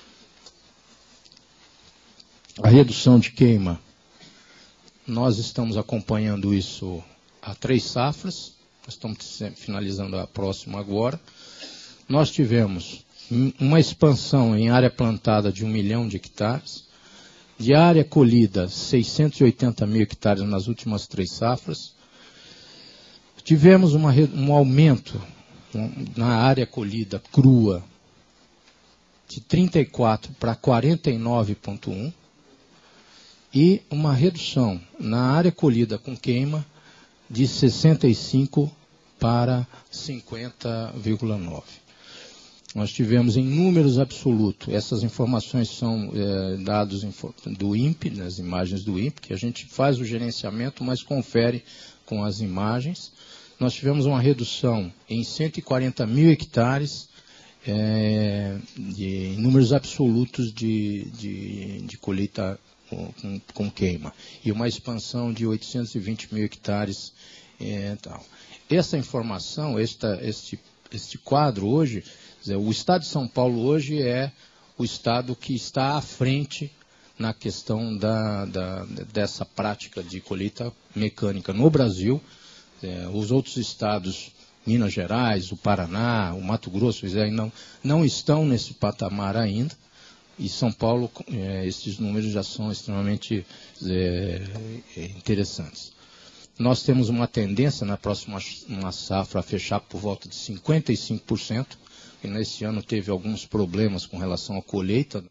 A redução de queima, nós estamos acompanhando isso há três safras, nós estamos finalizando a próxima agora. Nós tivemos uma expansão em área plantada de um milhão de hectares, de área colhida seiscentos e oitenta mil hectares nas últimas três safras. Tivemos uma, um aumento na área colhida crua de trinta e quatro para quarenta e nove vírgula um. E uma redução na área colhida com queima de sessenta e cinco para cinquenta vírgula nove. Nós tivemos em números absolutos, essas informações são é, dados do I N P E, nas imagens do I N P E, que a gente faz o gerenciamento, mas confere com as imagens. Nós tivemos uma redução em cento e quarenta mil hectares, é, de, em números absolutos de, de, de colheita Com, com queima, e uma expansão de oitocentos e vinte mil hectares. É, tal. Essa informação, esta, este, este quadro hoje, dizer, o estado de São Paulo hoje é o estado que está à frente na questão da, da, dessa prática de colheita mecânica no Brasil. É, os outros estados, Minas Gerais, o Paraná, o Mato Grosso, dizer, não, não estão nesse patamar ainda. E São Paulo, é, esses números já são extremamente é, interessantes. Nós temos uma tendência na próxima uma safra a fechar por volta de cinquenta e cinco por cento, e nesse ano teve alguns problemas com relação à colheita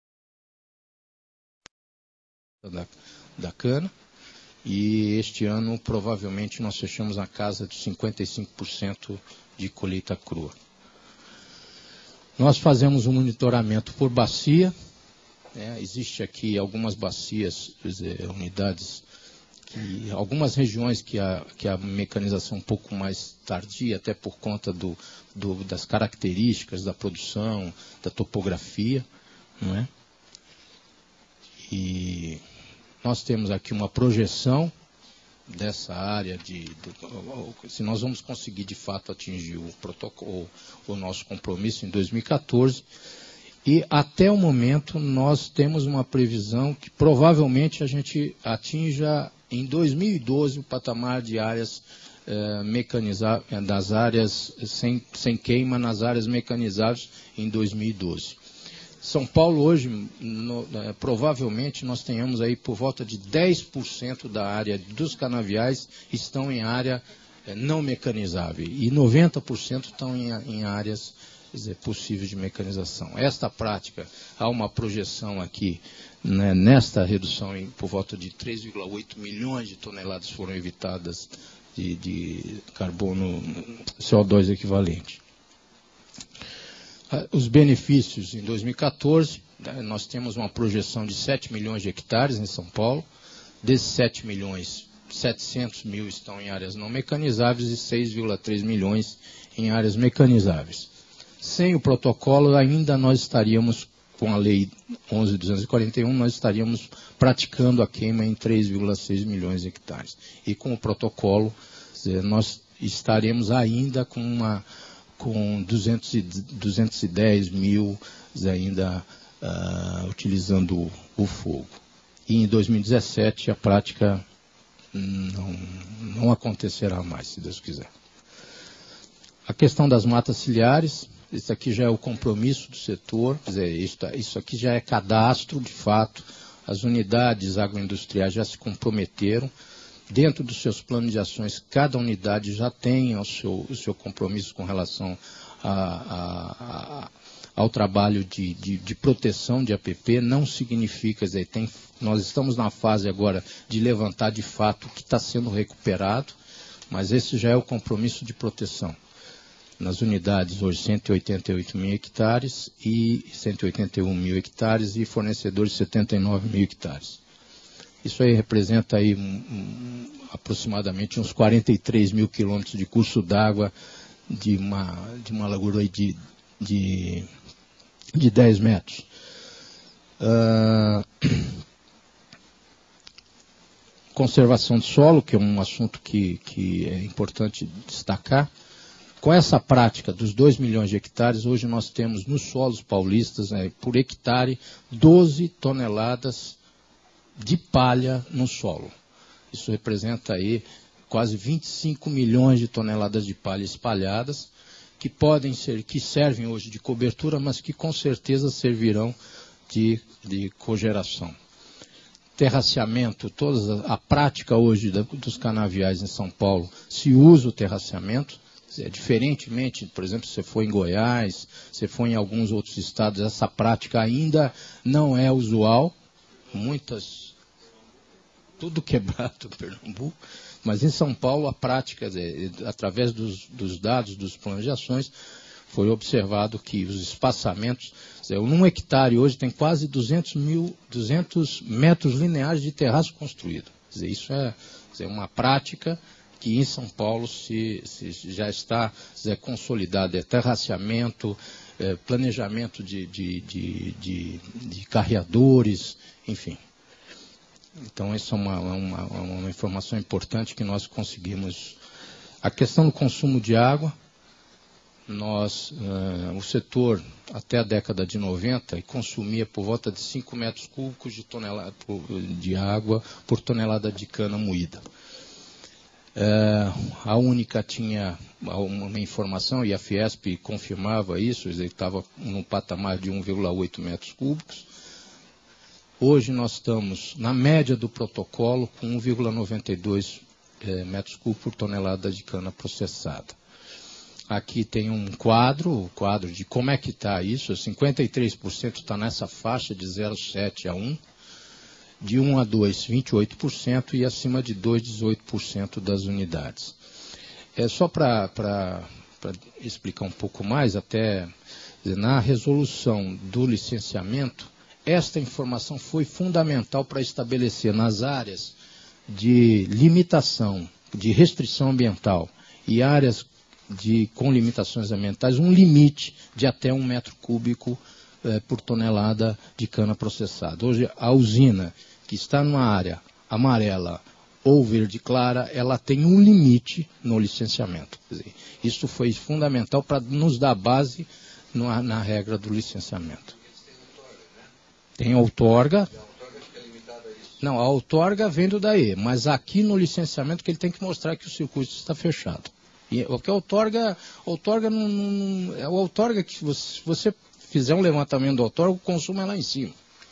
da, da cana, e este ano provavelmente nós fechamos a casa de cinquenta e cinco por cento de colheita crua. Nós fazemos um monitoramento por bacia, né? Existe aqui algumas bacias, quer dizer, unidades que algumas regiões que a, que a mecanização é um pouco mais tardia, até por conta do, do, das características da produção, da topografia, não é? E nós temos aqui uma projeção dessa área de, de se nós vamos conseguir de fato atingir o protocolo, o nosso compromisso em dois mil e quatorze, e até o momento nós temos uma previsão que provavelmente a gente atinja em dois mil e doze o patamar de áreas eh, mecanizadas, das áreas sem, sem queima nas áreas mecanizáveis em dois mil e doze. São Paulo hoje, no, é, provavelmente nós tenhamos aí por volta de dez por cento da área dos canaviais estão em área é, não mecanizável e noventa por cento estão em, em áreas, quer dizer, possíveis de mecanização. Esta prática, há uma projeção aqui, né, nesta redução em, por volta de três vírgula oito milhões de toneladas foram evitadas de, de carbono C O dois equivalente. Os benefícios em dois mil e quatorze, nós temos uma projeção de sete milhões de hectares em São Paulo. Desses sete milhões, setecentos mil estão em áreas não mecanizáveis e seis vírgula três milhões em áreas mecanizáveis. Sem o protocolo, ainda nós estaríamos, com a lei onze mil duzentos e quarenta e um, nós estaríamos praticando a queima em três vírgula seis milhões de hectares. E com o protocolo, nós estaremos ainda com uma... com duzentos e dez mil ainda uh, utilizando o, o fogo. E em dois mil e dezessete a prática não, não acontecerá mais, se Deus quiser. A questão das matas ciliares, isso aqui já é o compromisso do setor, quer dizer, isso, isso aqui já é cadastro, de fato, as unidades agroindustriais já se comprometeram. Dentro dos seus planos de ações, cada unidade já tem o seu, o seu compromisso com relação a, a, a, ao trabalho de, de, de proteção de A P P. Não significa, quer dizer, tem, nós estamos na fase agora de levantar de fato o que está sendo recuperado, mas esse já é o compromisso de proteção. Nas unidades, hoje, cento e oitenta e oito mil hectares e cento e oitenta e um mil hectares e fornecedores setenta e nove mil hectares. Isso aí representa aí, um, um, aproximadamente uns quarenta e três mil quilômetros de curso d'água de uma, de uma largura de, de, de dez metros. Uh, conservação de solo, que é um assunto que, que é importante destacar. Com essa prática dos dois milhões de hectares, hoje nós temos nos solos paulistas, né, por hectare, doze toneladas de palha no solo. Isso representa aí quase vinte e cinco milhões de toneladas de palha espalhadas, que podem ser, que servem hoje de cobertura, mas que com certeza servirão de, de cogeração. Terraceamento, toda a, a prática hoje da, dos canaviais em São Paulo, se usa o terraceamento, é, diferentemente, por exemplo, se você for em Goiás, se for em alguns outros estados, essa prática ainda não é usual. Muitas, tudo quebrado em Pernambuco, mas em São Paulo a prática, através dos, dos dados dos planos de ações, foi observado que os espaçamentos, um hectare hoje tem quase duzentos metros lineares de terraço construído. Dizer, isso é dizer, uma prática que em São Paulo se, se já está dizer, consolidada, é terraceamento, é, planejamento de, de, de, de, de carreadores, enfim. Então, essa é uma, uma, uma informação importante que nós conseguimos. A questão do consumo de água, nós, uh, o setor, até a década de noventa, consumia por volta de cinco metros cúbicos de, tonelada, de água por tonelada de cana moída. Uh, a Única tinha uma informação, e a Fiesp confirmava isso, ele estava no patamar de um vírgula oito metros cúbicos. Hoje nós estamos na média do protocolo com um vírgula noventa e dois eh, metros cúbicos por tonelada de cana processada. Aqui tem um quadro, o quadro de como é que está isso, cinquenta e três por cento está nessa faixa de zero vírgula sete a um, de um a dois, vinte e oito por cento e acima de dois, dezoito por cento das unidades. É só para explicar um pouco mais, até na resolução do licenciamento, esta informação foi fundamental para estabelecer nas áreas de limitação, de restrição ambiental e áreas de, com limitações ambientais, um limite de até um metro cúbico eh, por tonelada de cana processada. Hoje, a usina que está numa área amarela ou verde clara, ela tem um limite no licenciamento. Quer dizer, isso foi fundamental para nos dar base na, na regra do licenciamento. Tem outorga. Não, a outorga vem do D A E, mas aqui no licenciamento que ele tem que mostrar que o circuito está fechado. E, porque a outorga, outorga não, não, é a outorga que se você, você fizer um levantamento da outorga, o consumo é lá em cima.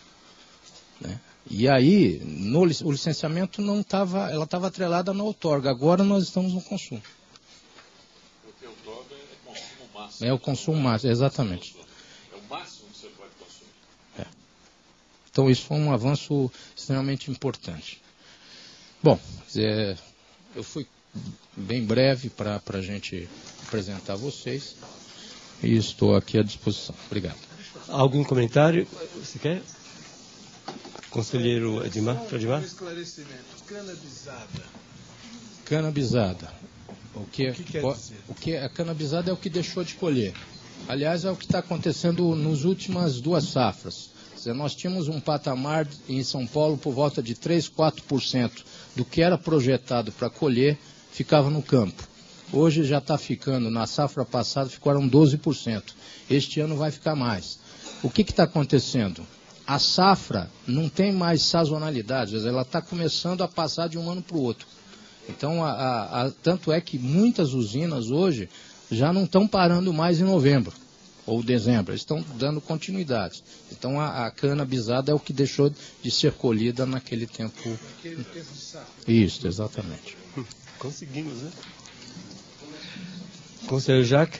Né? E aí, no, o licenciamento não estava, ela estava atrelada na outorga, agora nós estamos no consumo. Porque a outorga é consumo máximo. É o consumo máximo, exatamente. É o máximo que você pode consumir. É. Então isso foi um avanço extremamente importante. Bom, é, eu fui bem breve para a gente apresentar a vocês e estou aqui à disposição. Obrigado. Algum comentário? Você quer? Conselheiro Edmar? Edmar? Um esclarecimento. Canabizada. Canabizada. O que, o que quer o, dizer? O que, a canabizada é o que deixou de colher. Aliás, é o que está acontecendo nas últimas duas safras. Quer dizer, nós tínhamos um patamar em São Paulo por volta de três, quatro por cento do que era projetado para colher, ficava no campo. Hoje já está ficando, na safra passada ficaram doze por cento. Este ano vai ficar mais. O que está acontecendo? A safra não tem mais sazonalidade, ela está começando a passar de um ano para o outro. Então, a, a, a, tanto é que muitas usinas hoje já não estão parando mais em novembro ou dezembro, estão dando continuidade. Então, a, a cana bisada é o que deixou de ser colhida naquele tempo. Naquele tempo de safra. Isso, exatamente. Conseguimos, né? Conselheiro Jacques?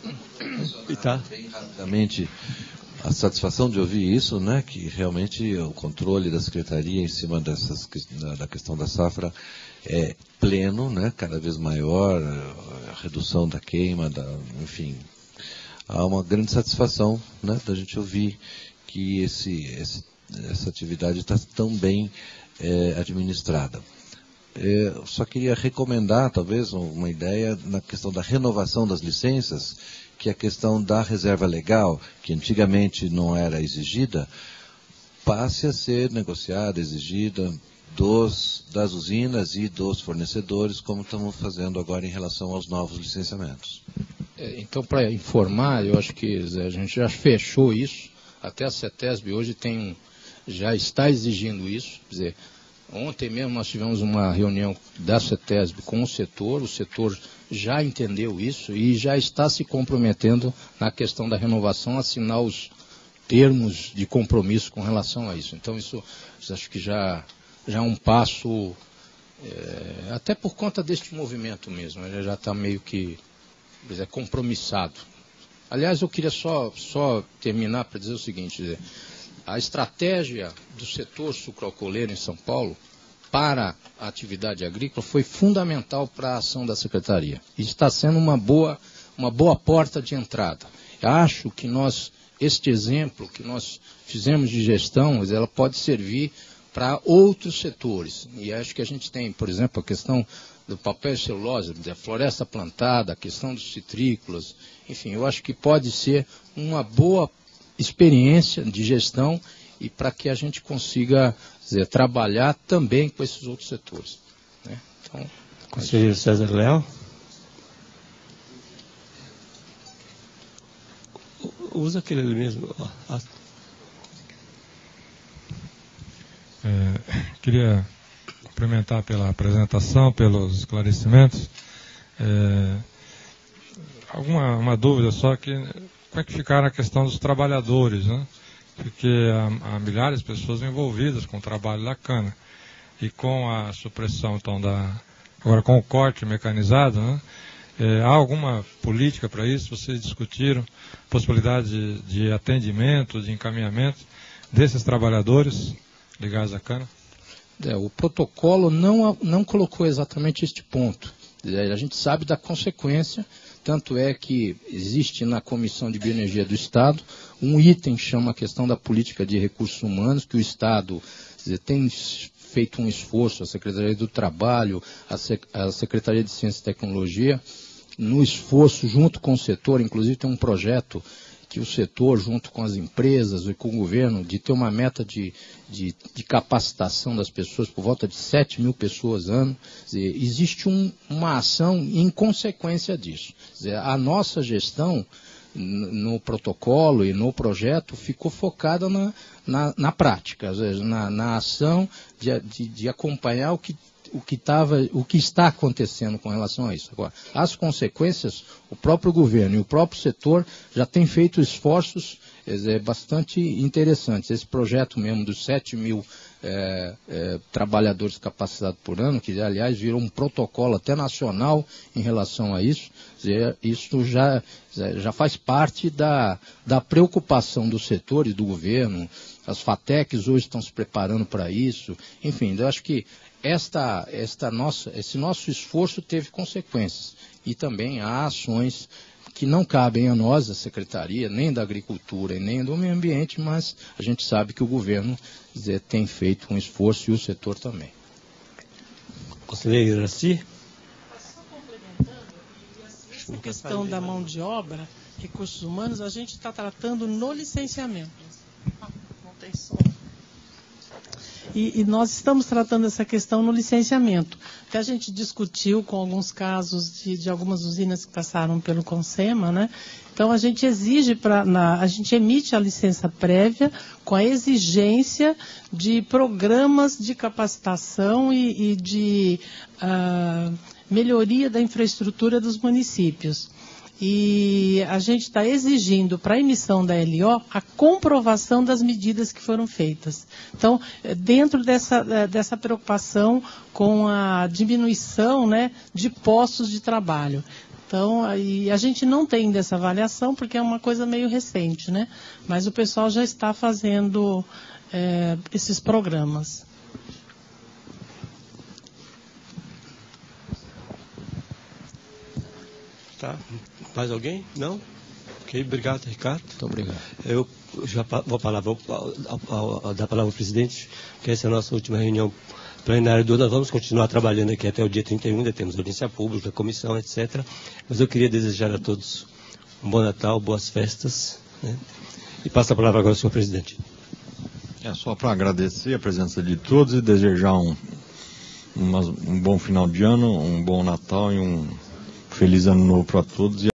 E tá. Bem rapidamente, a satisfação de ouvir isso, né, que realmente o controle da Secretaria em cima dessas, da, da questão da safra é pleno, né, cada vez maior, a redução da queima, da, enfim, há uma grande satisfação, né, da gente ouvir que esse, esse, essa atividade está tão bem é, administrada. Eu só queria recomendar, talvez, uma ideia na questão da renovação das licenças, que a questão da reserva legal, que antigamente não era exigida, passe a ser negociada, exigida dos, das usinas e dos fornecedores, como estamos fazendo agora em relação aos novos licenciamentos. É, então, para informar, eu acho que a gente já fechou isso, até a CETESB hoje tem, já está exigindo isso, quer dizer, ontem mesmo nós tivemos uma reunião da CETESB com o setor, o setor já entendeu isso e já está se comprometendo na questão da renovação, assinar os termos de compromisso com relação a isso. Então isso, isso acho que já, já é um passo, é, até por conta deste movimento mesmo, ele já está meio que é, compromissado. Aliás, eu queria só, só terminar para dizer o seguinte, dizer, a estratégia do setor sucroalcooleiro em São Paulo para a atividade agrícola foi fundamental para a ação da Secretaria. E está sendo uma boa, uma boa porta de entrada. Acho que nós, este exemplo que nós fizemos de gestão, ela pode servir para outros setores. E acho que a gente tem, por exemplo, a questão do papel e celulose, da floresta plantada, a questão dos citrícolas, enfim, eu acho que pode ser uma boa experiência de gestão e para que a gente consiga dizer, trabalhar também com esses outros setores. Né? Então, Conselheiro César Leal? Usa aquele ali mesmo. Ah. É, queria cumprimentar pela apresentação, pelos esclarecimentos. É, alguma uma dúvida só que como é que ficaram a questão dos trabalhadores, né? Porque há, há milhares de pessoas envolvidas com o trabalho da cana e com a supressão, então, da, agora com o corte mecanizado, né? É, há alguma política para isso? Vocês discutiram possibilidade de, de atendimento, de encaminhamento desses trabalhadores ligados à cana? É, o protocolo não, não colocou exatamente este ponto. A gente sabe da consequência Tanto é que existe na Comissão de Bioenergia do Estado um item que chama a questão da política de recursos humanos, que o Estado, quer dizer, tem feito um esforço, a Secretaria do Trabalho, a, Sec a Secretaria de Ciência e Tecnologia, no esforço junto com o setor, inclusive tem um projeto que o setor, junto com as empresas e com o governo, de ter uma meta de, de, de capacitação das pessoas por volta de sete mil pessoas ano. Quer dizer, existe um, uma ação em consequência disso. Quer dizer, a nossa gestão no protocolo e no projeto ficou focada na, na, na prática, na, na ação de, de, de acompanhar o que o que, tava, o que está acontecendo com relação a isso. Agora, as consequências, o próprio governo e o próprio setor já têm feito esforços é, bastante interessantes. Esse projeto mesmo dos sete mil é, é, trabalhadores capacitados por ano, que aliás virou um protocolo até nacional em relação a isso, é, isso já, já faz parte da, da preocupação do setor e do governo. As FATECs hoje estão se preparando para isso. Enfim, eu acho que Esta, esta nossa, esse nosso esforço teve consequências e também há ações que não cabem a nós, a Secretaria, nem da Agricultura e nem do Meio Ambiente, mas a gente sabe que o governo dizer, tem feito um esforço e o setor também. Conselheiro Iraci? Só complementando, essa questão da mão de obra, recursos humanos, a gente está tratando no licenciamento. Não tem som. E, e nós estamos tratando essa questão no licenciamento. Até a gente discutiu com alguns casos de, de algumas usinas que passaram pelo CONSEMA, né? Então a gente exige, pra, na, a gente emite a licença prévia com a exigência de programas de capacitação e, e de uh, melhoria da infraestrutura dos municípios. E a gente está exigindo para a emissão da L O a comprovação das medidas que foram feitas. Então, dentro dessa, dessa preocupação com a diminuição, né, de postos de trabalho. Então, e a gente não tem ainda essa avaliação porque é uma coisa meio recente, né? Mas o pessoal já está fazendo é, esses programas. Tá. Mais alguém? Não? Ok, obrigado, Ricardo. Muito obrigado. Eu já vou, falar, vou dar a palavra ao presidente, que essa é a nossa última reunião plenária do ano. Nós vamos continuar trabalhando aqui até o dia trinta e um, ainda temos audiência pública, comissão, etcétera. Mas eu queria desejar a todos um bom Natal, boas festas, né? E passo a palavra agora ao senhor presidente. É só para agradecer a presença de todos e desejar um, um, um bom final de ano, um bom Natal e um feliz ano novo para todos. E